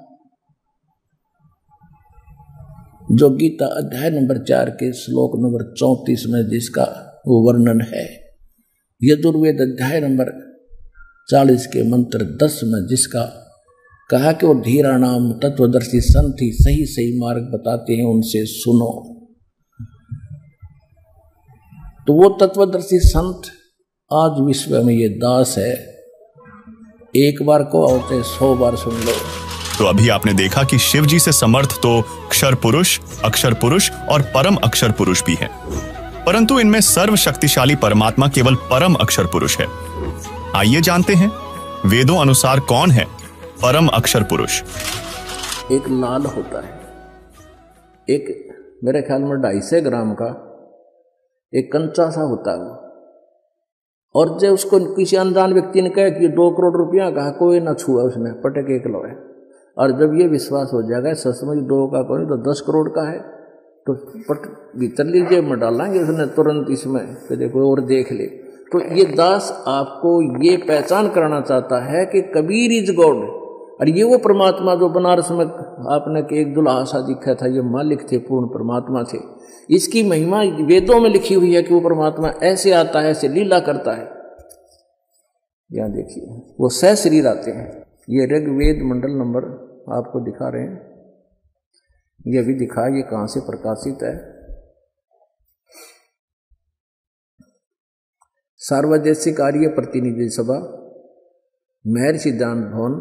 जो गीता अध्याय नंबर चार के श्लोक नंबर चौंतीस में जिसका वो वर्णन है, यजुर्वेद अध्याय नंबर चालीस के मंत्र दस में जिसका कहा कि वो धीरा नाम तत्वदर्शी संत ही सही सही मार्ग बताते हैं, उनसे सुनो। तो वो तत्वदर्शी संत आज विश्व में ये दास है। एक बार को और सौ बार सुन लो। तो अभी आपने देखा कि शिव जी से समर्थ तो क्षर पुरुष, अक्षर पुरुष और परम अक्षर पुरुष भी हैं, परंतु इनमें सर्वशक्तिशाली परमात्मा केवल परम अक्षर पुरुष है। आइए जानते हैं वेदों अनुसार कौन है परम अक्षर पुरुष। एक लाल होता है, एक मेरे ख्याल में ढाई सौ ग्राम का एक कंचा सा होता है, और जब उसको किसी अनजान व्यक्ति ने कहा कि दो करोड़ रुपया का, कोई ना छुआ उसने, पटक एक लो है। और जब ये विश्वास हो जाएगा सचमुच दो का कोई तो दस करोड़ का है, तो पट भीतर लीजिए में डालेंगे उसने तुरंत इसमें, तो देखो और देख ले। तो ये दास आपको ये पहचान कराना चाहता है कि कबीर इज गॉड, और ये वो परमात्मा जो बनारस में आपने के एक दुल्हा सा दिखा था, ये मालिक थे, पूर्ण परमात्मा थे। इसकी महिमा वेदों में लिखी हुई है कि वो परमात्मा ऐसे आता है, ऐसे लीला करता है। यहां देखिए वो सह शरीर आते हैं। ये ऋग्वेद मंडल नंबर आपको दिखा रहे हैं, ये भी दिखा, ये कहां से प्रकाशित है। सार्वदेशिक आर्य प्रतिनिधि सभा, महर्षि सिद्धांत भवन,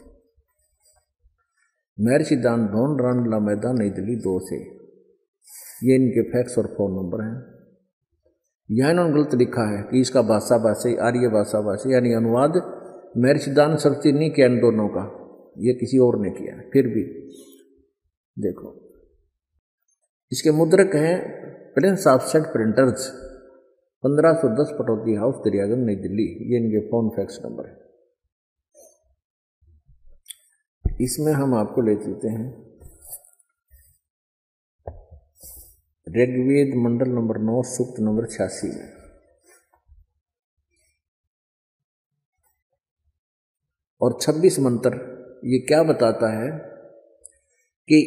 महर्षि सिद्धांत भवन, रामलीला मैदान, नई दिल्ली दो से। ये इनके फैक्स और फोन नंबर हैं। यहां इन्होंने गलत लिखा है कि इसका भाषा भाषा आर्य भाषा भाषा यानी अनुवाद महर्षि सिद्धांत सरस्वती नहीं किया इन दोनों का, ये किसी और ने किया। फिर भी देखो इसके मुद्रक हैं प्रिंस ऑफसेट प्रिंटर्स, पंद्रह सौ दस पटौती हाउस, दरियागंज, नई दिल्ली। ये इनके फोन फैक्स नंबर है। इसमें हम आपको ले चलते हैं ऋग्वेद मंडल नंबर नौ, सूक्त नंबर छियासी में। और छब्बीस मंत्र ये क्या बताता है कि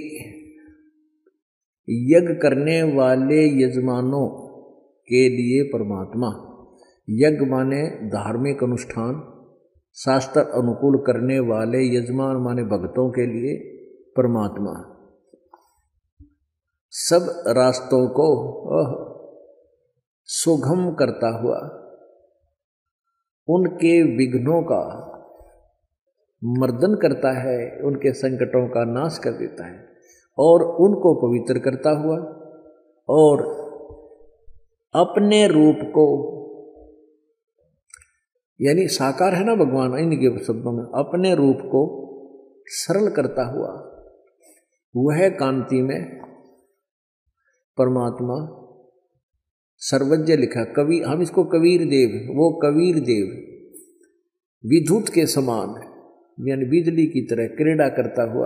यज्ञ करने वाले यजमानों के लिए परमात्मा, यज्ञ माने धार्मिक अनुष्ठान, शास्त्र अनुकूल करने वाले यजमान माने भक्तों के लिए परमात्मा सब रास्तों को सुगम करता हुआ उनके विघ्नों का मर्दन करता है, उनके संकटों का नाश कर देता है और उनको पवित्र करता हुआ और अपने रूप को, यानी साकार है ना भगवान इनके शब्दों में, अपने रूप को सरल करता हुआ वह कांति में परमात्मा सर्वज्ञ लिखा। कवि, हम इसको कबीर देव, वो कबीर देव विद्युत के समान यानी बिजली की तरह क्रीड़ा करता हुआ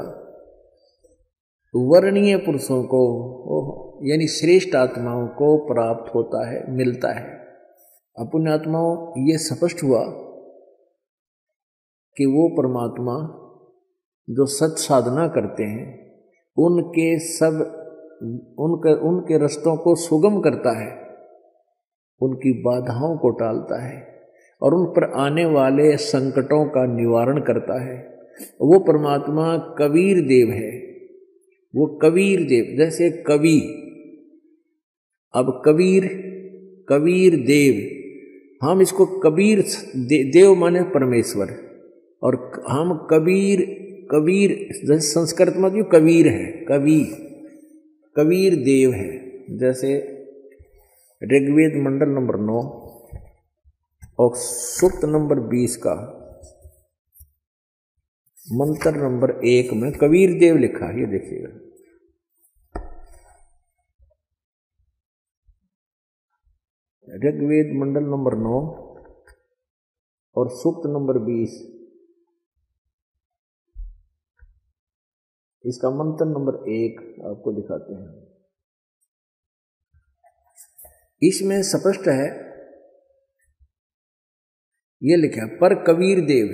वर्णीय पुरुषों को यानी श्रेष्ठ आत्माओं को प्राप्त होता है, मिलता है। अपुण्य आत्माओं ये स्पष्ट हुआ कि वो परमात्मा जो सत साधना करते हैं उनके सब उनके उनके रस्तों को सुगम करता है, उनकी बाधाओं को टालता है और उन पर आने वाले संकटों का निवारण करता है। वो परमात्मा कबीर देव है। वो कबीर देव जैसे कवि, अब कबीर कबीर देव, हम इसको कबीर दे, देव माने परमेश्वर, और हम कबीर कबीर जैसे संस्कृत में जो कबीर है, कवि कबीर देव है। जैसे ऋग्वेद मंडल नंबर नौ और सूक्त नंबर बीस का मंत्र नंबर एक में कबीर देव लिखा है, ये देखिएगा। ऋग्वेद मंडल नंबर नौ और सूक्त नंबर बीस, इसका मंत्र नंबर एक आपको दिखाते हैं। इसमें स्पष्ट है, ये लिखा पर कबीर देव,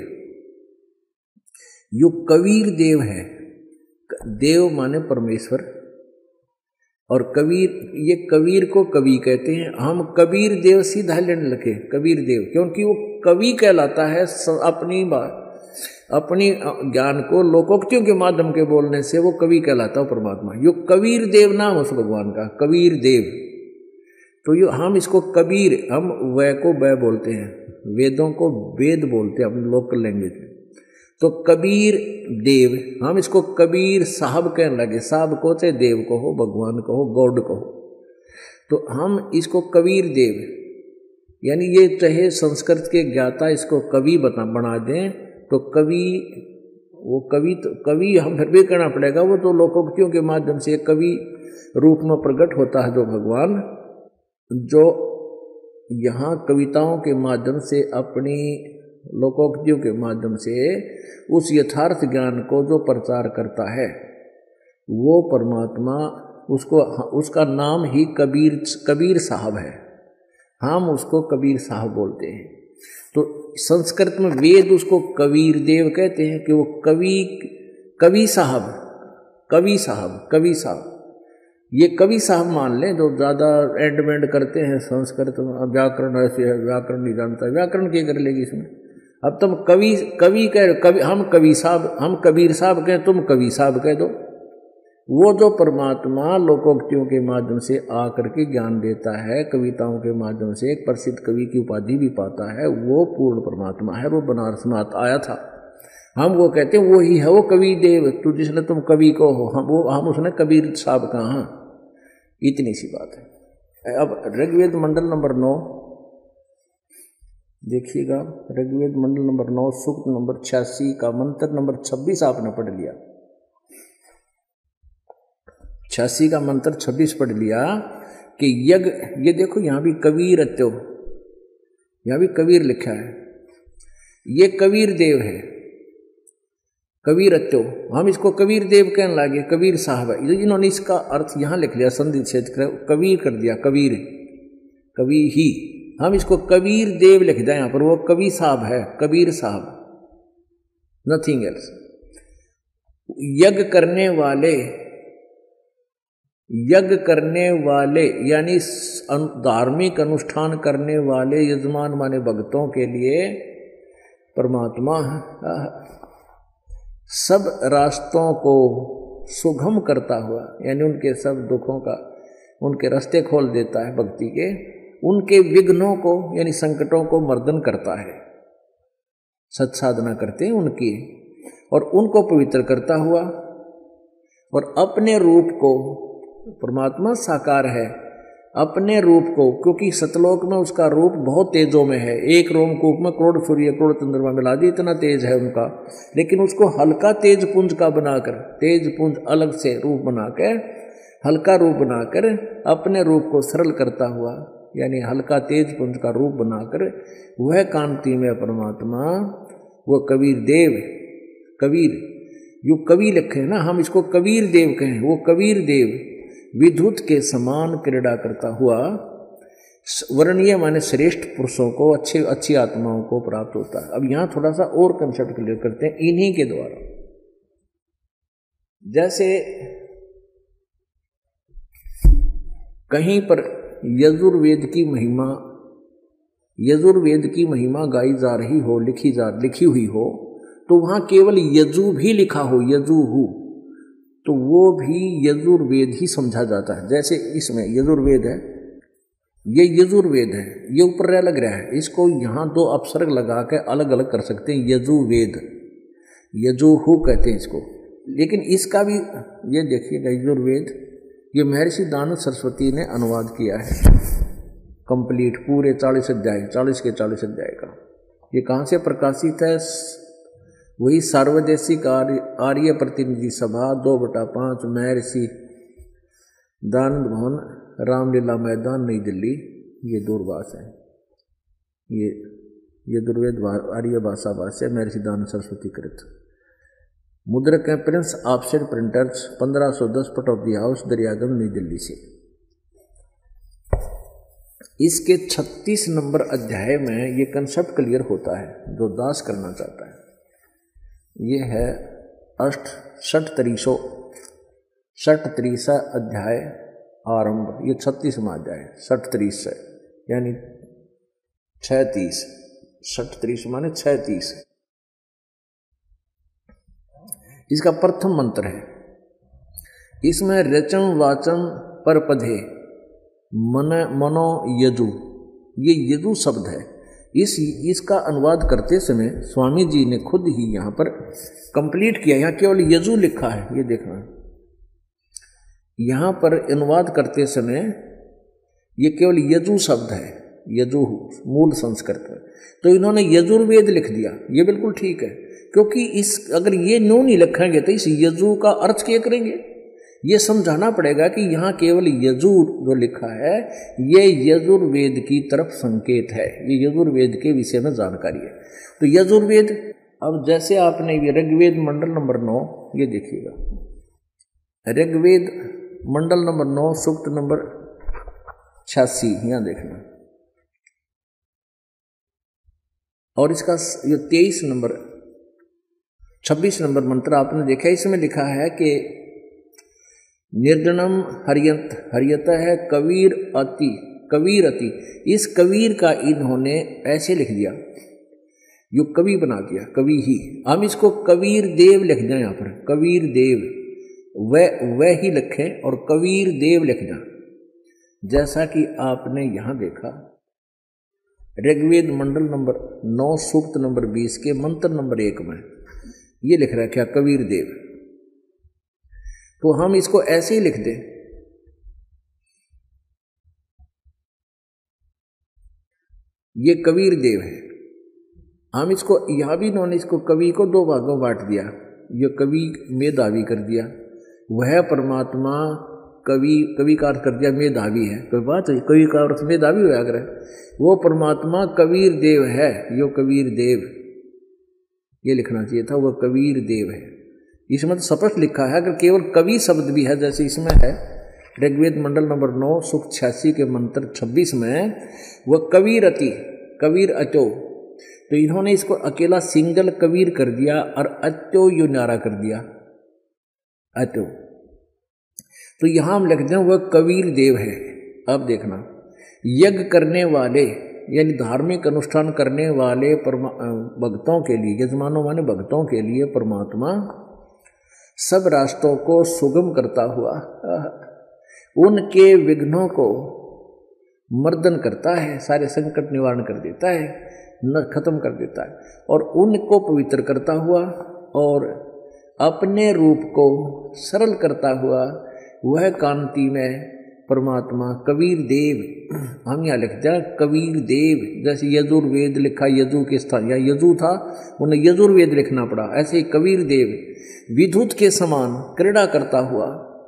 यो कबीर देव है। देव माने परमेश्वर और कबीर, ये कबीर को कवि कहते हैं। हम कबीर देव सीधा लेने लगे कबीर देव, क्योंकि वो कवि कहलाता है। अपनी बात अपनी ज्ञान को लोकोक्तियों के माध्यम के बोलने से वो कवि कहलाता है परमात्मा। यो कबीर देव नाम उस भगवान का, कबीर देव। तो यो हम इसको कबीर, हम वै को वै बोलते हैं, वेदों को वेद बोलते हैं अपने लोकल लैंग्वेज में। तो कबीर देव, हम इसको कबीर साहब कहने लगे। साहब को चाहे देव को हो, भगवान को हो, गॉड को हो, तो हम इसको कबीर देव, यानी ये चाहे संस्कृत के ज्ञाता इसको कवि बता बना दें तो कवि, वो कवि तो कवि हम फिर भी कहना पड़ेगा, वो तो लोकोक्तियों के माध्यम से कवि रूप में प्रकट होता है जो भगवान, जो यहाँ कविताओं के माध्यम से अपनी लोकोक्तियों के माध्यम से उस यथार्थ ज्ञान को जो प्रचार करता है वो परमात्मा, उसको उसका नाम ही कबीर कबीर साहब है। हम उसको कबीर साहब बोलते हैं। तो संस्कृत में वेद उसको कबीर देव कहते हैं कि वो कवि कवि साहब कवि साहब कवि साहब ये कवि साहब मान लें जो ज़्यादा एंड वेंड करते हैं संस्कृत व्याकरण ऐसे है, व्याकरण नहीं जानता, व्याकरण क्या कर लेगी इसमें। अब तुम कवि कवि कह कवि हम कवि साहब हम कबीर साहब कहें, तुम कवि साहब कह दो। वो जो परमात्मा लोकोक्तियों के माध्यम से आकर के ज्ञान देता है, कविताओं के माध्यम से एक प्रसिद्ध कवि की उपाधि भी पाता है, वो पूर्ण परमात्मा है। वो बनारस में आया था, हम वो कहते हैं वो ही है वो कवि देव, तू जिसने तुम कवि को हो, हम वो हम उसने कबीर साहब कहा। हाँ, इतनी सी बात है। अब ऋग्वेद मंडल नंबर नौ देखिएगा, ऋग्वेद मंडल नंबर नौ सूक्त नंबर छियासी का मंत्र नंबर छब्बीस आपने पढ़ लिया, छियासी का मंत्र छब्बीस पढ़ लिया कि यज्ञ, ये देखो यहां भी कबीर अत्यो, यहां भी कबीर लिखा है, ये कबीर देव है, कबीर अत्यो, हम इसको कबीर देव कहने लगे, कबीर साहब है। इन्होंने इसका अर्थ यहां लिख लिया, संधि छेद कर कबीर कर दिया, कबीर कवि ही, हम इसको कबीर देव लिख दें यहां पर, वो कवि साहब है, कबीर साहब, नथिंग एल्स। यज्ञ करने वाले, यज्ञ करने वाले यानी धार्मिक अनुष्ठान करने वाले यजमान माने भक्तों के लिए परमात्मा सब रास्तों को सुगम करता हुआ, यानी उनके सब दुखों का उनके रास्ते खोल देता है भक्ति के, उनके विघ्नों को यानी संकटों को मर्दन करता है, सत्साधना करते हैं उनकी, और उनको पवित्र करता हुआ, और अपने रूप को, परमात्मा साकार है, अपने रूप को, क्योंकि सतलोक में उसका रूप बहुत तेजों में है, एक रोमकूप में करोड़ सूर्य करोड़ चंद्रमा मिला दी, इतना तेज है उनका, लेकिन उसको हल्का तेज पुंज का बनाकर, तेज पुंज अलग से रूप बनाकर, हल्का रूप बनाकर अपने रूप को सरल करता हुआ, यानी हल्का तेज पुंज का रूप बनाकर वह कांति में परमात्मा, वो कबीर देव, कबीर जो कवि लिखे ना, हम इसको कबीर देव कहें, वो कबीर देव विद्युत के समान क्रीड़ा करता हुआ वर्णीय माने श्रेष्ठ पुरुषों को, अच्छे अच्छी आत्माओं को प्राप्त होता है। अब यहां थोड़ा सा और कंसेप्ट क्लियर करते हैं इन्हीं के द्वारा। जैसे कहीं पर यजुर्वेद की महिमा, यजुर्वेद की महिमा गाई जा रही हो, लिखी जा लिखी हुई हो, तो वहां केवल यजु भी लिखा हो, यजु हु, तो वो भी यजुर्वेद ही समझा जाता है। जैसे इसमें यजुर्वेद है, ये यजुर्वेद है, ये ऊपर लग रहा है, इसको यहाँ दो अपसर्ग लगा के अलग अलग कर सकते हैं, यजुर्वेद, यजुहु कहते हैं इसको। लेकिन इसका भी ये देखिएगा, यजुर्वेद ये महर्षि दानव सरस्वती ने अनुवाद किया है कंप्लीट, पूरे चालीस अध्याय, चालीस के चालीस अध्याय का। ये कहाँ से प्रकाशित है? वही सार्वदेशिक आर्य आर्य प्रतिनिधि सभा दो बटा पाँच महर्षि दानंद भवन, रामलीला मैदान, नई दिल्ली, ये दूरभाष है। ये ये दुर्वेद आर्य भाषा भाष्य महर्षि दानंद सरस्वती कृत। मुद्रक है प्रिंस ऑफसेट प्रिंटर्स, पंद्रह सौ दस पट ऑफ दी हाउस, दरियागंज, नई दिल्ली से। इसके छत्तीस नंबर अध्याय में ये कंसेप्ट क्लियर होता है जो दास करना चाहता है। ये है अष्ट षट त्रीसो षट त्रीसा अध्याय आरंभ, ये छत्तीसवां अध्याय, षट त्रीस है यानी छह तीस, षट त्रीस माने छह तीस। इसका प्रथम मंत्र है, इसमें रचन वाचन पर पधे मन मनो यजु, ये यजु शब्द है। इस इसका अनुवाद करते समय स्वामी जी ने खुद ही यहाँ पर कंप्लीट किया, यहाँ केवल यजु लिखा है, ये देखना, यहाँ पर अनुवाद करते समय ये केवल यजु शब्द है, यजु मूल संस्कृत में, तो इन्होंने यजुर्वेद लिख दिया। ये बिल्कुल ठीक है, क्योंकि इस अगर ये नो नहीं लिखेंगे तो इस यजु का अर्थ क्या करेंगे? ये समझाना पड़ेगा कि यहाँ केवल यजुर जो लिखा है ये यजुर्वेद की तरफ संकेत है, ये यजुर्वेद के विषय में जानकारी है। तो यजुर्वेद, अब जैसे आपने ये ऋग्वेद मंडल नंबर नौ, ये देखिएगा, ऋग्वेद मंडल नंबर नौ सूक्त नंबर छियासी, यहाँ देखना, और इसका ये तेईस नंबर छब्बीस नंबर मंत्र आपने देखा, इसमें लिखा है कि निर्जनम हरियंत हरियत है कबीर अति कबीर अति। इस कबीर का इन्होंने ऐसे लिख दिया, यो कवि बना दिया, कवि ही। हम इसको कबीर देव लिख दें, यहाँ पर कबीर देव वह वह ही लिखें और कबीर देव लिख दें। जैसा कि आपने यहाँ देखा ऋग्वेद मंडल नंबर नौ सूक्त नंबर बीस के मंत्र नंबर एक में ये लिख रहा है क्या, कबीर देव। तो हम इसको ऐसे ही लिख दें, ये कबीर देव है। हम इसको यहां भी इन्होंने इसको कवि को दो भागों बांट दिया, ये कवि मेधावी कर दिया, वह परमात्मा कवि कवि का अर्थ कर दिया मेधावी है, कोई बात है, कवि का अर्थ मेधावी हो अगर वो परमात्मा कबीर देव है, यो कबीर देव ये लिखना चाहिए था, वह कबीर देव है। इसमें तो स्पष्ट लिखा है, अगर केवल कवि शब्द भी है जैसे इसमें है ऋग्वेद मंडल नंबर नौ सूक्त छियासी के मंत्र छब्बीस में वह कबीर अति कबीर अचो, तो इन्होंने इसको अकेला सिंगल कबीर कर दिया और अचो यू नारा कर दिया अचो। तो यहां हम लिखते हैं वह कबीर देव है। अब देखना, यज्ञ करने वाले यानी धार्मिक अनुष्ठान करने वाले भक्तों के लिए, यजमानों माने भक्तों के लिए परमात्मा सब रास्तों को सुगम करता हुआ उनके विघ्नों को मर्दन करता है, सारे संकट निवारण कर देता है, न खत्म कर देता है, और उनको पवित्र करता हुआ और अपने रूप को सरल करता हुआ वह कांति में परमात्मा कबीर देव। हम यहाँ लिख जाए कबीर देव, जैसे यजुर्वेद लिखा यजु के स्थान, या यजु था उन्हें यजुर्वेद लिखना पड़ा, ऐसे ही कबीर देव विद्युत के समान क्रीड़ा करता हुआ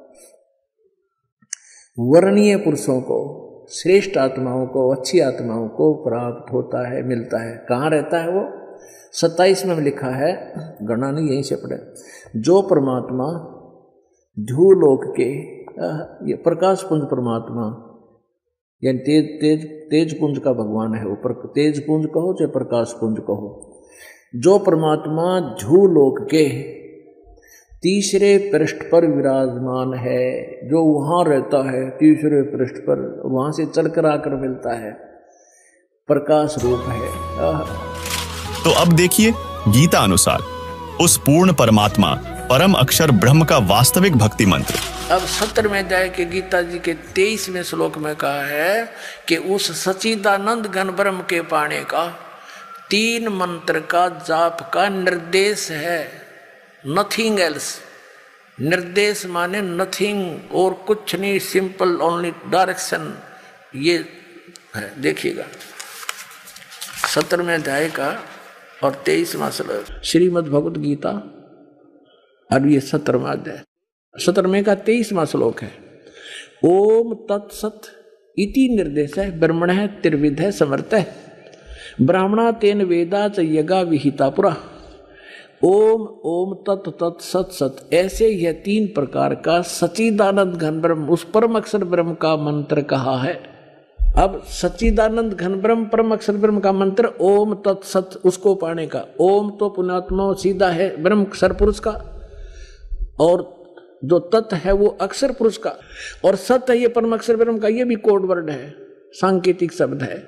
वर्णीय पुरुषों को, श्रेष्ठ आत्माओं को, अच्छी आत्माओं को प्राप्त होता है, मिलता है। कहाँ रहता है वो? सत्ताईस में लिखा है, गणना नहीं यहीं से पढ़े, जो परमात्मा ध्रुवलोक के ये प्रकाश पुंज परमात्मा यानी तेज तेज तेज पुंज का भगवान है वो, पर तेज पुंज कहो चाहे प्रकाश पुंज कहो, जो परमात्मा ध्रुवलोक के तीसरे पृष्ठ पर विराजमान है, जो वहां रहता है तीसरे पृष्ठ पर, वहां से चलकर आकर मिलता है, प्रकाश रूप है। तो अब देखिए गीता अनुसार उस पूर्ण परमात्मा परम अक्षर ब्रह्म का वास्तविक भक्ति मंत्र। अब सत्रहवें अध्याय के गीता जी के तेईसवें श्लोक में कहा है कि उस सच्चिदानंद घन ब्रह्म के पाने का तीन मंत्र का जाप का निर्देश है, नथिंग एल्स। निर्देश माने नथिंग और कुछ नहीं, सिंपल ओनली डायरेक्शन, ये है। देखिएगा सत्रहवें अध्याय का और तेईसवां श्लोक श्रीमद् भगवत गीता, और ये सत्रहवां अध्याय सत्रहवें का तेईसवां श्लोक है। ओम तत्सत इति निर्देश है, ब्रह्मण है त्रिविध है समर्थ है, ब्राह्मणा तेन वेदा च यज्ञा विहिता पुरा। ओम ओम तत् तत् सत सत, ऐसे यह तीन प्रकार का सच्चिदानंद घन ब्रह्म, उस परम अक्षर ब्रह्म का मंत्र कहा है। अब सच्चिदानंद घन ब्रह्म परम अक्षर ब्रह्म का मंत्र ओम तत् सत, उसको पाने का। ओम तो पुण्यात्मा सीधा है ब्रह्म अक्षर पुरुष का, और जो तत् है वो अक्षर पुरुष का, और सत है ये परम अक्षर ब्रह्म का, ये भी कोड वर्ड है, सांकेतिक शब्द है।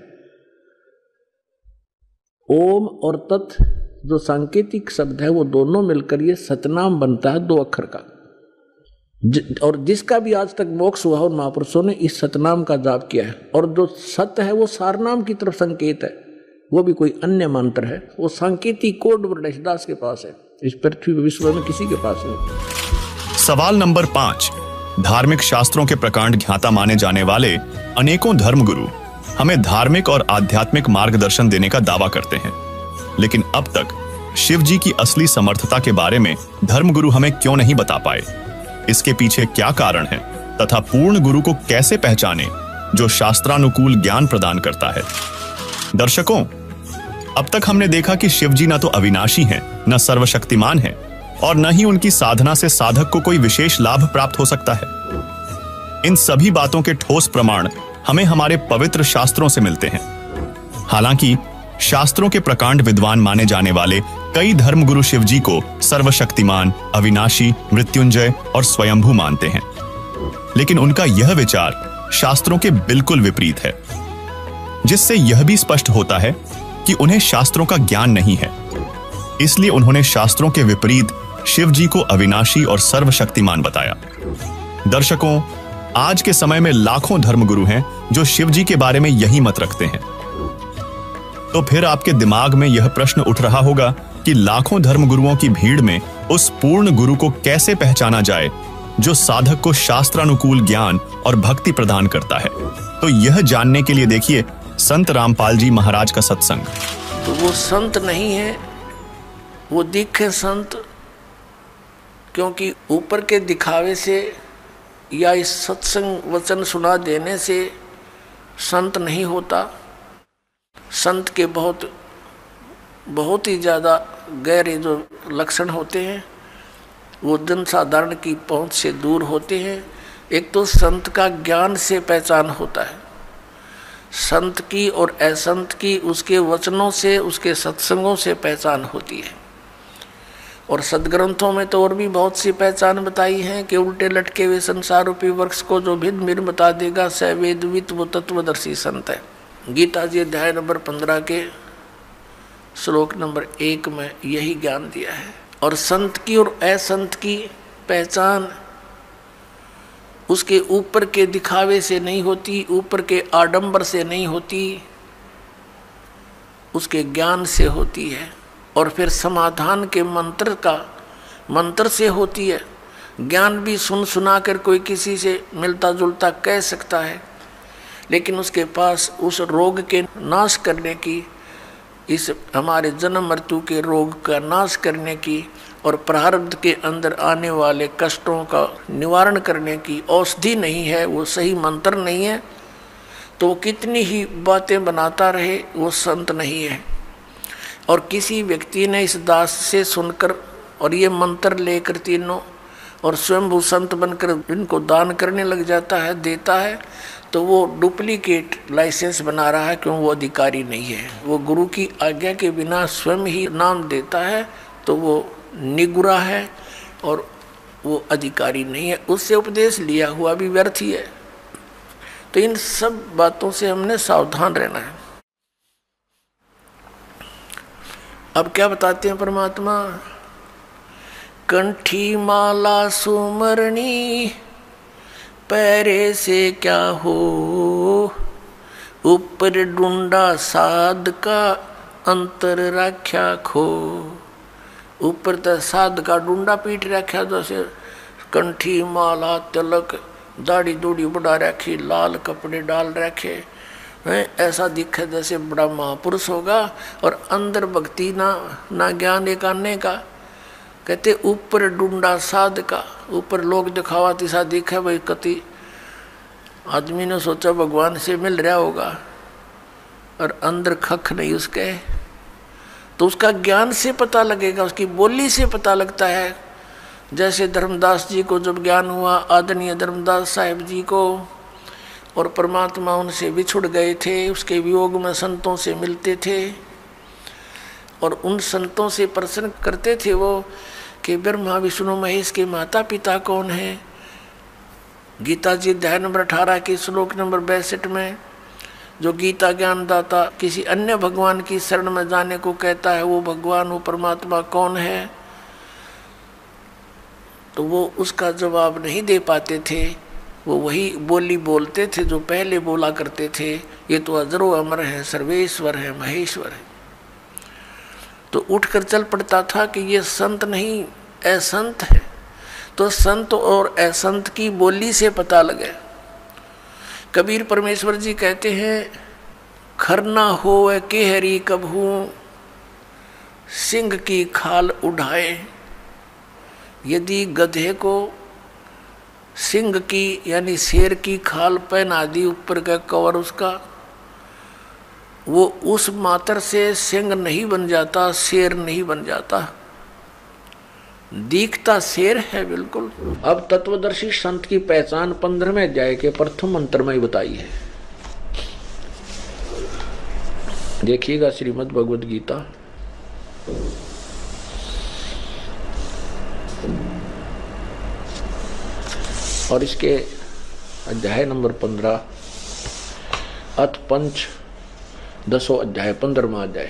ओम और तत् जो सांकेतिक शब्द है वो दोनों मिलकर ये सतनाम बनता है, दो अक्षर का। ज, और जिसका भी आज तक मोक्ष हुआ उन महापुरुषों ने इस सतनाम का जाप किया है। और जो सत है वो सारनाम की तरफ संकेत है, वो भी कोई अन्य मंत्र है, वो सांकेतिक कोड वर्ड दास के पास है, इस पृथ्वी विश्व में किसी के पास नहीं। सवाल नंबर पांच। धार्मिक शास्त्रों के प्रकांड ज्ञाता माने जाने वाले अनेकों धर्मगुरु हमें धार्मिक और आध्यात्मिक मार्गदर्शन देने का दावा करते हैं, लेकिन अब तक शिव जी की असली समर्थता के बारे में धर्मगुरु हमें क्यों नहीं बता पाए? इसके पीछे क्या कारण है तथा पूर्ण गुरु को कैसे पहचाने जो शास्त्रानुकूल ज्ञान प्रदान करता है? दर्शकों, अब तक हमने देखा कि शिव जी न तो अविनाशी हैं, न सर्वशक्तिमान हैं, और न ही उनकी साधना से साधक को कोई विशेष लाभ प्राप्त हो सकता है। इन सभी बातों के ठोस प्रमाण हमें हमारे पवित्र शास्त्रों से मिलते हैं। हालांकि शास्त्रों के प्रकांड विद्वान माने जाने वाले कई धर्मगुरु शिव जी को सर्वशक्तिमान, अविनाशी, मृत्युंजय और स्वयंभू मानते हैं, लेकिन उनका यह विचार शास्त्रों के बिल्कुल विपरीत है, जिससे यह भी स्पष्ट होता है कि उन्हें शास्त्रों का ज्ञान नहीं है। इसलिए उन्होंने शास्त्रों के विपरीत शिव जी को अविनाशी और सर्वशक्तिमान बताया। दर्शकों, आज के समय में लाखों धर्मगुरु हैं जो शिव जी के बारे में यही मत रखते हैं। तो फिर आपके दिमाग में यह प्रश्न उठ रहा होगा कि लाखों धर्मगुरुओं की भीड़ में उस पूर्ण गुरु को कैसे पहचाना जाए जो साधक को शास्त्रानुकूल ज्ञान और भक्ति प्रदान करता है। तो यह जानने के लिए देखिए संत रामपाल जी महाराज का सत्संग। तो वो संत नहीं है, वो दिखे संत, क्योंकि ऊपर के दिखावे से या इस सत्संग वचन सुना देने से संत नहीं होता। संत के बहुत बहुत ही ज़्यादा गहरे जो लक्षण होते हैं वो जन साधारण की पहुंच से दूर होते हैं। एक तो संत का ज्ञान से पहचान होता है, संत की और असंत की उसके वचनों से, उसके सत्संगों से पहचान होती है। और सदग्रंथों में तो और भी बहुत सी पहचान बताई है कि उल्टे लटके हुए संसार रूपी वृक्ष को जो भिन्न भिन्न बता देगा स वेदवित वो तत्वदर्शी संत है। गीता जी अध्याय नंबर पंद्रह के श्लोक नंबर एक में यही ज्ञान दिया है। और संत की और असंत की पहचान उसके ऊपर के दिखावे से नहीं होती, ऊपर के आडंबर से नहीं होती, उसके ज्ञान से होती है। और फिर समाधान के मंत्र का मंत्र से होती है। ज्ञान भी सुन सुना कर कोई किसी से मिलता जुलता कह सकता है, लेकिन उसके पास उस रोग के नाश करने की, इस हमारे जन्म मृत्यु के रोग का नाश करने की और प्रारब्ध के अंदर आने वाले कष्टों का निवारण करने की औषधि नहीं है, वो सही मंत्र नहीं है, तो वो कितनी ही बातें बनाता रहे वो संत नहीं है। और किसी व्यक्ति ने इस दास से सुनकर और ये मंत्र लेकर तीनों और स्वयंभू संत बनकर इनको दान करने लग जाता है, देता है, तो वो डुप्लीकेट लाइसेंस बना रहा है, क्यों वो अधिकारी नहीं है। वो गुरु की आज्ञा के बिना स्वयं ही नाम देता है तो वो निगुरा है और वो अधिकारी नहीं है, उससे उपदेश लिया हुआ भी व्यर्थ ही है। तो इन सब बातों से हमने सावधान रहना है। अब क्या बताते हैं परमात्मा? कंठी माला सुमरणी पैरे से क्या हो, ऊपर डूंडा साध का अंतर रख्या खो। ऊपर तो साध का डूंडा पीट रखा, जैसे कंठी माला तिलक दाढ़ी दूढ़ी बढ़ा रखी, लाल कपड़े डाल रखे, ऐसा दिखे जैसे बड़ा महापुरुष होगा, और अंदर भक्ति ना ना ज्ञान एक आने का। कहते ऊपर डूंडा साध का, ऊपर लोग दिखावा तिसा दिखे भाई, कति आदमी ने सोचा भगवान से मिल रहा होगा और अंदर खख नहीं उसके, तो उसका ज्ञान से पता लगेगा, उसकी बोली से पता लगता है। जैसे धर्मदास जी को जब ज्ञान हुआ, आदरणीय धर्मदास साहिब जी को, और परमात्मा उनसे बिछुड़ गए थे, उसके वियोग में संतों से मिलते थे और उन संतों से प्रश्न करते थे वो कि ब्रह्मा विष्णु महेश के माता पिता कौन हैं। गीता जी अध्याय नंबर अठारह के श्लोक नंबर बैसठ में जो गीता ज्ञान दाता किसी अन्य भगवान की शरण में जाने को कहता है, वो भगवान, वो परमात्मा कौन है, तो वो उसका जवाब नहीं दे पाते थे। वो वही बोली बोलते थे जो पहले बोला करते थे, ये तो अजरो अमर है, सर्वेश्वर है, महेश्वर है। तो उठकर चल पड़ता था कि ये संत नहीं असंत है। तो संत और असंत की बोली से पता लगे। कबीर परमेश्वर जी कहते हैं, खरना होवे केहरी कबहू सिंह की खाल उठाए। यदि गधे को सिंह की यानी शेर की खाल पहना दी, ऊपर का कवर उसका, वो उस मात्र से सिंह नहीं बन जाता, शेर नहीं बन जाता, दिखता शेर है बिल्कुल। अब तत्वदर्शी संत की पहचान पंद्रहवें अध्याय के प्रथम मंत्र में ही बताई है। देखिएगा श्रीमद् भगवद गीता और इसके अध्याय नंबर पंद्रह, अथ पंच दसो अध्याय, पंद्रहवा अध्याय।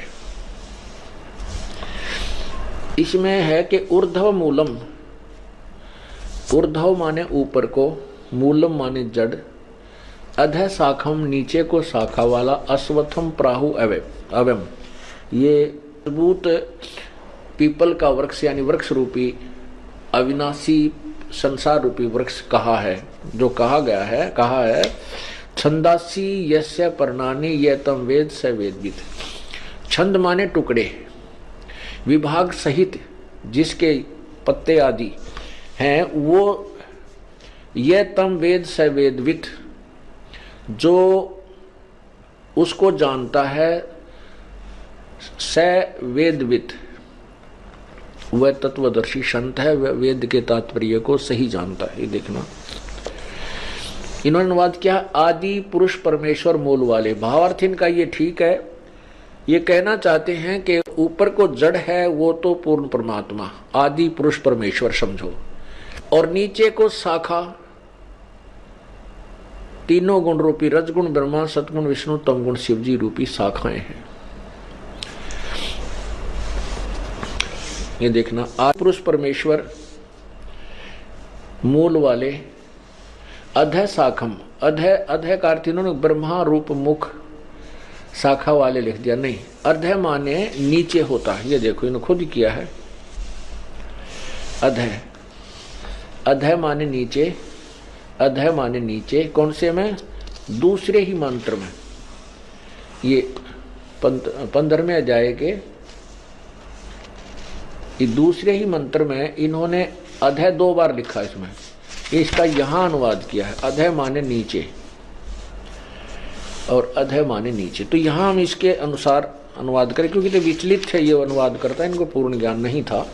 इसमें है कि ऊर्ध्व मूलम, ऊर्ध्व माने ऊपर को, मूलम माने जड़, अधः शाखम नीचे को शाखा वाला, अश्वत्थम प्राहु अवयम, ये मजबूत पीपल का वृक्ष यानी वृक्ष रूपी अविनाशी संसार रूपी वृक्ष कहा है, जो कहा गया है, कहा है छंदासी यस्य पर्णानि ये तम वेद स वेदविद। छंद माने टुकड़े, विभाग सहित जिसके पत्ते आदि हैं वो ये तम वेद स वेदविद, जो उसको जानता है, स वेदविद वह तत्वदर्शी संत है, वह वेद के तात्पर्य को सही जानता है। ये देखना इन्होंने अनुवाद किया आदि पुरुष परमेश्वर मूल वाले। भावार्थ इनका ये ठीक है, ये कहना चाहते हैं कि ऊपर को जड़ है वो तो पूर्ण परमात्मा आदि पुरुष परमेश्वर समझो, और नीचे को शाखा तीनों गुण रूपी रजगुण ब्रह्मा, सतगुण विष्णु, तमगुण शिवजी रूपी शाखाएं हैं। ये देखना आदि पुरुष परमेश्वर मूल वाले, अधः शाखम, अधः अधः का अर्थ इन्होंने ब्रह्मा रूप मुख शाखा वाले लिख दिया, नहीं, अधः माने नीचे होता है। ये देखो इन्होंने खुद किया है, अधः, अधः माने नीचे, अधः माने नीचे, कौन से में? दूसरे ही मंत्र में, ये पंद्रहवें अध्याय के ये दूसरे ही मंत्र में इन्होंने अधः दो बार लिखा इसमें, इसका यहां अनुवाद किया है, अधः माने नीचे और अधः माने नीचे। तो यहां हम इसके अनुसार अनुवाद करें, क्योंकि तो विचलित है ये अनुवाद करता है, इनको पूर्ण ज्ञान नहीं था।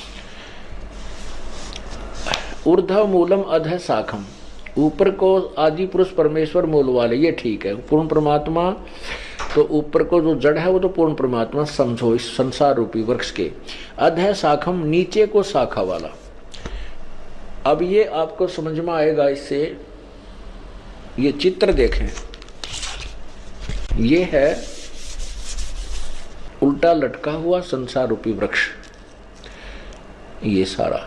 ऊर्ध्व मूलम अधः शाखम, ऊपर को आदि पुरुष परमेश्वर मूल वाले, ये ठीक है, पूर्ण परमात्मा। तो ऊपर को जो जड़ है वो तो पूर्ण परमात्मा समझो इस संसार रूपी वृक्ष के। अधः शाखम नीचे को शाखा वाला। अब ये आपको समझ में आएगा इससे, ये चित्र देखें, ये है उल्टा लटका हुआ संसार रूपी वृक्ष, ये सारा।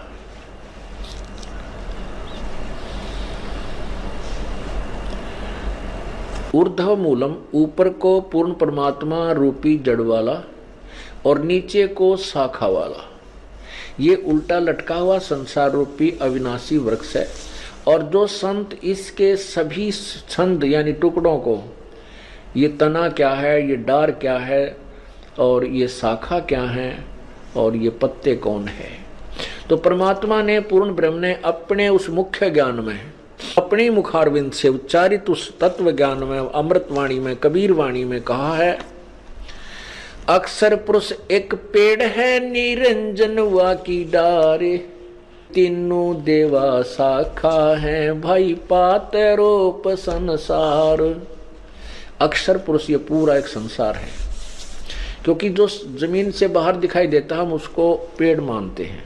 ऊर्ध्व मूलम ऊपर को पूर्ण परमात्मा रूपी जड़ वाला और नीचे को शाखा वाला, ये उल्टा लटका हुआ संसार रूपी अविनाशी वृक्ष है। और जो संत इसके सभी छंद यानी टुकड़ों को, ये तना क्या है, ये डार क्या है, और ये शाखा क्या है, और ये पत्ते कौन है, तो परमात्मा ने पूर्ण ब्रह्म ने अपने उस मुख्य ज्ञान में, अपने मुखारविंद से उच्चारित उस तत्व ज्ञान में, अमृतवाणी में, कबीर वाणी में कहा है, अक्षर पुरुष एक पेड़ है निरंजन वा की डारे, तीनों देवा शाखा है भाई पाते रोप संसार। अक्षर पुरुष ये पूरा एक संसार है, क्योंकि जो जमीन से बाहर दिखाई देता हम उसको पेड़ मानते हैं,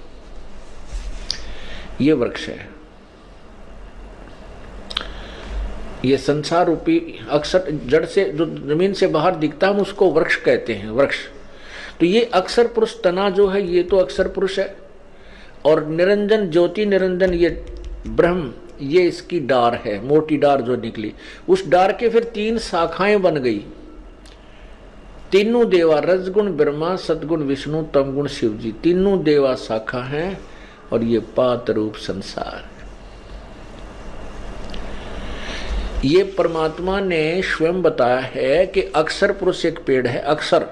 ये वृक्ष है, ये संसार रूपी अक्षर जड़ से जो जमीन से बाहर दिखता हम उसको वृक्ष कहते हैं, वृक्ष। तो ये अक्षर पुरुष तना जो है ये तो अक्षर पुरुष है, और निरंजन ज्योति निरंजन ये ब्रह्म, ये इसकी डार है, मोटी डार जो निकली। उस डार के फिर तीन शाखाएं बन गई, तीनों देवा, रजगुण ब्रह्मा, सतगुण विष्णु, तमगुण शिवजी, तीनों देवा शाखा हैं, और ये पात रूप संसार। ये परमात्मा ने स्वयं बताया है कि अक्षर पुरुष एक पेड़ है, अक्षर,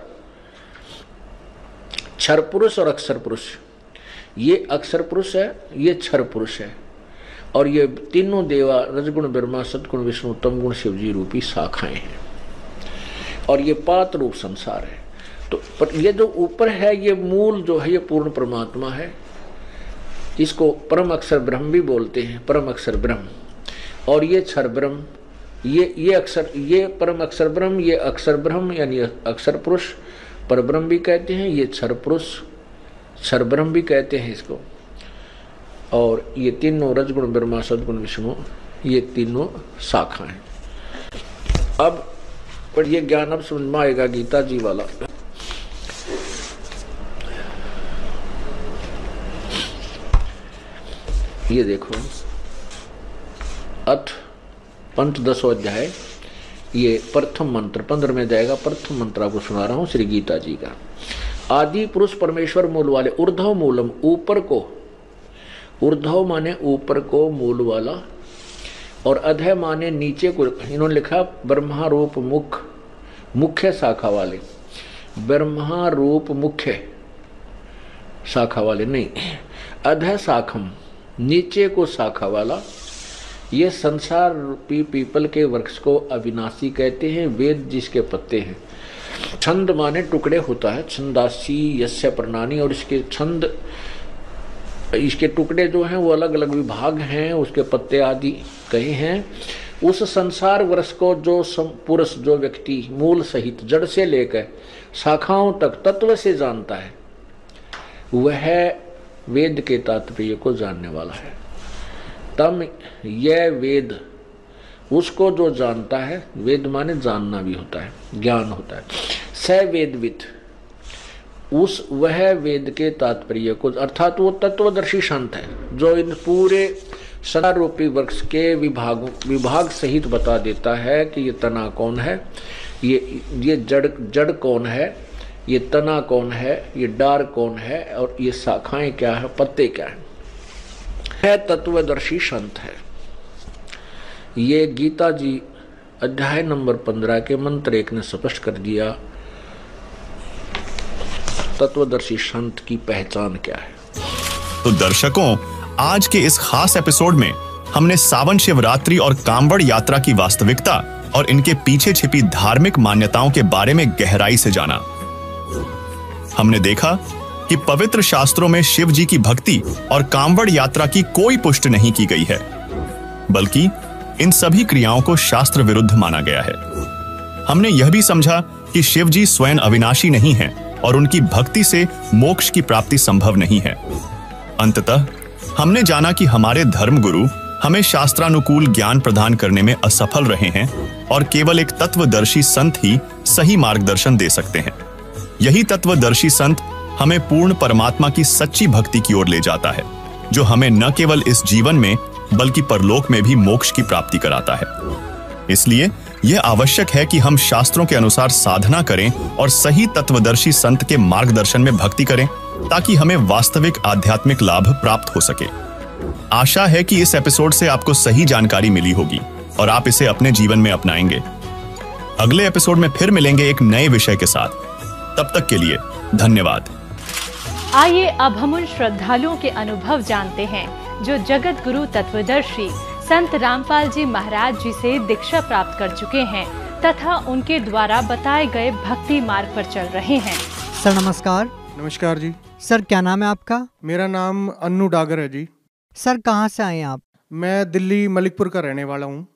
क्षर पुरुष और अक्षर पुरुष, ये अक्षर पुरुष है, ये क्षर पुरुष है, और ये तीनों देवा रजगुण ब्रह्मा, सतगुण विष्णु, तमगुण शिवजी रूपी शाखाएं हैं, और ये पात रूप संसार है। तो पर ये जो ऊपर है ये मूल जो है ये पूर्ण परमात्मा है, इसको परम अक्षर ब्रह्म भी बोलते हैं, परम अक्षर ब्रह्म। और ये क्षर ब्रह्म, ये ये अक्षर, ये परम अक्षर ब्रह्म, ये अक्षर ब्रह्म यानी अक्षर पुरुष पर ब्रह्म भी कहते हैं, ये क्षर पुरुष क्षर ब्रह्म भी कहते हैं इसको। और ये तीनों रजगुण ब्रह्मा, सदगुण विष्णु, ये तीनों शाखाएं। अब पर ये ज्ञान अब समझ में आएगा गीता जी वाला। ये देखो अथ पंचदशो अध्याय, ये प्रथम मंत्र पंद्रह में जाएगा। प्रथम मंत्र आपको सुना रहा हूं श्री गीता जी का। आदि पुरुष परमेश्वर मूल वाले, ऊर्ध्व मूलम ऊपर को, ऊर्ध्व माने ऊपर को मूल वाला, और अधय माने नीचे को। इन्होंने लिखा ब्रह्मा रूप मुख, मुख्य शाखा वाले, ब्रह्मा रूप मुख्य शाखा वाले नहीं, अधय शाखम नीचे को शाखा वाला। ये संसार रूपी पीपल के वृक्ष को अविनाशी कहते हैं, वेद जिसके पत्ते हैं। छंद माने टुकड़े होता है, छंदासी यस्य प्रणानी, और इसके छंद, इसके टुकड़े जो हैं वो अलग अलग विभाग हैं, उसके पत्ते आदि कहे हैं। उस संसार वृक्ष को जो पुरुष, जो व्यक्ति मूल सहित जड़ से लेकर शाखाओं तक तत्व से जानता है, वह वेद के तात्पर्य को जानने वाला है। तम यह वेद, उसको जो जानता है, वेद माने जानना भी होता है, ज्ञान होता है। स वेदविद, उस वह वेद के तात्पर्य को, अर्थात वो तत्वदर्शी संत है जो इन पूरे संसार रूपी वृक्ष के विभागों विभाग सहित बता देता है कि ये तना कौन है, ये ये जड़ जड़ कौन है, ये तना कौन है, ये डार कौन है, और ये शाखाएं क्या है, पत्ते क्या है। है तत्वदर्शी संत है। ये गीता जी अध्याय नंबर पंद्रह के मंत्र एक ने स्पष्ट कर दिया तत्वदर्शी संत की पहचान क्या है। तो दर्शकों, आज के इस खास एपिसोड में हमने सावन शिवरात्रि और कांवड़ यात्रा की वास्तविकता और इनके पीछे छिपी धार्मिक मान्यताओं के बारे में गहराई से जाना। हमने देखा कि पवित्र शास्त्रों में शिव जी की भक्ति और कांवड़ यात्रा की कोई पुष्टि नहीं की गई है, बल्कि इन सभी क्रियाओं को शास्त्र विरुद्ध माना गया है। हमने यह भी समझा कि शिव जी स्वयं अविनाशी नहीं हैं और उनकी भक्ति से मोक्ष की प्राप्ति संभव नहीं है। अंततः हमने जाना कि हमारे धर्मगुरु हमें शास्त्रानुकूल ज्ञान प्रदान करने में असफल रहे हैं और केवल एक तत्वदर्शी संत ही सही मार्गदर्शन दे सकते हैं। यही तत्वदर्शी संत हमें पूर्ण परमात्मा की सच्ची भक्ति की ओर ले जाता है, जो हमें न केवल इस जीवन में बल्कि परलोक में भी मोक्ष की प्राप्ति कराता है। इसलिए यह आवश्यक है कि हम शास्त्रों के अनुसार साधना करें और सही तत्वदर्शी संत के मार्गदर्शन में भक्ति करें, ताकि हमें वास्तविक आध्यात्मिक लाभ प्राप्त हो सके। आशा है कि इस एपिसोड से आपको सही जानकारी मिली होगी और आप इसे अपने जीवन में अपनाएंगे। अगले एपिसोड में फिर मिलेंगे एक नए विषय के साथ। तब तक के लिए धन्यवाद। आइए अब हम उन श्रद्धालुओं के अनुभव जानते हैं जो जगत गुरु तत्वदर्शी संत रामपाल जी महाराज जी से दीक्षा प्राप्त कर चुके हैं तथा उनके द्वारा बताए गए भक्ति मार्ग पर चल रहे हैं। सर नमस्कार। नमस्कार जी। सर क्या नाम है आपका? मेरा नाम अन्नू डागर है जी। सर कहाँ से आए आप? मैं दिल्ली मलिकपुर का रहने वाला हूँ।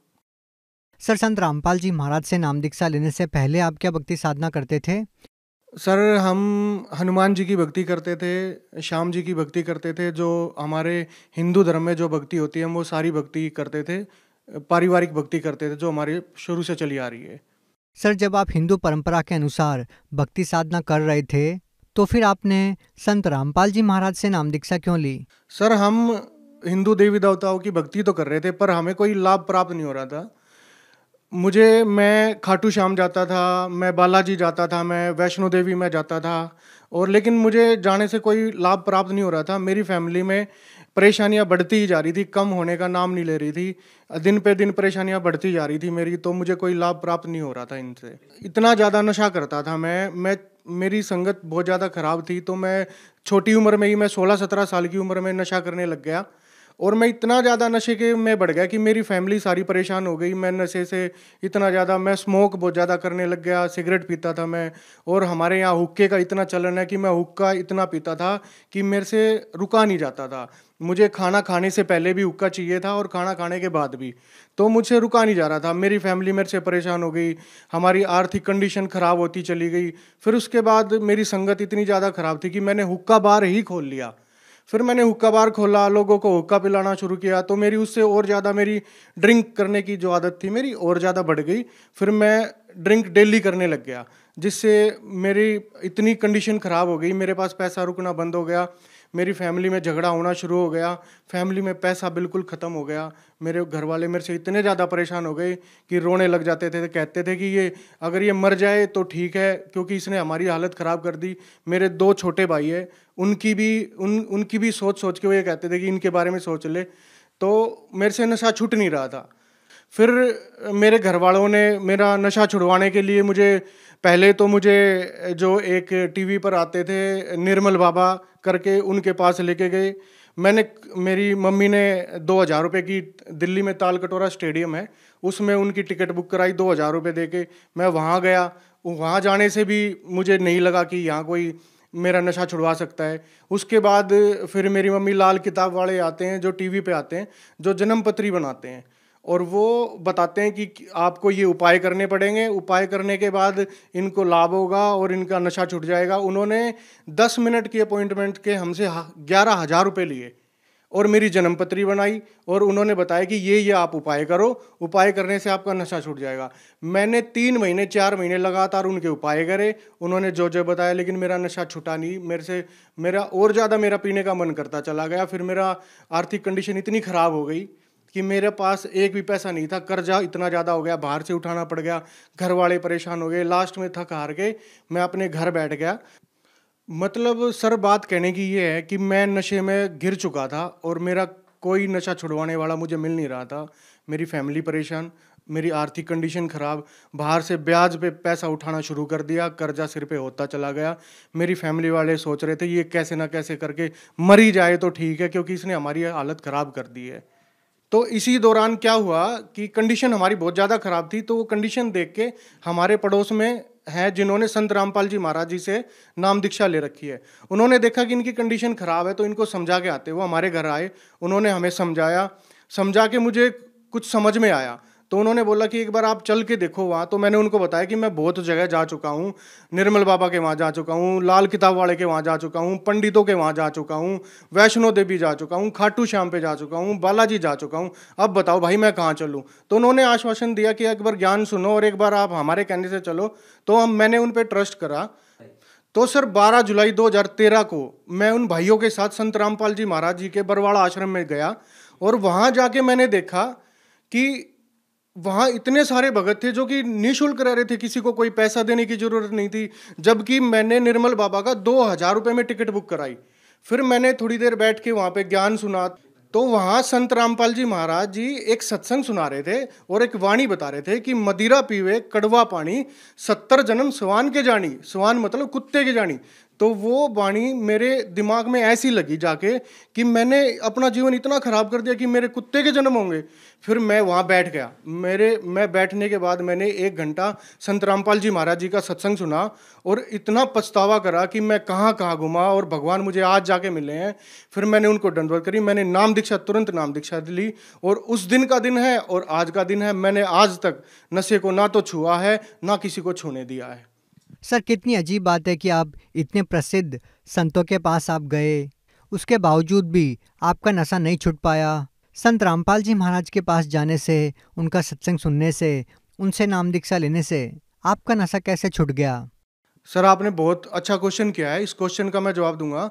सर संत रामपाल जी महाराज से नाम दीक्षा लेने से पहले आप क्या भक्ति साधना करते थे? सर हम हनुमान जी की भक्ति करते थे, श्याम जी की भक्ति करते थे। जो हमारे हिंदू धर्म में जो भक्ति होती है हम वो सारी भक्ति करते थे, पारिवारिक भक्ति करते थे जो हमारी शुरू से चली आ रही है। सर जब आप हिंदू परंपरा के अनुसार भक्ति साधना कर रहे थे तो फिर आपने संत रामपाल जी महाराज से नाम दीक्षा क्यों ली? सर हम हिंदू देवी देवताओं की भक्ति तो कर रहे थे पर हमें कोई लाभ प्राप्त नहीं हो रहा था। मुझे मैं खाटू श्याम जाता था, मैं बालाजी जाता था, मैं वैष्णो देवी में जाता था, और लेकिन मुझे जाने से कोई लाभ प्राप्त नहीं हो रहा था। मेरी फैमिली में परेशानियां बढ़ती ही जा रही थी, कम होने का नाम नहीं ले रही थी। दिन पे दिन परेशानियां बढ़ती जा रही थी मेरी, तो मुझे कोई लाभ प्राप्त नहीं हो रहा था इनसे। इतना ज़्यादा नशा करता था मैं मैं मेरी संगत बहुत ज़्यादा ख़राब थी, तो मैं छोटी उम्र में ही, मैं सोलह सत्रह साल की उम्र में नशा करने लग गया और मैं इतना ज़्यादा नशे के में बढ़ गया कि मेरी फैमिली सारी परेशान हो गई। मैं नशे से इतना ज़्यादा, मैं स्मोक बहुत ज़्यादा करने लग गया, सिगरेट पीता था मैं, और हमारे यहाँ हुक्के का इतना चलन है कि मैं हुक्का इतना पीता था कि मेरे से रुका नहीं जाता था। मुझे खाना खाने से पहले भी हुक्का चाहिए था और खाना खाने के बाद भी, तो मुझसे रुका नहीं जा रहा था। मेरी फैमिली मेरे से परेशान हो गई, हमारी आर्थिक कंडीशन ख़राब होती चली गई। फिर उसके बाद मेरी संगत इतनी ज़्यादा ख़राब थी कि मैंने हुक्का बार ही खोल लिया। फिर मैंने हुक्का बार खोला, लोगों को हुक्का पिलाना शुरू किया, तो मेरी उससे और ज़्यादा मेरी ड्रिंक करने की जो आदत थी मेरी और ज़्यादा बढ़ गई। फिर मैं ड्रिंक डेली करने लग गया, जिससे मेरी इतनी कंडीशन ख़राब हो गई, मेरे पास पैसा रुकना बंद हो गया, मेरी फैमिली में झगड़ा होना शुरू हो गया, फैमिली में पैसा बिल्कुल ख़त्म हो गया। मेरे घर वाले मेरे से इतने ज़्यादा परेशान हो गए कि रोने लग जाते थे, कहते थे कि ये अगर ये मर जाए तो ठीक है, क्योंकि इसने हमारी हालत ख़राब कर दी। मेरे दो छोटे भाई है, उनकी भी उन उनकी भी सोच सोच के वो ये कहते थे कि इनके बारे में सोच ले। तो मेरे से नशा छूट नहीं रहा था। फिर मेरे घर वालों ने मेरा नशा छुड़वाने के लिए मुझे पहले तो मुझे जो एक टीवी पर आते थे निर्मल बाबा करके, उनके पास लेके गए। मैंने मेरी मम्मी ने दो हज़ार रुपये की, दिल्ली में ताल कटोरा स्टेडियम है, उसमें उनकी टिकट बुक कराई दो हज़ार रुपये दे के। मैं वहाँ गया, वहाँ जाने से भी मुझे नहीं लगा कि यहाँ कोई मेरा नशा छुड़वा सकता है। उसके बाद फिर मेरी मम्मी लाल किताब वाले आते हैं जो टीवी पे आते हैं, जो जन्म पत्री बनाते हैं, और वो बताते हैं कि आपको ये उपाय करने पड़ेंगे, उपाय करने के बाद इनको लाभ होगा और इनका नशा छूट जाएगा। उन्होंने दस मिनट की अपॉइंटमेंट के हमसे ग्यारह हज़ार रुपये लिए और मेरी जन्मपत्री बनाई, और उन्होंने बताया कि ये ये आप उपाय करो, उपाय करने से आपका नशा छूट जाएगा। मैंने तीन महीने चार महीने लगातार उनके उपाय करे, उन्होंने जो जो बताया, लेकिन मेरा नशा छूटा नहीं। मेरे से मेरा और ज़्यादा मेरा पीने का मन करता चला गया। फिर मेरा आर्थिक कंडीशन इतनी ख़राब हो गई कि मेरे पास एक भी पैसा नहीं था, कर्जा इतना ज़्यादा हो गया, बाहर से उठाना पड़ गया, घर वाले परेशान हो गए। लास्ट में थक हार के मैं अपने घर बैठ गया। मतलब सर बात कहने की ये है कि मैं नशे में घिर चुका था और मेरा कोई नशा छुड़वाने वाला मुझे मिल नहीं रहा था। मेरी फैमिली परेशान, मेरी आर्थिक कंडीशन ख़राब, बाहर से ब्याज पे पैसा उठाना शुरू कर दिया, कर्जा सिर पे होता चला गया। मेरी फैमिली वाले सोच रहे थे ये कैसे ना कैसे करके मर ही जाए तो ठीक है, क्योंकि इसने हमारी हालत ख़राब कर दी है। तो इसी दौरान क्या हुआ कि कंडीशन हमारी बहुत ज़्यादा ख़राब थी, तो वो कंडीशन देख के हमारे पड़ोस में हैं जिन्होंने संत रामपाल जी महाराज जी से नाम दीक्षा ले रखी है, उन्होंने देखा कि इनकी कंडीशन ख़राब है तो इनको समझा के आते। वो हमारे घर आए, उन्होंने हमें समझाया, समझा के मुझे कुछ समझ में आया। तो उन्होंने बोला कि एक बार आप चल के देखो वहाँ। तो मैंने उनको बताया कि मैं बहुत जगह जा चुका हूँ, निर्मल बाबा के वहाँ जा चुका हूँ, लाल किताब वाले के वहाँ जा चुका हूँ, पंडितों के वहाँ जा चुका हूँ, वैष्णो देवी जा चुका हूँ, खाटू श्याम पे जा चुका हूँ, बालाजी जा चुका हूँ, अब बताओ भाई मैं कहाँ चलूँ। तो उन्होंने आश्वासन दिया कि एक बार ज्ञान सुनो और एक बार आप हमारे कहने से चलो। तो हम मैंने उन पर ट्रस्ट करा। तो सर बारह जुलाई दो हज़ार तेरह को मैं उन भाइयों के साथ संत रामपाल जी महाराज जी के बरवाड़ा आश्रम में गया, और वहाँ जाके मैंने देखा कि वहाँ इतने सारे भगत थे जो कि निःशुल्क रह रहे थे, किसी को कोई पैसा देने की जरूरत नहीं थी, जबकि मैंने निर्मल बाबा का दो हज़ार रुपये में टिकट बुक कराई। फिर मैंने थोड़ी देर बैठ के वहाँ पे ज्ञान सुना। तो वहाँ संत रामपाल जी महाराज जी एक सत्संग सुना रहे थे और एक वाणी बता रहे थे कि मदिरा पीवे कड़वा पानी, सत्तर जन्म स्वान के जानी। स्वान मतलब कुत्ते के जानी। तो वो वाणी मेरे दिमाग में ऐसी लगी जाके कि मैंने अपना जीवन इतना ख़राब कर दिया कि मेरे कुत्ते के जन्म होंगे। फिर मैं वहाँ बैठ गया। मेरे मैं बैठने के बाद मैंने एक घंटा संत रामपाल जी महाराज जी का सत्संग सुना और इतना पछतावा करा कि मैं कहाँ कहाँ घुमा और भगवान मुझे आज जाके मिले हैं। फिर मैंने उनको दंडवत करी, मैंने नाम दीक्षा, तुरंत नाम दीक्षा ली, और उस दिन का दिन है और आज का दिन है। मैंने आज तक नशे को ना तो छुआ है ना किसी को छूने दिया है। सर कितनी अजीब बात है कि आप इतने प्रसिद्ध संतों के पास आप गए, उसके बावजूद भी आपका नशा नहीं छूट पाया। संत रामपाल जी महाराज के पास जाने से, उनका सत्संग सुनने से, उनसे नाम दीक्षा लेने से आपका नशा कैसे छूट गया? सर आपने बहुत अच्छा क्वेश्चन किया है। इस क्वेश्चन का मैं जवाब दूंगा।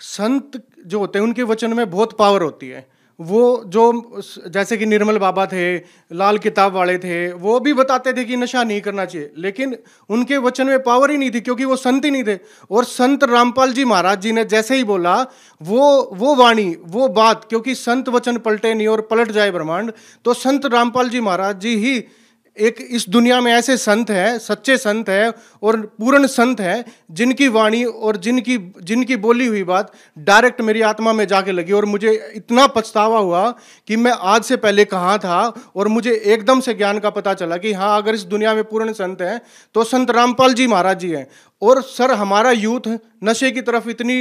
संत जो होते हैं उनके वचन में बहुत पावर होती है। वो जो जैसे कि निर्मल बाबा थे, लाल किताब वाले थे, वो भी बताते थे कि नशा नहीं करना चाहिए, लेकिन उनके वचन में पावर ही नहीं थी क्योंकि वो संत ही नहीं थे। और संत रामपाल जी महाराज जी ने जैसे ही बोला वो वो वाणी, वो बात, क्योंकि संत वचन पलटे नहीं और पलट जाए ब्रह्मांड, तो संत रामपाल जी महाराज जी ही एक इस दुनिया में ऐसे संत हैं, सच्चे संत हैं और पूर्ण संत हैं, जिनकी वाणी और जिनकी जिनकी बोली हुई बात डायरेक्ट मेरी आत्मा में जाके लगी। और मुझे इतना पछतावा हुआ कि मैं आज से पहले कहाँ था, और मुझे एकदम से ज्ञान का पता चला कि हाँ, अगर इस दुनिया में पूर्ण संत हैं तो संत रामपाल जी महाराज जी हैं। और सर हमारा यूथ नशे की तरफ इतनी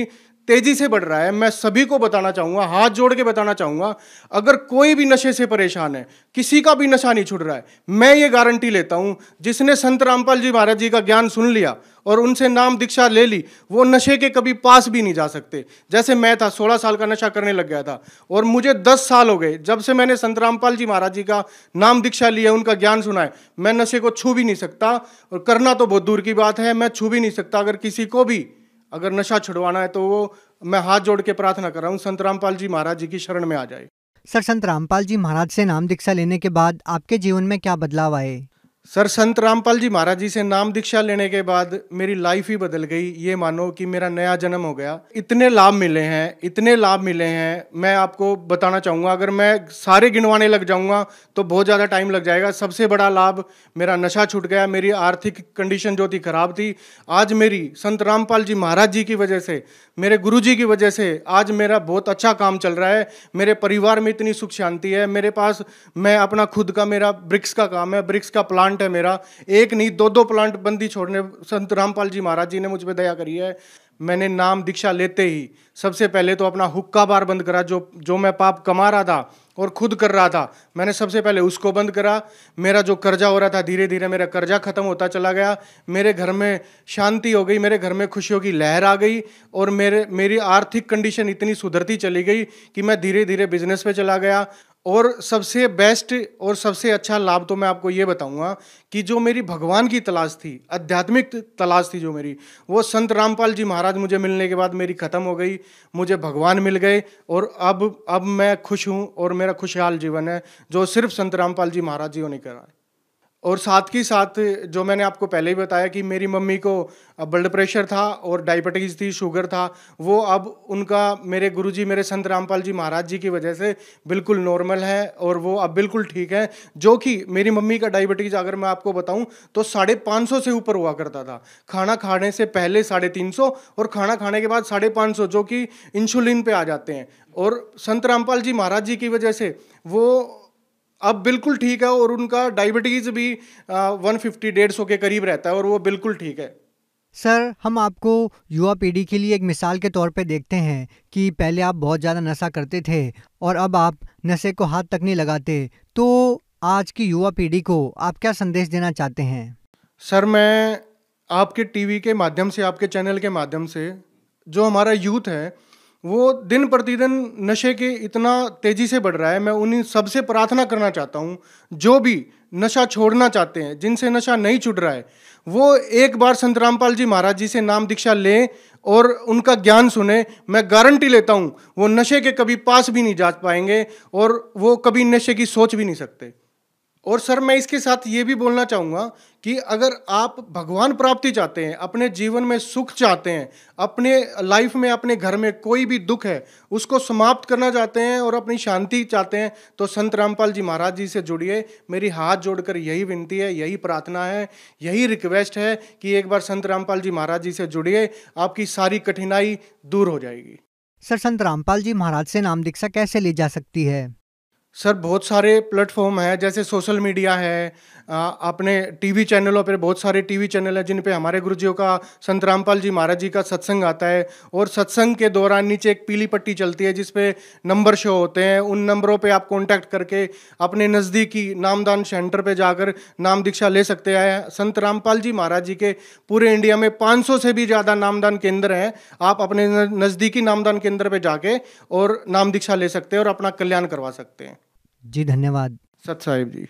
तेजी से बढ़ रहा है। मैं सभी को बताना चाहूँगा, हाथ जोड़ के बताना चाहूँगा, अगर कोई भी नशे से परेशान है, किसी का भी नशा नहीं छूट रहा है, मैं ये गारंटी लेता हूँ, जिसने संत रामपाल जी महाराज जी का ज्ञान सुन लिया और उनसे नाम दीक्षा ले ली, वो नशे के कभी पास भी नहीं जा सकते। जैसे मैं था, सोलह साल का नशा करने लग गया था और मुझे दस साल हो गए जब से मैंने संत रामपाल जी महाराज जी का नाम दीक्षा लिया, उनका ज्ञान सुना है। मैं नशे को छू भी नहीं सकता और करना तो बहुत दूर की बात है, मैं छू भी नहीं सकता। अगर किसी को भी अगर नशा छुड़वाना है तो वो मैं हाथ जोड़ के प्रार्थना कर रहा हूँ, संत रामपाल जी महाराज जी की शरण में आ जाए। सर, संत रामपाल जी महाराज से नाम दीक्षा लेने के बाद आपके जीवन में क्या बदलाव आए? सर, संत रामपाल जी महाराज जी से नाम दीक्षा लेने के बाद मेरी लाइफ ही बदल गई। ये मानो कि मेरा नया जन्म हो गया। इतने लाभ मिले हैं, इतने लाभ मिले हैं, मैं आपको बताना चाहूँगा। अगर मैं सारे गिनवाने लग जाऊँगा तो बहुत ज़्यादा टाइम लग जाएगा। सबसे बड़ा लाभ, मेरा नशा छूट गया। मेरी आर्थिक कंडीशन जो थी खराब थी, आज मेरी संत रामपाल जी महाराज जी की वजह से, मेरे गुरु जी की वजह से आज मेरा बहुत अच्छा काम चल रहा है। मेरे परिवार में इतनी सुख शांति है। मेरे पास, मैं अपना खुद का, मेरा ब्रिक्स का काम है, ब्रिक्स का प्लांट है मेरा। एक नहीं, दो दो प्लांट बंदी छोड़ने संत रामपाल जी महाराज जी ने मुझ पे दया करी है। मैंने नाम दीक्षा लेते ही सबसे पहले तो अपना हुक्का बार बंद करा। जो जो मैं पाप कमा रहा था और खुद कर रहा था, मैंने सबसे पहले उसको बंद करा। मेरा जो कर्जा हो रहा था, धीरे धीरे मेरा कर्जा खत्म होता चला गया। मेरे घर में शांति हो गई, मेरे घर में खुशियों की लहर आ गई और मेरे मेरी आर्थिक कंडीशन इतनी सुधरती चली गई कि मैं धीरे धीरे बिजनेस पे चला गया। और सबसे बेस्ट और सबसे अच्छा लाभ तो मैं आपको ये बताऊंगा कि जो मेरी भगवान की तलाश थी, आध्यात्मिक तलाश थी जो मेरी, वो संत रामपाल जी महाराज मुझे मिलने के बाद मेरी ख़त्म हो गई। मुझे भगवान मिल गए और अब अब मैं खुश हूँ और मेरा खुशहाल जीवन है, जो सिर्फ संत रामपाल जी महाराज जी ने करा है। और साथ ही साथ जो मैंने आपको पहले ही बताया कि मेरी मम्मी को ब्लड प्रेशर था और डायबिटीज़ थी, शुगर था, वो अब उनका, मेरे गुरुजी, मेरे संत रामपाल जी महाराज जी की वजह से बिल्कुल नॉर्मल है और वो अब बिल्कुल ठीक है। जो कि मेरी मम्मी का डायबिटीज़, अगर मैं आपको बताऊं तो साढ़े पाँच सौ से ऊपर हुआ करता था। खाना खाने से पहले साढ़े तीन सौ और खाना खाने के बाद साढ़े पाँच सौ, जो कि इंसुलिन पे आ जाते हैं। और संत रामपाल जी महाराज जी की वजह से वो अब बिल्कुल ठीक है और उनका डायबिटीज़ भी वन फिफ्टी डेढ़ सौ के करीब रहता है और वो बिल्कुल ठीक है। सर, हम आपको युवा पीढ़ी के लिए एक मिसाल के तौर पे देखते हैं कि पहले आप बहुत ज़्यादा नशा करते थे और अब आप नशे को हाथ तक नहीं लगाते, तो आज की युवा पीढ़ी को आप क्या संदेश देना चाहते हैं? सर, मैं आपके टीवी के माध्यम से, आपके चैनल के माध्यम से, जो हमारा यूथ है वो दिन प्रतिदिन नशे के इतना तेज़ी से बढ़ रहा है, मैं उन्हीं सबसे प्रार्थना करना चाहता हूँ, जो भी नशा छोड़ना चाहते हैं, जिनसे नशा नहीं छूट रहा है, वो एक बार संत रामपाल जी महाराज जी से नाम दीक्षा लें और उनका ज्ञान सुने। मैं गारंटी लेता हूँ वो नशे के कभी पास भी नहीं जा पाएंगे और वो कभी नशे की सोच भी नहीं सकते। और सर, मैं इसके साथ ये भी बोलना चाहूँगा कि अगर आप भगवान प्राप्ति चाहते हैं, अपने जीवन में सुख चाहते हैं, अपने लाइफ में, अपने घर में कोई भी दुख है उसको समाप्त करना चाहते हैं और अपनी शांति चाहते हैं, तो संत रामपाल जी महाराज जी से जुड़िए। मेरी हाथ जोड़कर यही विनती है, यही प्रार्थना है, यही रिक्वेस्ट है कि एक बार संत रामपाल जी महाराज जी से जुड़िए, आपकी सारी कठिनाई दूर हो जाएगी। सर, संत रामपाल जी महाराज से नाम दीक्षा कैसे ली जा सकती है? सर, बहुत सारे प्लेटफॉर्म हैं, जैसे सोशल मीडिया है, अपने टीवी चैनलों पर बहुत सारे टीवी चैनल हैं जिन पे हमारे गुरुजियों का, संत रामपाल जी महाराज जी का सत्संग आता है और सत्संग के दौरान नीचे एक पीली पट्टी चलती है जिस पे नंबर शो होते हैं। उन नंबरों पे आप कांटेक्ट करके अपने नज़दीकी नामदान सेंटर पे जाकर नाम दीक्षा ले सकते हैं। संत रामपाल जी महाराज जी के पूरे इंडिया में पाँच सौ से भी ज़्यादा नामदान केंद्र हैं। आप अपने नज़दीकी नामदान केंद्र पे जाके और नाम दीक्षा ले सकते हैं और अपना कल्याण करवा सकते हैं। जी धन्यवाद। सत साहिब जी।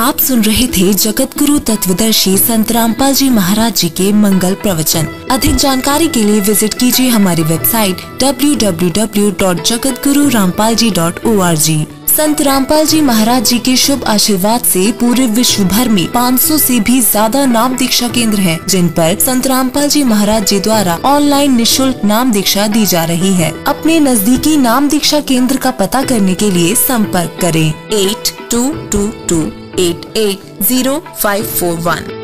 आप सुन रहे थे जगत गुरु तत्वदर्शी संत रामपाल जी महाराज जी के मंगल प्रवचन। अधिक जानकारी के लिए विजिट कीजिए हमारी website W W W dot Jagat Guru Rampal ji dot O R G. Sant Rampal जी महाराज जी के शुभ आशीर्वाद से पूरे विश्व भर में पाँच सौ से भी ज्यादा नाम दीक्षा केंद्र हैं, जिन पर संत रामपाल जी महाराज जी द्वारा ऑनलाइन निशुल्क नाम दीक्षा दी जा रही है। अपने नजदीकी नाम दीक्षा केंद्र का पता करने के लिए संपर्क करें eight two two two eight eight zero five four one.